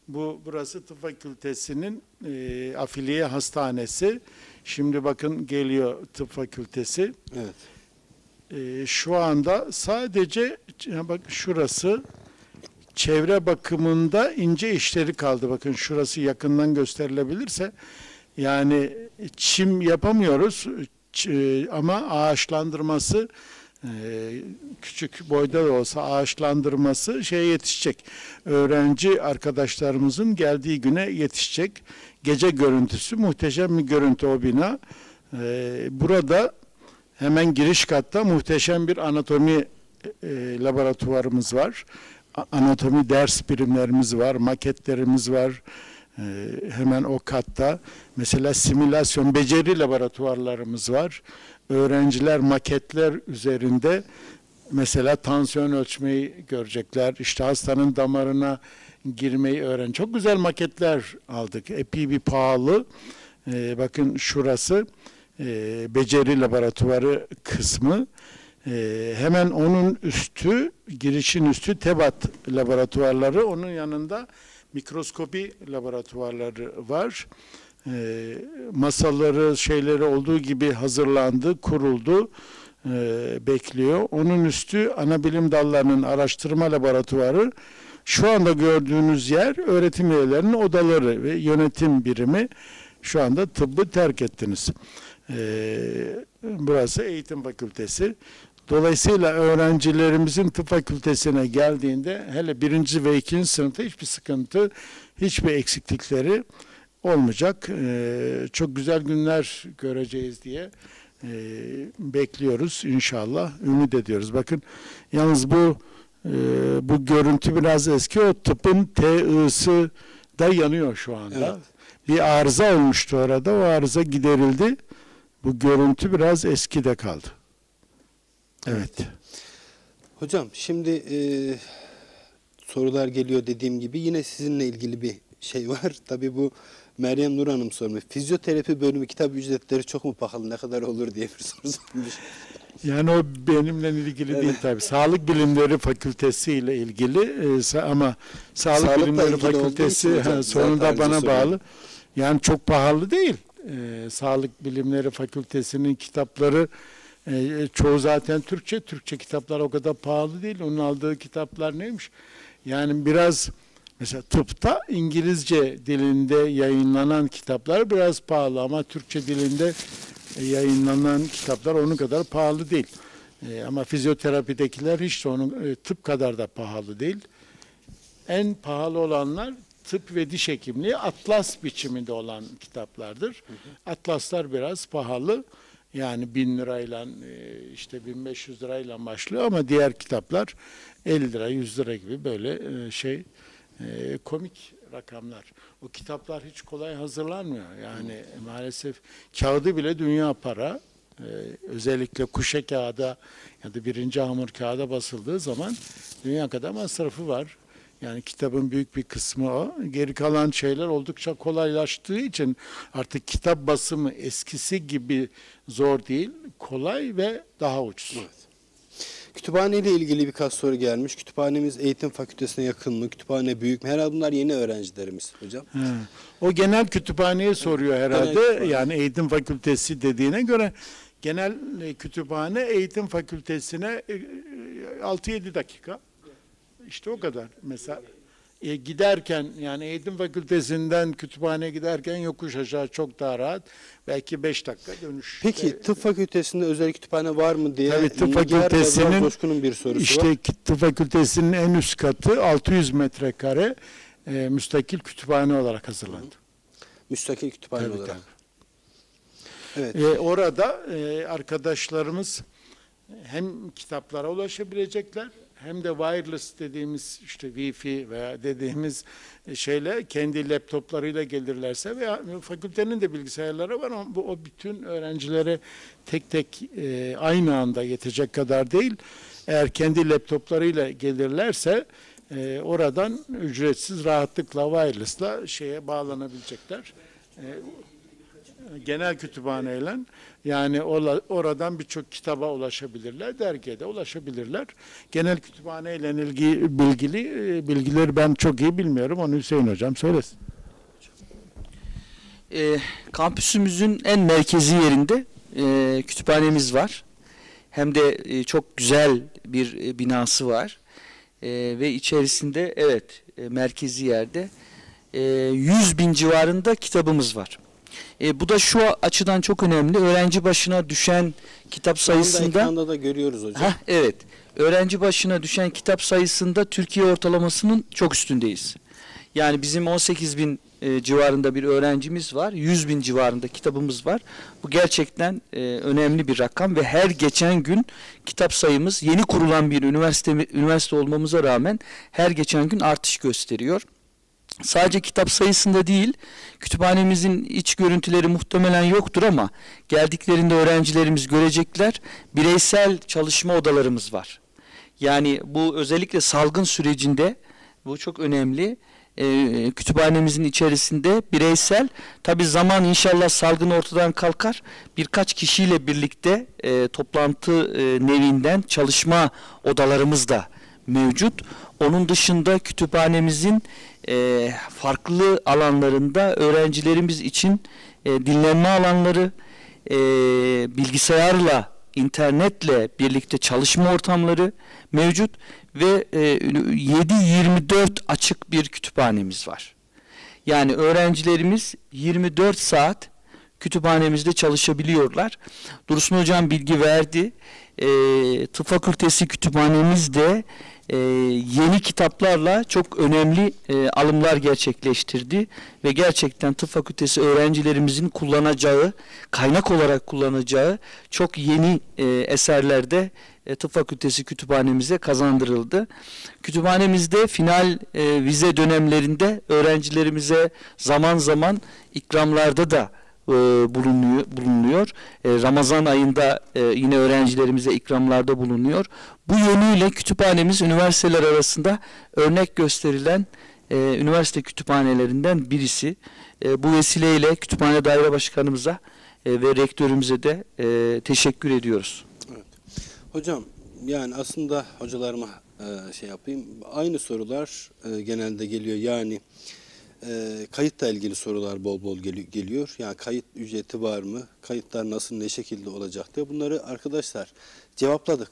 Burası Tıp Fakültesi'nin afiliye hastanesi. Şimdi bakın geliyor Tıp Fakültesi. Evet. Şu anda sadece bak şurası çevre bakımında ince işleri kaldı. Bakın şurası yakından gösterilebilirse, yani çim yapamıyoruz ama ağaçlandırması küçük boyda da olsa ağaçlandırması şeye yetişecek. Öğrenci arkadaşlarımızın geldiği güne yetişecek. Gece görüntüsü muhteşem bir görüntü o bina. Burada hemen giriş katta muhteşem bir anatomi laboratuvarımız var. Anatomi ders birimlerimiz var, maketlerimiz var. Hemen o katta. Mesela simülasyon, beceri laboratuvarlarımız var. Öğrenciler maketler üzerinde mesela tansiyon ölçmeyi görecekler. İşte hastanın damarına girmeyi öğren. Çok güzel maketler aldık. Epey bir pahalı. Bakın şurası beceri laboratuvarı kısmı. Hemen onun üstü, girişin üstü TEBAT laboratuvarları. Onun yanında mikroskopi laboratuvarları var. Masaları, şeyleri olduğu gibi hazırlandı, kuruldu, bekliyor. Onun üstü ana bilim dallarının araştırma laboratuvarı. Şu anda gördüğünüz yer öğretim üyelerinin odaları ve yönetim birimi. Şu anda tıbbı terk ettiniz. Burası eğitim fakültesi. Dolayısıyla öğrencilerimizin tıp fakültesine geldiğinde hele 1. ve 2. sınıfta hiçbir sıkıntı, hiçbir eksiklikleri olmayacak. Çok güzel günler göreceğiz diye bekliyoruz inşallah. Ümit ediyoruz. Bakın yalnız bu görüntü biraz eski. O tıpın TI'si da yanıyor şu anda. Evet. Bir arıza olmuştu orada. O arıza giderildi. Bu görüntü biraz eskide kaldı. Evet. Hocam şimdi sorular geliyor dediğim gibi. Yine sizinle ilgili bir şey var. Tabii bu Meryem Nur Hanım sormuş. Fizyoterapi bölümü kitap ücretleri çok mu pahalı? Ne kadar olur diye bir soru sormuş. Yani o benimle ilgili değil tabii. Sağlık Bilimleri Fakültesi ile ilgili ama Sağlık Bilimleri Fakültesi sonunda bana bağlı. Yani çok pahalı değil. Sağlık Bilimleri Fakültesi'nin kitapları çoğu zaten Türkçe. Türkçe kitaplar o kadar pahalı değil. Onun aldığı kitaplar neymiş? Yani biraz mesela tıpta İngilizce dilinde yayınlanan kitaplar biraz pahalı ama Türkçe dilinde yayınlanan kitaplar onun kadar pahalı değil. Ama fizyoterapidekiler hiç de onun tıp kadar da pahalı değil. En pahalı olanlar tıp ve diş hekimliği atlas biçiminde olan kitaplardır. Atlaslar biraz pahalı. Yani 1000 lirayla işte 1500 lirayla başlıyor ama diğer kitaplar 50 lira 100 lira gibi böyle komik rakamlar. O kitaplar hiç kolay hazırlanmıyor. Yani maalesef kağıdı bile dünya para. Özellikle kuşe kağıda ya da 1. hamur kağıda basıldığı zaman dünya kadar masrafı var. Yani kitabın büyük bir kısmı o. Geri kalan şeyler oldukça kolaylaştığı için artık kitap basımı eskisi gibi zor değil, kolay ve daha ucuz. Evet. Kütüphane ile ilgili birkaç soru gelmiş. Kütüphanemiz eğitim fakültesine yakın mı? Kütüphane büyük mü? Herhalde bunlar yeni öğrencilerimiz hocam. O genel kütüphaneye soruyor herhalde. Yani eğitim fakültesi dediğine göre genel kütüphane eğitim fakültesine 6-7 dakika. İşte o kadar. Mesela giderken yani eğitim fakültesinden kütüphaneye giderken yokuş aşağı çok daha rahat. Belki 5 dakika dönüş. Peki tıp fakültesinde özel kütüphane var mı diye tabii, tıp fakültesinin bir sorusu işte var. Tıp fakültesinin en üst katı 600 metrekare müstakil kütüphane olarak hazırlandı. Müstakil kütüphane tabii, olarak. Tabii. Evet. Orada arkadaşlarımız hem kitaplara ulaşabilecekler hem de wireless dediğimiz işte Wi-Fi veya dediğimiz şeyle kendi laptoplarıyla gelirlerse veya fakültenin de bilgisayarları var ama o bütün öğrencilere tek tek aynı anda yetecek kadar değil. Eğer kendi laptoplarıyla gelirlerse oradan ücretsiz rahatlıkla wireless'la şeye bağlanabilecekler. genel kütüphaneyle yani oradan birçok kitaba ulaşabilirler, dergiye de ulaşabilirler. Genel kütüphaneyle ilgili bilgileri ben çok iyi bilmiyorum. Onu Hüseyin Hocam söylesin. Kampüsümüzün en merkezi yerinde kütüphanemiz var. Hem de çok güzel bir binası var. Ve içerisinde merkezi yerde 100.000 civarında kitabımız var. Bu da şu açıdan çok önemli. Öğrenci başına düşen kitap sayısında... Ekranda da görüyoruz hocam. Evet. Öğrenci başına düşen kitap sayısında Türkiye ortalamasının çok üstündeyiz. Yani bizim 18.000 civarında bir öğrencimiz var. 100.000 civarında kitabımız var. Bu gerçekten önemli bir rakam ve her geçen gün kitap sayımız yeni kurulan bir üniversite olmamıza rağmen her geçen gün artış gösteriyor. Sadece kitap sayısında değil, kütüphanemizin iç görüntüleri muhtemelen yoktur ama geldiklerinde öğrencilerimiz görecekler. Bireysel çalışma odalarımız var. Yani bu özellikle salgın sürecinde bu çok önemli. Kütüphanemizin içerisinde bireysel, tabi zaman inşallah salgın ortadan kalkar, birkaç kişiyle birlikte toplantı nevinden çalışma odalarımız da mevcut. Onun dışında kütüphanemizin farklı alanlarında öğrencilerimiz için dinlenme alanları, bilgisayarla, internetle birlikte çalışma ortamları mevcut ve 7/24 açık bir kütüphanemiz var. Yani öğrencilerimiz 24 saat kütüphanemizde çalışabiliyorlar. Dursun Hocam bilgi verdi. Tıp Fakültesi kütüphanemiz de yeni kitaplarla çok önemli alımlar gerçekleştirdi ve gerçekten Tıp Fakültesi öğrencilerimizin kullanacağı, kaynak olarak kullanacağı çok yeni eserlerde Tıp Fakültesi kütüphanemize kazandırıldı. Kütüphanemizde final vize dönemlerinde öğrencilerimize zaman zaman ikramlarda da bulunuyor. Ramazan ayında yine öğrencilerimize ikramlarda bulunuyor. Bu yönüyle kütüphanemiz üniversiteler arasında örnek gösterilen üniversite kütüphanelerinden birisi. Bu vesileyle Kütüphane Daire Başkanımıza ve rektörümüze de teşekkür ediyoruz. Evet. Hocam yani aslında hocalarıma şey yapayım. Aynı sorular genelde geliyor. Yani kayıtla ilgili sorular bol bol geliyor. Yani kayıt ücreti var mı? Kayıtlar nasıl, ne şekilde olacak diye. Bunları arkadaşlar cevapladık.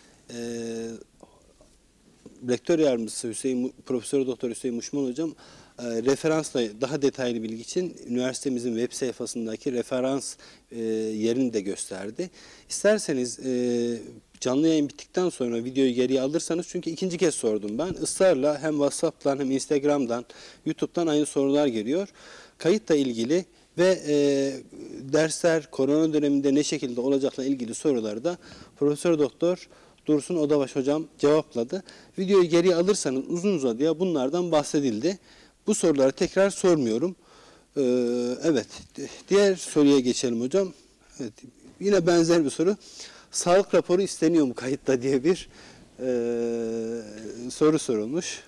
Rektör Yardımcısı Profesör Doktor Hüseyin Muşman Hocam referansla daha detaylı bilgi için üniversitemizin web sayfasındaki referans yerini de gösterdi. İsterseniz canlı yayın bittikten sonra videoyu geriye alırsanız, çünkü ikinci kez sordum ben. Israrla hem WhatsApp'tan hem Instagram'dan, YouTube'dan aynı sorular geliyor. Kayıtla ilgili ve dersler korona döneminde ne şekilde olacakla ilgili soruları da Profesör Doktor Dursun Odabaş Hocam cevapladı. Videoyu geriye alırsanız uzun uzadıya bunlardan bahsedildi. Bu soruları tekrar sormuyorum. Evet, diğer soruya geçelim hocam. Evet, yine benzer bir soru. Sağlık raporu isteniyor mu kayıtta diye bir soru sorulmuş.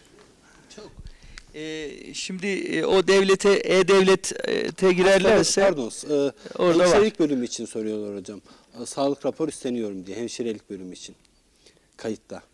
Şimdi o devlete, e-devlete girerlerse pardon, orada hemşirelik bölümü için soruyorlar hocam. Sağlık raporu isteniyorum diye, hemşirelik bölümü için kayıtta.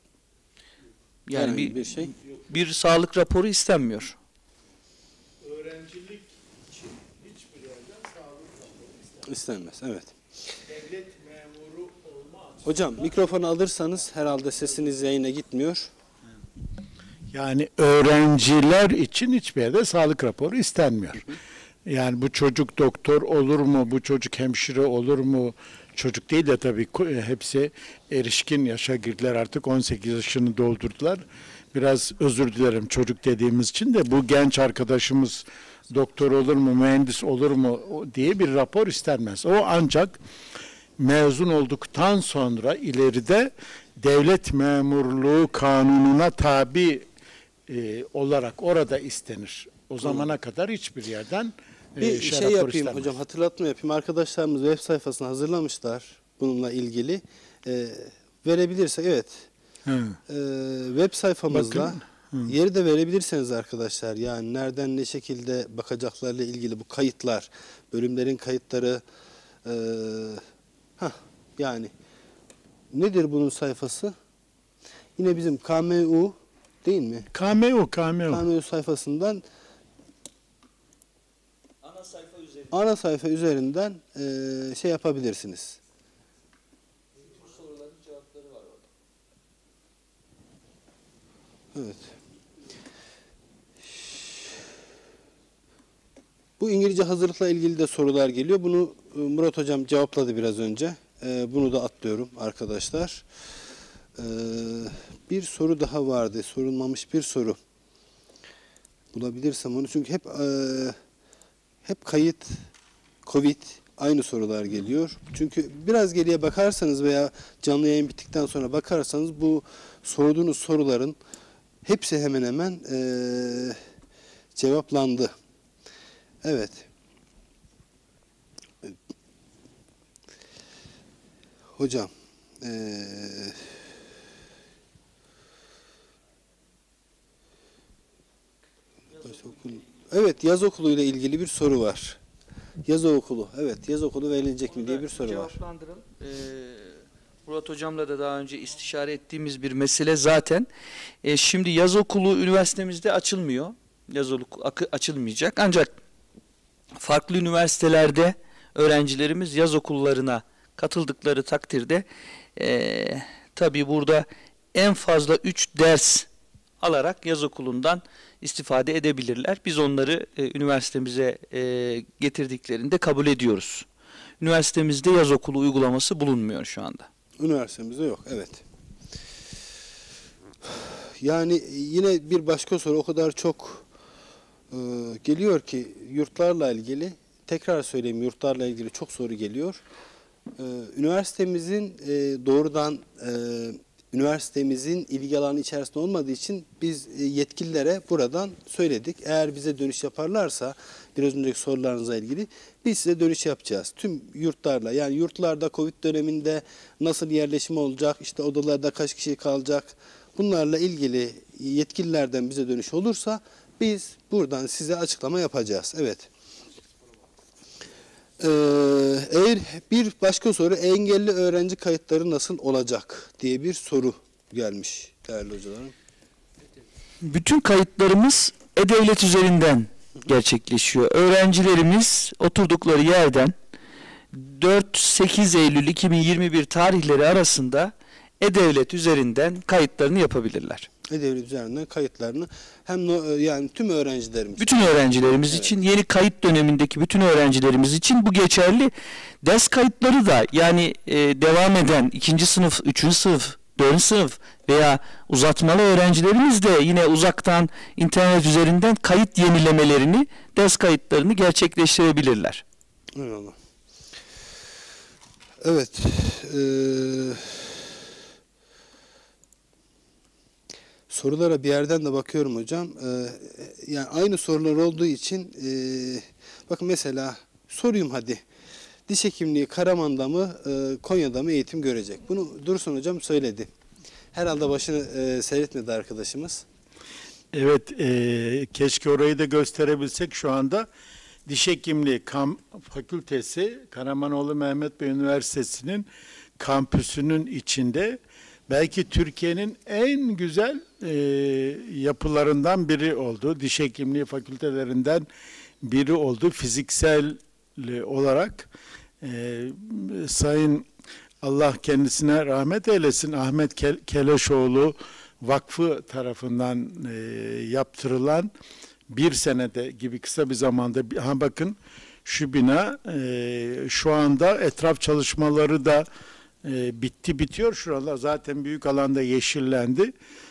Yani bir şey. Bir sağlık raporu istenmiyor. Öğrencilik için hiçbir yerden sağlık raporu İstenmez, evet. Devlet memuru olma açısından... Hocam mikrofonu alırsanız herhalde sesiniz yayına gitmiyor. Yani öğrenciler için hiçbir yerde sağlık raporu istenmiyor. Yani bu çocuk doktor olur mu, bu çocuk hemşire olur mu? Çocuk değil de tabii hepsi erişkin yaşa girdiler, artık 18 yaşını doldurdular. Biraz özür dilerim çocuk dediğimiz için de, bu genç arkadaşımız doktor olur mu, mühendis olur mu diye bir rapor istenmez. O ancak mezun olduktan sonra ileride devlet memurluğu kanununa tabi olarak orada istenir. O zamana kadar hiçbir yerden bir şey yapayım istenmez. Hocam, hatırlatma yapayım. Arkadaşlarımız web sayfasını hazırlamışlar bununla ilgili. Verebilirsek, evet. Web sayfamızda Yeri de verebilirseniz arkadaşlar, yani nereden ne şekilde bakacaklarıyla ilgili bu kayıtlar, bölümlerin kayıtları, yani nedir bunun sayfası? Yine bizim KMU değil mi? KMU sayfasından ana sayfa üzerinden şey yapabilirsiniz. Bu soruların cevapları var orada. Evet. Bu İngilizce hazırlıkla ilgili de sorular geliyor. Bunu Murat Hocam cevapladı biraz önce. Bunu da atlıyorum arkadaşlar. Bir soru daha vardı. Sorulmamış bir soru. Bulabilirsem onu. Çünkü hep kayıt, Covid aynı sorular geliyor. Çünkü biraz geriye bakarsanız veya canlı yayın bittikten sonra bakarsanız bu sorduğunuz soruların hepsi hemen hemen cevaplandı. Evet. Hocam, evet, yaz okulu ile ilgili bir soru var. Yaz okulu, evet, yaz okulu verilecek mi diye bir soru var. Cevaplandıralım. Murat Hocam'la da daha önce istişare ettiğimiz bir mesele zaten. Şimdi yaz okulu üniversitemizde açılmıyor. Yaz okulu açılmayacak. Ancak farklı üniversitelerde öğrencilerimiz yaz okullarına katıldıkları takdirde tabii burada en fazla 3 ders alarak yaz okulundan istifade edebilirler. Biz onları üniversitemize getirdiklerinde kabul ediyoruz. Üniversitemizde yaz okulu uygulaması bulunmuyor şu anda. Üniversitemizde yok, evet. Yani yine bir başka soru o kadar çok geliyor ki yurtlarla ilgili, tekrar söyleyeyim, yurtlarla ilgili çok soru geliyor. Üniversitemizin doğrudan üniversitemizin ilgi alanı içerisinde olmadığı için biz yetkililere buradan söyledik. Eğer bize dönüş yaparlarsa biraz önceki sorularınıza ilgili biz size dönüş yapacağız. Tüm yurtlarla, yani yurtlarda Covid döneminde nasıl yerleşim olacak, işte odalarda kaç kişi kalacak, bunlarla ilgili yetkililerden bize dönüş olursa biz buradan size açıklama yapacağız. Evet. Eğer bir başka soru, engelli öğrenci kayıtları nasıl olacak diye bir soru gelmiş değerli hocalarım. Bütün kayıtlarımız E-Devlet üzerinden gerçekleşiyor. Öğrencilerimiz oturdukları yerden 4-8 Eylül 2021 tarihleri arasında E-Devlet üzerinden kayıtlarını yapabilirler. E-Devlet üzerinden kayıtlarını hem yani tüm öğrencilerimiz. Bütün öğrencilerimiz için, yeni kayıt dönemindeki bütün öğrencilerimiz için bu geçerli. Ders kayıtları da yani devam eden 2. sınıf, 3. sınıf, 4. sınıf veya uzatmalı öğrencilerimiz de yine uzaktan internet üzerinden kayıt yenilemelerini, ders kayıtlarını gerçekleştirebilirler. Eyvallah. Evet. Sorulara bir yerden de bakıyorum hocam. Yani aynı sorular olduğu için bakın mesela sorayım hadi. Diş hekimliği Karaman'da mı Konya'da mı eğitim görecek? Bunu Dursun hocam söyledi. Herhalde başını seyretmedi arkadaşımız. Evet, keşke orayı da gösterebilsek şu anda. Diş Hekimliği Fakültesi Karamanoğlu Mehmet Bey Üniversitesi'nin kampüsünün içinde belki Türkiye'nin en güzel yapılarından biri oldu. Diş hekimliği fakültelerinden biri oldu. Fiziksel olarak Sayın Allah kendisine rahmet eylesin Ahmet Keleşoğlu Vakfı tarafından yaptırılan bir senede gibi kısa bir zamanda bakın şu bina şu anda etraf çalışmaları da bitiyor. Şuralar zaten büyük alanda yeşillendi.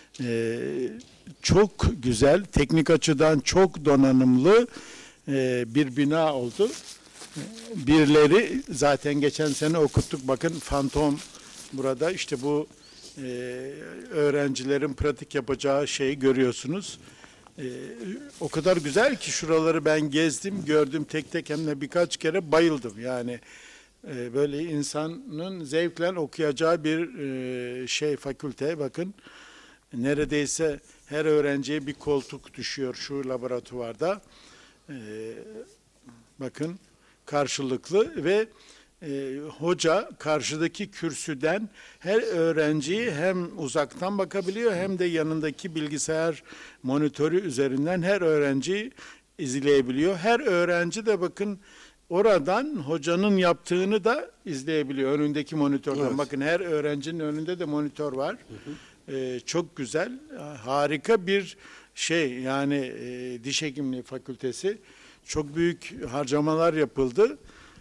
Çok güzel, teknik açıdan çok donanımlı bir bina oldu. Birileri zaten geçen sene okuttuk. Bakın fantom burada işte bu öğrencilerin pratik yapacağı şeyi görüyorsunuz. O kadar güzel ki şuraları ben gezdim, gördüm tek tek hem de birkaç kere bayıldım. Yani böyle insanın zevkle okuyacağı bir fakülte bakın. neredeyse her öğrenciye bir koltuk düşüyor şu laboratuvarda. Bakın karşılıklı ve hoca karşıdaki kürsüden her öğrenciyi hem uzaktan bakabiliyor hem de yanındaki bilgisayar monitörü üzerinden her öğrenciyi izleyebiliyor. Her öğrenci de bakın oradan hocanın yaptığını da izleyebiliyor önündeki monitörden. Evet. Bakın her öğrencinin önünde de monitör var. Çok güzel, harika bir şey yani diş hekimliği fakültesi. Çok büyük harcamalar yapıldı.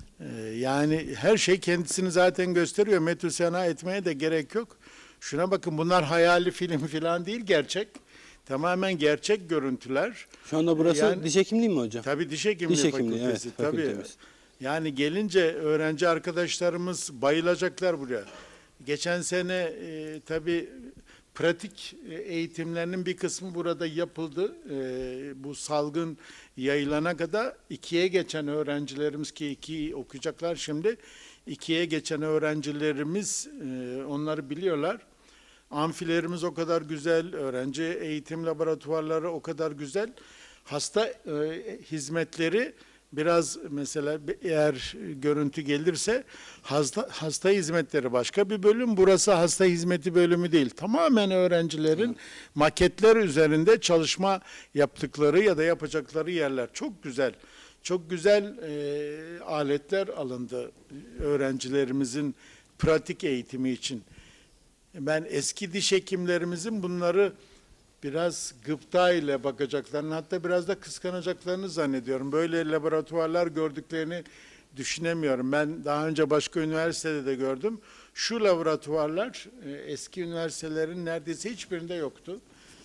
Yani her şey kendisini zaten gösteriyor. Metrosena etmeye de gerek yok. Şuna bakın, bunlar hayali film falan değil, gerçek. Tamamen gerçek görüntüler. Şu anda burası Yani- diş hekimliği mi hocam? Tabii diş hekimliği, Diş hekimliği, fakültesi. evet, Tabii. fakültemiz. Yani gelince öğrenci arkadaşlarımız bayılacaklar buraya. Geçen sene tabii pratik eğitimlerinin bir kısmı burada yapıldı. Bu salgın yayılana kadar 2'ye geçen öğrencilerimiz, ki 2 okuyacaklar şimdi, 2'ye geçen öğrencilerimiz onları biliyorlar. Amfilerimiz o kadar güzel, öğrenci eğitim laboratuvarları o kadar güzel. Hasta hizmetleri biraz, mesela eğer görüntü gelirse hasta hizmetleri başka bir bölüm. Burası hasta hizmeti bölümü değil. Tamamen öğrencilerin maketler üzerinde çalışma yaptıkları ya da yapacakları yerler. Çok güzel. Çok güzel aletler alındı öğrencilerimizin pratik eğitimi için. Ben eski diş hekimlerimizin bunları biraz gıpta ile bakacaklarını, hatta biraz da kıskanacaklarını zannediyorum. Böyle laboratuvarlar gördüklerini düşünemiyorum. Ben daha önce başka üniversitede de gördüm. Şu laboratuvarlar eski üniversitelerin neredeyse hiçbirinde yoktu.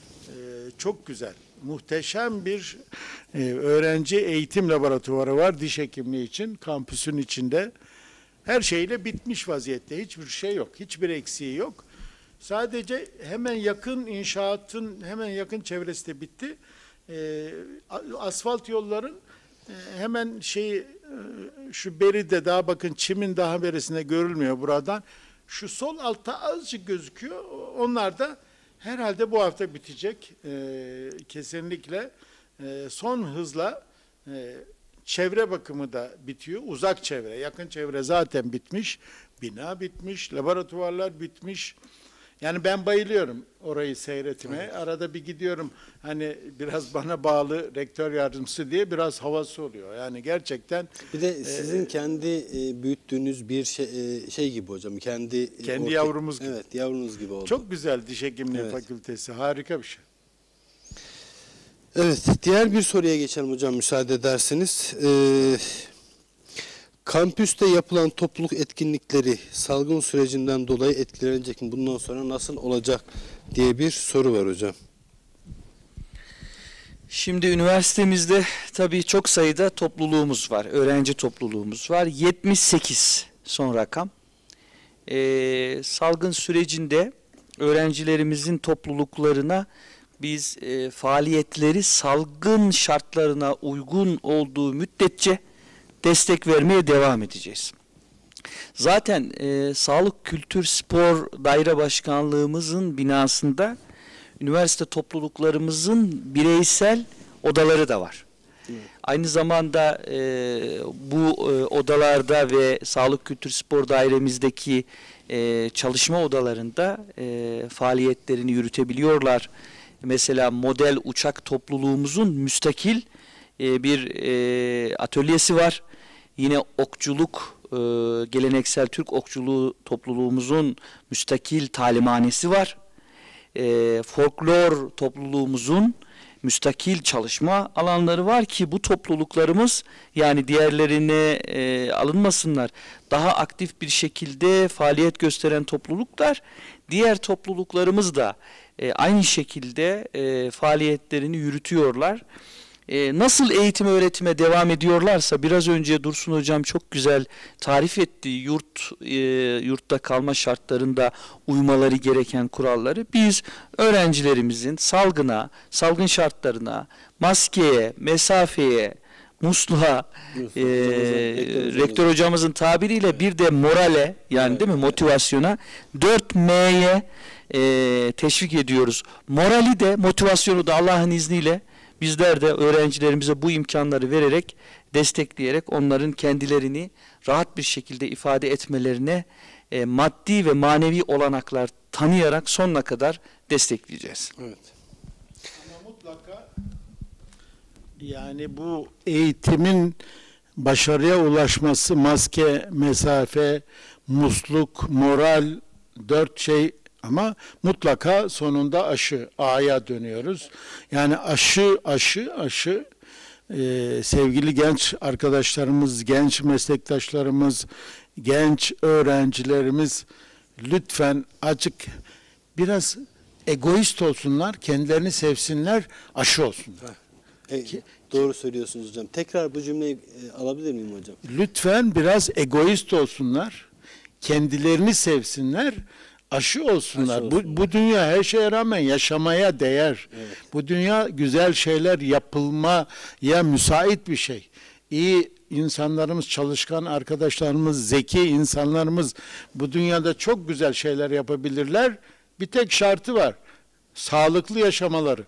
Çok güzel, muhteşem bir öğrenci eğitim laboratuvarı var diş hekimliği için, kampüsün içinde. Her şeyle bitmiş vaziyette, hiçbir şey yok, hiçbir eksiği yok. Sadece hemen yakın, inşaatın hemen yakın çevresi de bitti. Asfalt yolların hemen şu beride, daha bakın çimin daha berisinde görülmüyor buradan. Şu sol altta azıcık gözüküyor. Onlar da herhalde bu hafta bitecek. Kesinlikle son hızla çevre bakımı da bitiyor. Uzak çevre, yakın çevre zaten bitmiş. Bina bitmiş, laboratuvarlar bitmiş. Yani ben bayılıyorum orayı seyretmeye. Evet. Arada bir gidiyorum, hani biraz bana bağlı rektör yardımcısı diye biraz havası oluyor. Yani gerçekten. Bir de sizin kendi büyüttüğünüz bir şey gibi hocam. Kendi yavrumuz gibi. Evet, yavrunuz gibi oldu. Çok güzel diş hekimliği fakültesi. Harika bir şey. Evet, diğer bir soruya geçelim hocam, müsaade ederseniz. Kampüste yapılan topluluk etkinlikleri salgın sürecinden dolayı etkilenecek mi? Bundan sonra nasıl olacak diye bir soru var hocam. Şimdi üniversitemizde tabii çok sayıda topluluğumuz var. Öğrenci topluluğumuz var. 78 son rakam. Salgın sürecinde öğrencilerimizin topluluklarına biz faaliyetleri salgın şartlarına uygun olduğu müddetçe destek vermeye devam edeceğiz. Zaten Sağlık, Kültür, Spor Daire Başkanlığımızın binasında üniversite topluluklarımızın bireysel odaları da var. Evet. Aynı zamanda bu odalarda ve Sağlık, Kültür, Spor Dairemizdeki çalışma odalarında faaliyetlerini yürütebiliyorlar. Mesela model uçak topluluğumuzun müstakil bir atölyesi var. Yine okçuluk, geleneksel Türk okçuluğu topluluğumuzun müstakil talimhanesi var. Folklor topluluğumuzun müstakil çalışma alanları var ki bu topluluklarımız, yani diğerlerine alınmasınlar, daha aktif bir şekilde faaliyet gösteren topluluklar, diğer topluluklarımız da aynı şekilde faaliyetlerini yürütüyorlar. Nasıl eğitim öğretime devam ediyorlarsa, biraz önce Dursun Hocam çok güzel tarif etti, yurtta kalma şartlarında uymaları gereken kuralları, biz öğrencilerimizin salgın şartlarına, maskeye, mesafeye, musluğa, rektör hocamızın tabiriyle bir de morale, yani değil mi, motivasyona, 4M'ye teşvik ediyoruz. Morali de, motivasyonu da Allah'ın izniyle bizler de öğrencilerimize bu imkanları vererek, destekleyerek onların kendilerini rahat bir şekilde ifade etmelerine maddi ve manevi olanaklar tanıyarak sonuna kadar destekleyeceğiz. Evet. Ama mutlaka yani bu eğitimin başarıya ulaşması, maske, mesafe, musluk, moral, 4 şey, ama mutlaka sonunda aşı, A'ya dönüyoruz. Yani aşı, sevgili genç arkadaşlarımız, genç meslektaşlarımız, genç öğrencilerimiz lütfen azıcık biraz egoist olsunlar, kendilerini sevsinler, aşı olsunlar. Doğru söylüyorsunuz hocam. Tekrar bu cümleyi alabilir miyim hocam? Lütfen biraz egoist olsunlar, kendilerini sevsinler, aşı olsunlar. Aşı olsunlar. Bu dünya her şeye rağmen yaşamaya değer. Evet. Bu dünya güzel şeyler yapılmaya müsait bir şey. İyi insanlarımız, çalışkan arkadaşlarımız, zeki insanlarımız bu dünyada çok güzel şeyler yapabilirler. Bir tek şartı var: sağlıklı yaşamaları.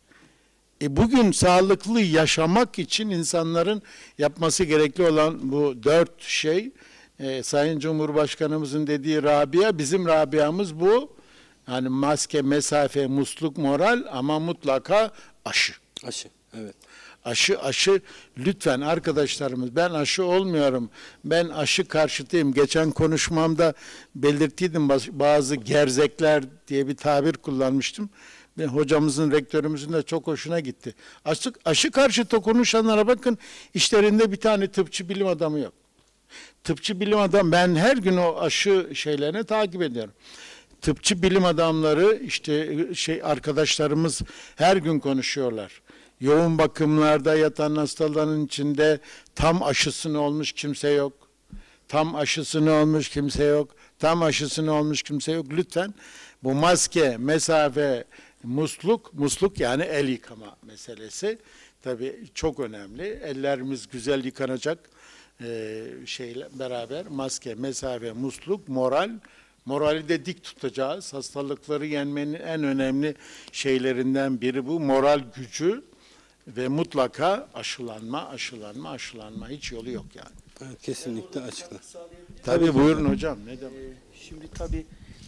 Bugün sağlıklı yaşamak için insanların yapması gerekli olan bu 4 şey, Sayın Cumhurbaşkanımızın dediği Rabia, bizim Rabia'mız bu. Yani maske, mesafe, musluk, moral, ama mutlaka aşı. Aşı, evet. Aşı, lütfen arkadaşlarımız, ben aşı olmuyorum, ben aşı karşıtıyım. Geçen konuşmamda belirttiydim, bazı gerzekler diye bir tabir kullanmıştım. Ve hocamızın, rektörümüzün de çok hoşuna gitti. Aşı karşıtı konuşanlara bakın, işlerinde bir tane tıpçı bilim adamı yok. Tıpçı bilim adam, ben her gün o aşı şeylerini takip ediyorum. Tıpçı bilim adamları, işte arkadaşlarımız her gün konuşuyorlar. Yoğun bakımlarda yatan hastaların içinde tam aşısını olmuş kimse yok. Tam aşısını olmuş kimse yok. Tam aşısını olmuş kimse yok. Lütfen bu maske, mesafe, musluk yani el yıkama meselesi tabii çok önemli. Ellerimiz güzel yıkanacak, şeyle beraber maske, mesafe, musluk, moral. Morali de dik tutacağız. Hastalıkları yenmenin en önemli şeylerinden biri bu. Moral gücü ve mutlaka aşılanma. Hiç yolu yok yani. Evet, kesinlikle açıkla. Tabii buyurun hocam. Ne demek? Şimdi tabii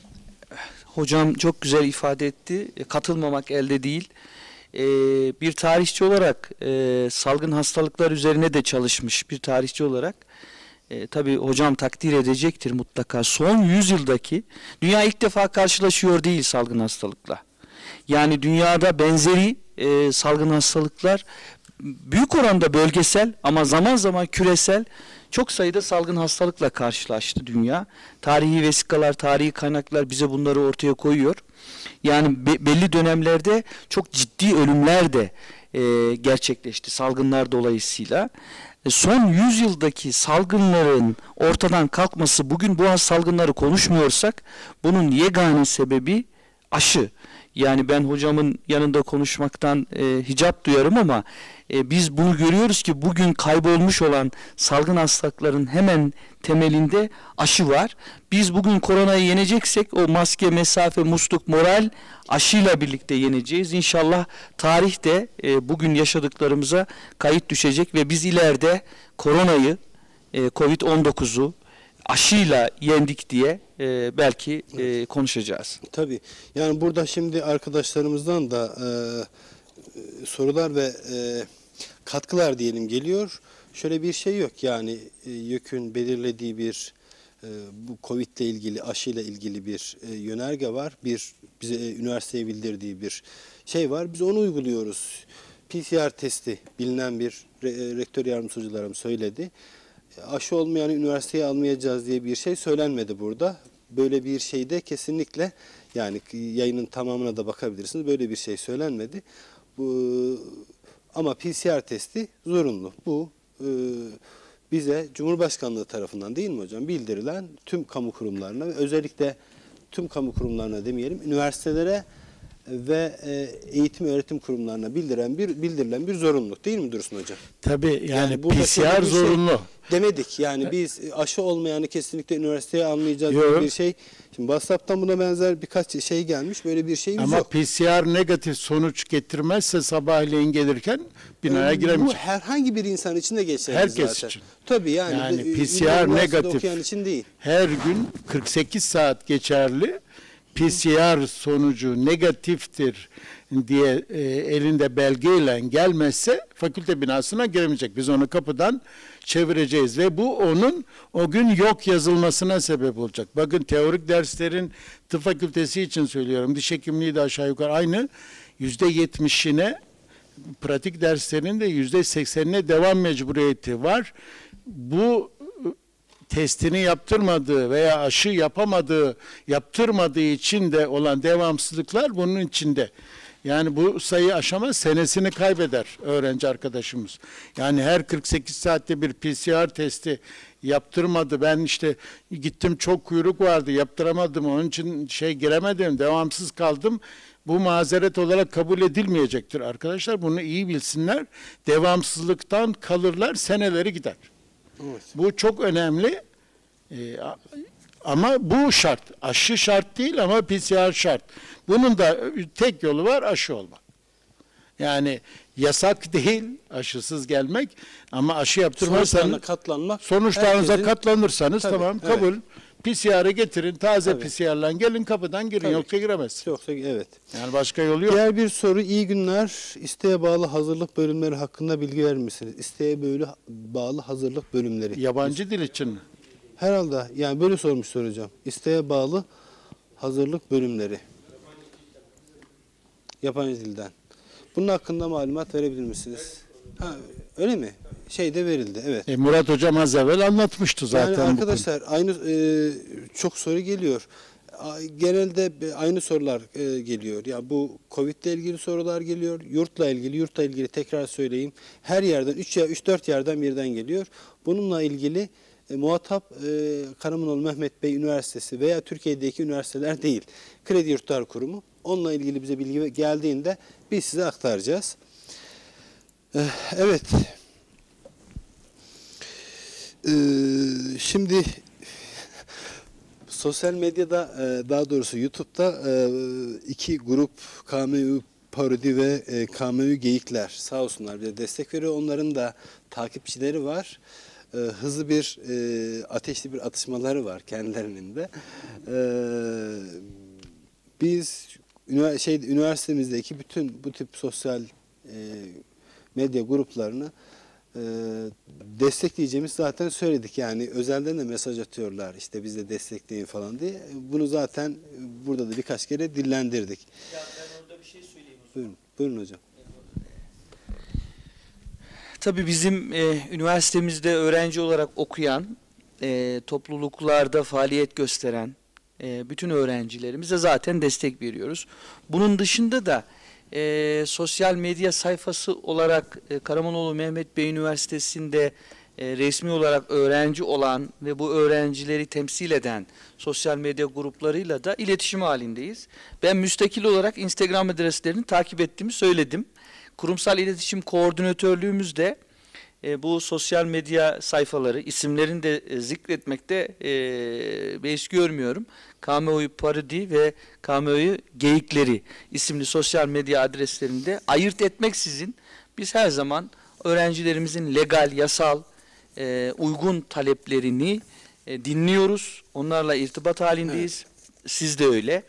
hocam çok güzel ifade etti. Katılmamak elde değil. Bir tarihçi olarak salgın hastalıklar üzerine de çalışmış bir tarihçi olarak tabii hocam takdir edecektir mutlaka. Son 100 yıldaki dünya ilk defa karşılaşıyor değil salgın hastalıkla. Yani dünyada benzeri salgın hastalıklar büyük oranda bölgesel ama zaman zaman küresel çok sayıda salgın hastalıkla karşılaştı dünya. Tarihi vesikalar, tarihi kaynaklar bize bunları ortaya koyuyor. Yani belli dönemlerde çok ciddi ölümler de gerçekleşti salgınlar dolayısıyla. Son 100 yıldaki salgınların ortadan kalkması, bugün bu salgınları konuşmuyorsak bunun yegane sebebi aşı. Yani ben hocamın yanında konuşmaktan hicap duyarım ama biz bunu görüyoruz ki bugün kaybolmuş olan salgın hastalıkların hemen temelinde aşı var. Biz bugün koronayı yeneceksek o maske, mesafe, musluk, moral aşıyla birlikte yeneceğiz. İnşallah tarih de bugün yaşadıklarımıza kayıt düşecek ve biz ileride koronayı, Covid-19'u aşıyla yendik diye belki konuşacağız. Tabii. Yani burada şimdi arkadaşlarımızdan da sorular ve katkılar diyelim geliyor. Şöyle bir şey yok, yani YÖK'ün belirlediği bir bu Covid ile ilgili, aşıyla ilgili bir yönerge var. Bir bize üniversiteye bildirdiği bir şey var. Biz onu uyguluyoruz. PCR testi bilinen bir rektör yardımcısı hocalarım söyledi. Aşı olmayanı üniversiteye almayacağız diye bir şey söylenmedi burada. Böyle bir şey de kesinlikle, yani yayının tamamına da bakabilirsiniz. Böyle bir şey söylenmedi. Ama PCR testi zorunlu. Bu bize Cumhurbaşkanlığı tarafından, değil mi hocam, bildirilen tüm kamu kurumlarına ve özellikle tüm kamu kurumlarına demeyelim, üniversitelere ve eğitim öğretim kurumlarına bildirilen bir zorunluluk değil mi Dursun Hocam? Tabii yani burada PCR şöyle bir şey zorunlu. demedik. Yani biz aşı olmayanı kesinlikle üniversiteye almayacağız Yok. gibi bir şey. Şimdi WhatsApp'tan buna benzer birkaç şey gelmiş. Böyle bir şeyimiz Ama yok. PCR negatif sonuç getirmezse sabahleyin gelirken binaya Bu giremeyecek. herhangi bir insan için de geçerli Herkes zaten. için. Tabii yani PCR üniversitede negatif. okuyan için değil. Her gün 48 saat geçerli. PCR sonucu negatiftir diye elinde belgeyle gelmezse fakülte binasına giremeyecek. Biz onu kapıdan çevireceğiz ve bu onun o gün yok yazılmasına sebep olacak. Bakın teorik derslerin tıp fakültesi için söylüyorum. Diş hekimliği de aşağı yukarı aynı. %70'ine pratik derslerin de %80'ine devam mecburiyeti var. Bu testini yaptırmadığı veya aşı yaptırmadığı için de olan devamsızlıklar bunun içinde. Yani bu sayı aşamaz, senesini kaybeder öğrenci arkadaşımız. Yani her 48 saatte bir PCR testi yaptırmadı. Ben işte gittim, çok kuyruk vardı, yaptıramadım, onun için giremedim, devamsız kaldım. Bu mazeret olarak kabul edilmeyecektir arkadaşlar. Bunu iyi bilsinler. Devamsızlıktan kalırlar, seneleri gider. Evet. Bu çok önemli. Ama bu şart. Aşı şart değil ama PCR şart. Bunun da tek yolu var, aşı olmak. Yani yasak değil aşısız gelmek ama aşı yaptırmazsanız sonuçlarınıza herkesin... katlanırsanız Tabii, tamam evet. kabul. PCR'ı getirin, taze Tabii. PCR'la gelin, kapıdan girin, Tabii. yoksa giremezsiniz. Yoksa evet. Yani başka yolu yok. Diğer bir soru, iyi günler. İsteğe bağlı hazırlık bölümleri hakkında bilgi verir misiniz? İsteğe bağlı hazırlık bölümleri. Yabancı dil için mi? Herhalde yani böyle sormuş hocam. İsteğe bağlı hazırlık bölümleri. Yabancı dilden. Bunun hakkında malumat verebilir misiniz? Ha, öyle mi? Şeyde verildi, evet. Murat Hocam az evvel anlatmıştı zaten. Yani arkadaşlar aynı çok soru geliyor. Genelde aynı sorular geliyor. Ya bu Covid ile ilgili sorular geliyor. Yurtla ilgili tekrar söyleyeyim. Her yerden 3-4 yerden birden geliyor. Bununla ilgili muhatap Karamanoğlu Mehmet Bey Üniversitesi veya Türkiye'deki üniversiteler değil. Kredi Yurtlar Kurumu. Onunla ilgili bize bilgi geldiğinde biz size aktaracağız. Evet. Şimdi sosyal medyada, daha doğrusu YouTube'da iki grup, KMÜ Parodi ve KMÜ Geyikler sağ olsunlar bize destek veriyor. Onların da takipçileri var. Hızlı bir, ateşli bir atışmaları var kendilerinin de. Biz üniversitemizdeki bütün bu tip sosyal medya gruplarını destekleyeceğimiz zaten söyledik. Yani özelden de mesaj atıyorlar, işte bizi de destekleyin falan diye. Bunu zaten burada da birkaç kere dillendirdik. Ya ben orada bir şey söyleyeyim. Buyurun hocam. Tabii bizim üniversitemizde öğrenci olarak okuyan, topluluklarda faaliyet gösteren bütün öğrencilerimize zaten destek veriyoruz. Bunun dışında da sosyal medya sayfası olarak Karamanoğlu Mehmet Bey Üniversitesi'nde resmi olarak öğrenci olan ve bu öğrencileri temsil eden sosyal medya gruplarıyla da iletişim halindeyiz. Ben müstakil olarak Instagram adreslerini takip ettiğimi söyledim. Kurumsal iletişim koordinatörlüğümüzde bu sosyal medya sayfaları, isimlerini de zikretmekte beis görmüyorum. KMÜ Parodi ve KMÜ Geyikleri isimli sosyal medya adreslerinde ayırt etmeksizin biz her zaman öğrencilerimizin legal, yasal, uygun taleplerini dinliyoruz. Onlarla irtibat halindeyiz. Evet. Siz de öyle.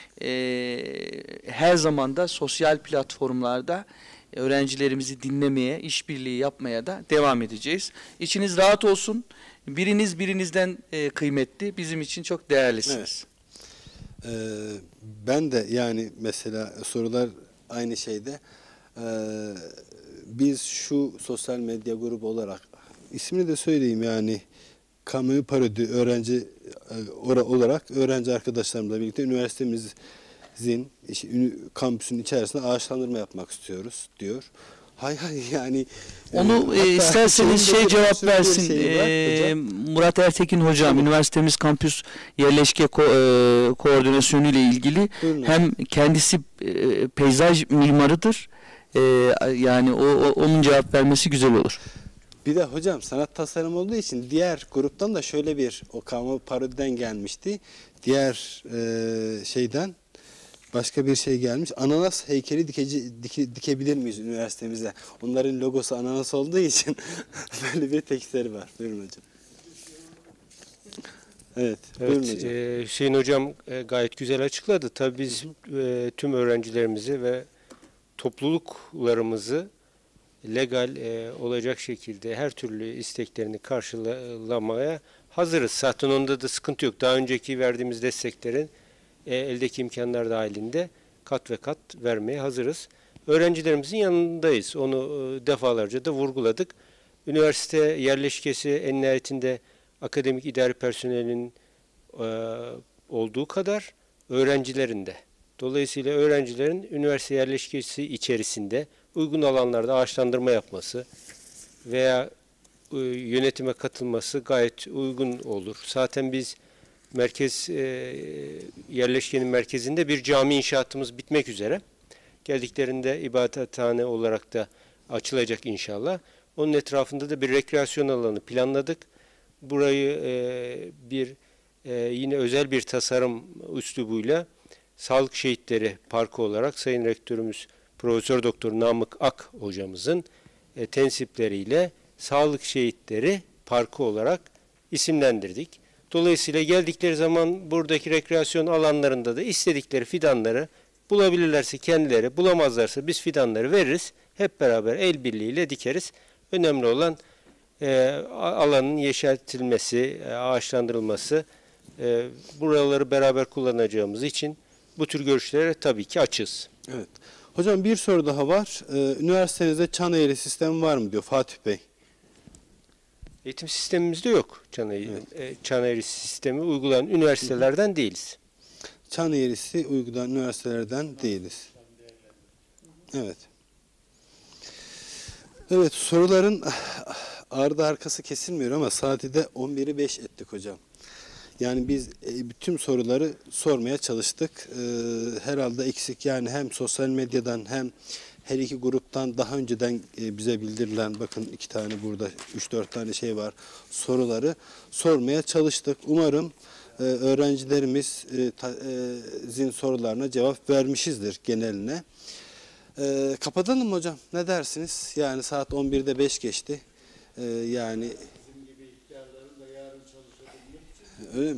Her zaman da sosyal platformlarda öğrencilerimizi dinlemeye, işbirliği yapmaya da devam edeceğiz. İçiniz rahat olsun. Biriniz birinizden kıymetli. Bizim için çok değerlisiniz. Evet. Ben de yani mesela sorular aynı şeyde. Biz şu sosyal medya grubu olarak, ismini de söyleyeyim yani, KMÜ Parodi öğrenci olarak öğrenci arkadaşlarımla birlikte üniversitemizin kampüsünün içerisinde ağaçlandırma yapmak istiyoruz diyor. Hay yani. Onu hatta isterseniz şeyin de bir cevap sürü bir versin. şeyi var hocam. Murat Ertekin hocam, üniversitemiz kampüs yerleşke koordinasyonu ile ilgili Buyurun hem kendisi peyzaj mimarıdır. Yani onun cevap vermesi güzel olur. Bir de hocam sanat tasarım olduğu için diğer gruptan da şöyle bir o Kama Parodiden gelmişti. Diğer şeyden başka bir şey gelmiş. Ananas heykeli dikebilir miyiz üniversitemize? Onların logosu ananas olduğu için böyle bir tekstleri var. Buyurun hocam. Evet, buyurun hocam. Hüseyin hocam gayet güzel açıkladı. Tabii biz tüm öğrencilerimizi ve topluluklarımızı legal olacak şekilde her türlü isteklerini karşılamaya hazırız. Zaten onda da sıkıntı yok. Daha önceki verdiğimiz desteklerin eldeki imkanlar dahilinde kat ve kat vermeye hazırız. Öğrencilerimizin yanındayız. Onu defalarca da vurguladık. Üniversite yerleşkesi en nihayetinde akademik idari personelin olduğu kadar öğrencilerin de. Dolayısıyla öğrencilerin üniversite yerleşkesi içerisinde uygun alanlarda ağaçlandırma yapması veya yönetime katılması gayet uygun olur. Zaten biz merkez yerleşkenin merkezinde bir cami inşaatımız bitmek üzere. Geldiklerinde ibadethane olarak da açılacak inşallah. Onun etrafında da bir rekreasyon alanı planladık. Burayı yine özel bir tasarım üslubuyla Sağlık Şehitleri Parkı olarak Sayın Rektörümüz Profesör Doktor Namık Ak hocamızın tensipleriyle Sağlık Şehitleri Parkı olarak isimlendirdik. Dolayısıyla geldikleri zaman buradaki rekreasyon alanlarında da istedikleri fidanları bulabilirlerse kendileri, bulamazlarsa biz fidanları veririz. Hep beraber el birliğiyle dikeriz. Önemli olan alanın yeşertilmesi, ağaçlandırılması. Buraları beraber kullanacağımız için bu tür görüşlere tabii ki açığız. Evet. Hocam bir soru daha var. Üniversitenizde çan eğri sistemi var mı diyor Fatih Bey. Eğitim sistemimizde yok çan eğri sistemi uygulanan üniversitelerden değiliz. Çan eğrisi uygulanan üniversitelerden değiliz. Evet. Evet, soruların ardı arkası kesilmiyor ama saati de 11'i 5 ettik hocam. Yani biz bütün soruları sormaya çalıştık. Herhalde eksik yani hem sosyal medyadan hem her iki gruptan daha önceden bize bildirilen, bakın 2 tane burada 3-4 tane şey var, soruları sormaya çalıştık. Umarım öğrencilerimizin sorularına cevap vermişizdir geneline. Kapatalım mı hocam? Ne dersiniz? Yani saat 11'de 5 geçti. Yani öyle mi?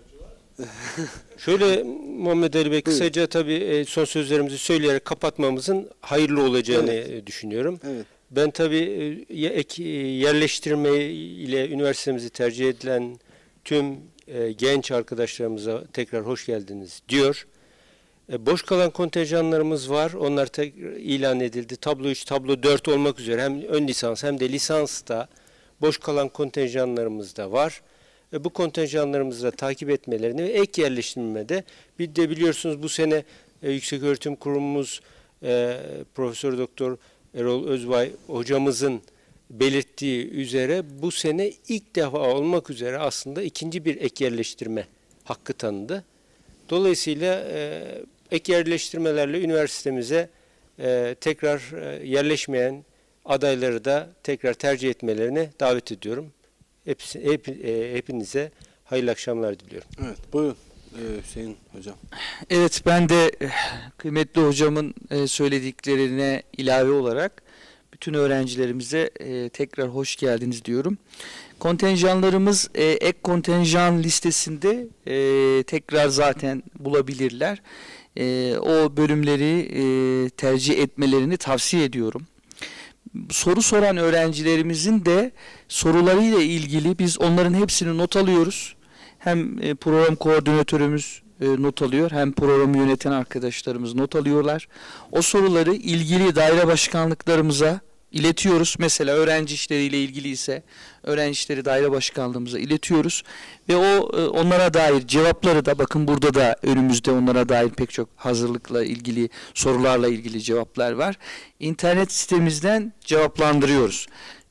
Şöyle Muhammed Ali Bey, kısaca tabii son sözlerimizi söyleyerek kapatmamızın hayırlı olacağını düşünüyorum. Evet. Ben tabii yerleştirme ile üniversitemizi tercih edilen tüm genç arkadaşlarımıza tekrar hoş geldiniz diyor. Boş kalan kontenjanlarımız var. Onlar ilan edildi. Tablo 3, tablo 4 olmak üzere hem ön lisans hem de lisansta boş kalan kontenjanlarımız da var. Bu kontenjanlarımızı da takip etmelerini ve ek yerleştirmede bir de biliyorsunuz bu sene Yükseköğretim Kurumumuz Profesör Doktor Erol Özbay hocamızın belirttiği üzere bu sene ilk defa olmak üzere aslında ikinci bir ek yerleştirme hakkı tanındı. Dolayısıyla ek yerleştirmelerle üniversitemize tekrar yerleşmeyen adayları da tekrar tercih etmelerini davet ediyorum. Hepinize hayırlı akşamlar diliyorum. Evet, buyurun Hüseyin hocam. Evet, ben de kıymetli hocamın söylediklerine ilave olarak bütün öğrencilerimize tekrar hoş geldiniz diyorum. Kontenjanlarımız ek kontenjan listesinde tekrar zaten bulabilirler. O bölümleri tercih etmelerini tavsiye ediyorum. Soru soran öğrencilerimizin de sorularıyla ilgili biz onların hepsini not alıyoruz. Hem program koordinatörümüz not alıyor, hem programı yöneten arkadaşlarımız not alıyorlar. O soruları ilgili daire başkanlıklarımıza iletiyoruz. Mesela öğrenci işleriyle ilgili ise öğrenci işleri daire başkanlığımıza iletiyoruz ve onlara dair cevapları da bakın burada da önümüzde onlara dair pek çok hazırlıkla ilgili sorularla ilgili cevaplar var. İnternet sitemizden cevaplandırıyoruz.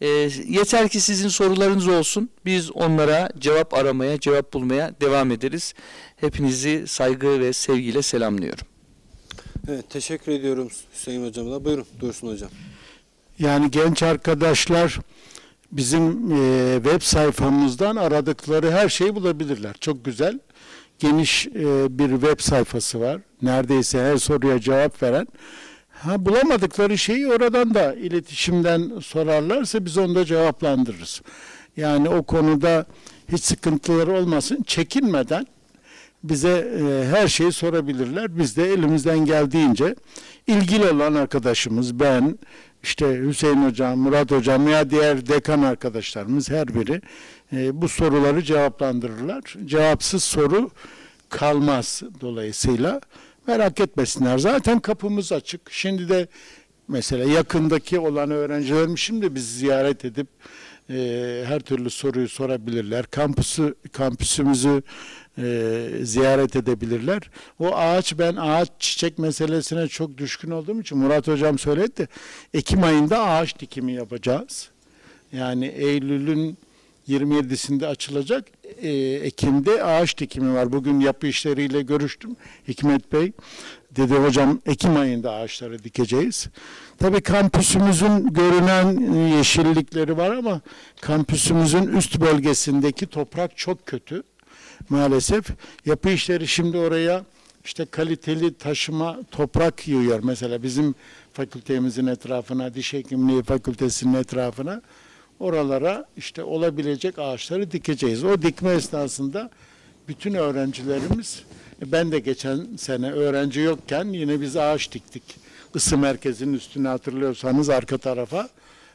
Yeter ki sizin sorularınız olsun. Biz onlara cevap aramaya, cevap bulmaya devam ederiz. Hepinizi saygı ve sevgiyle selamlıyorum. Evet, teşekkür ediyorum Hüseyin Hocam'a da. Buyurun Dursun Hocam. Yani genç arkadaşlar bizim web sayfamızdan aradıkları her şeyi bulabilirler. Çok güzel, geniş bir web sayfası var. Neredeyse her soruya cevap veren. Bulamadıkları şeyi oradan da iletişimden sorarlarsa biz onu da cevaplandırırız. Yani o konuda hiç sıkıntıları olmasın, çekinmeden bize her şeyi sorabilirler. Biz de elimizden geldiğince ilgili olan arkadaşımız, ben, işte Hüseyin Hocam, Murat Hocam veya diğer dekan arkadaşlarımız her biri bu soruları cevaplandırırlar. Cevapsız soru kalmaz dolayısıyla. Merak etmesinler. Zaten kapımız açık. Şimdi de mesela yakındaki olan öğrencilerim şimdi bizi ziyaret edip her türlü soruyu sorabilirler. Kampüsümüzü ziyaret edebilirler. O ben ağaç çiçek meselesine çok düşkün olduğum için Murat Hocam söyledi. Ekim ayında ağaç dikimi yapacağız. Yani Eylül'ün 27'sinde açılacak. Ekim'de ağaç dikimi var. Bugün yapı işleriyle görüştüm. Hikmet Bey dedi, hocam Ekim ayında ağaçları dikeceğiz. Tabii kampüsümüzün görünen yeşillikleri var ama kampüsümüzün üst bölgesindeki toprak çok kötü. Maalesef yapı işleri şimdi oraya işte kaliteli taşıma toprak yığıyor. Mesela bizim fakültemizin etrafına, diş hekimliği fakültesinin etrafına, oralara işte olabilecek ağaçları dikeceğiz. O dikme esnasında bütün öğrencilerimiz, ben de geçen sene öğrenci yokken yine biz ağaç diktik. Isı merkezinin üstüne, hatırlıyorsanız arka tarafa.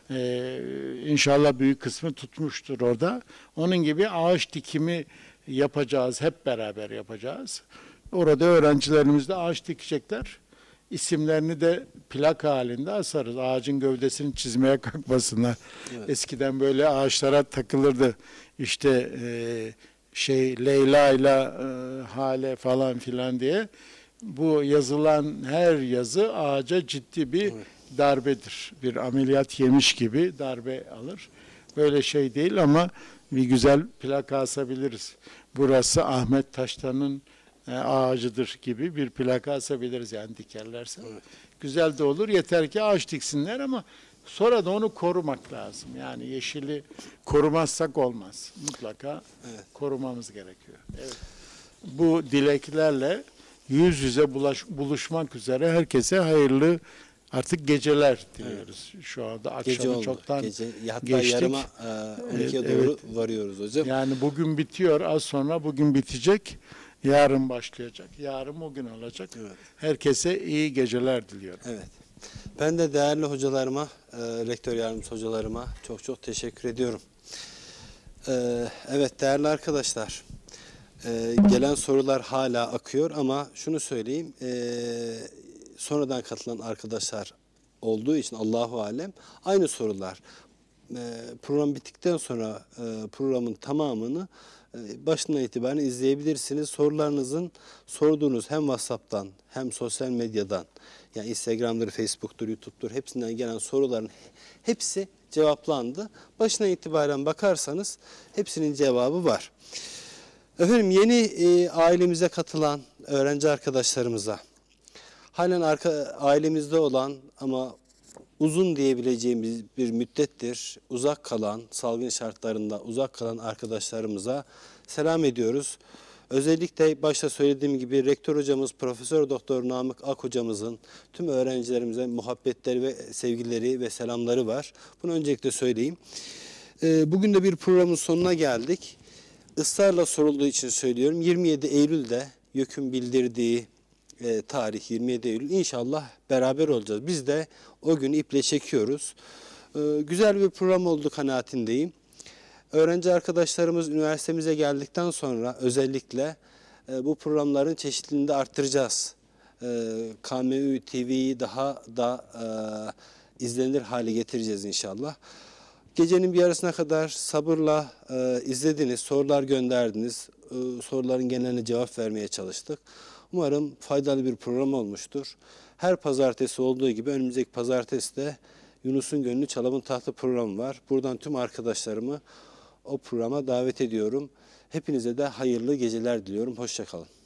İnşallah büyük kısmı tutmuştur orada. Onun gibi ağaç dikimi yapacağız, hep beraber yapacağız. Orada öğrencilerimiz de ağaç dikecekler. İsimlerini de plak halinde asarız. Ağacın gövdesini çizmeye kalkmasınlar. Evet. Eskiden böyle ağaçlara takılırdı. İşte Leyla ile Hale falan filan diye. Bu yazılan her yazı ağaca ciddi bir darbedir. Bir ameliyat yemiş gibi darbe alır. Böyle şey değil ama bir güzel plaka asabiliriz. Burası Ahmet Taştan'ın ağacıdır gibi bir plaka asabiliriz yani dikerlerse. Evet. Güzel de olur. Yeter ki ağaç diksinler ama sonra da onu korumak lazım. Yani yeşili korumazsak olmaz. Mutlaka korumamız gerekiyor. Evet. Bu dileklerle yüz yüze buluşmak üzere herkese hayırlı artık geceler diliyoruz. Evet. Şu anda akşamı çoktan hatta geçtik. Yarıma 12'ye doğru varıyoruz hocam. Yani bugün bitiyor, az sonra bugün bitecek. Yarın başlayacak. Yarın o gün olacak. Evet. Herkese iyi geceler diliyorum. Evet. Ben de değerli hocalarıma, rektör yardımcısı hocalarıma çok teşekkür ediyorum. Evet değerli arkadaşlar, gelen sorular hala akıyor ama şunu söyleyeyim, sonradan katılan arkadaşlar olduğu için Allahu alem aynı sorular. Program bittikten sonra programın tamamını başından itibaren izleyebilirsiniz. Sorularınızın sorduğunuz hem WhatsApp'tan hem sosyal medyadan, yani Instagram'dır, Facebook'tur, YouTube'dur, hepsinden gelen soruların hepsi cevaplandı. Başından itibaren bakarsanız hepsinin cevabı var. Efendim yeni ailemize katılan öğrenci arkadaşlarımıza, halen ailemizde olan ama uzun diyebileceğimiz bir müddettir uzak kalan, salgın şartlarında uzak kalan arkadaşlarımıza selam ediyoruz. Özellikle başta söylediğim gibi rektör hocamız Profesör Doktor Namık Ak hocamızın tüm öğrencilerimize muhabbetleri ve sevgileri ve selamları var. Bunu öncelikle söyleyeyim. Bugün de bir programın sonuna geldik. Israrla sorulduğu için söylüyorum. 27 Eylül'de YÖK'ün bildirdiği tarih 27 Eylül. İnşallah beraber olacağız. Biz de o günü iple çekiyoruz. Güzel bir program oldu kanaatindeyim. Öğrenci arkadaşlarımız üniversitemize geldikten sonra özellikle bu programların çeşitliliğini de arttıracağız. KMÜ TV'yi daha da izlenir hale getireceğiz inşallah. Gecenin bir yarısına kadar sabırla izlediniz, sorular gönderdiniz. Soruların geneline cevap vermeye çalıştık. Umarım faydalı bir program olmuştur. Her pazartesi olduğu gibi önümüzdeki pazartesi de Yunus'un Gönlü Çalım'ın Tahtı programı var. Buradan tüm arkadaşlarımı o programa davet ediyorum. Hepinize de hayırlı geceler diliyorum. Hoşça kalın.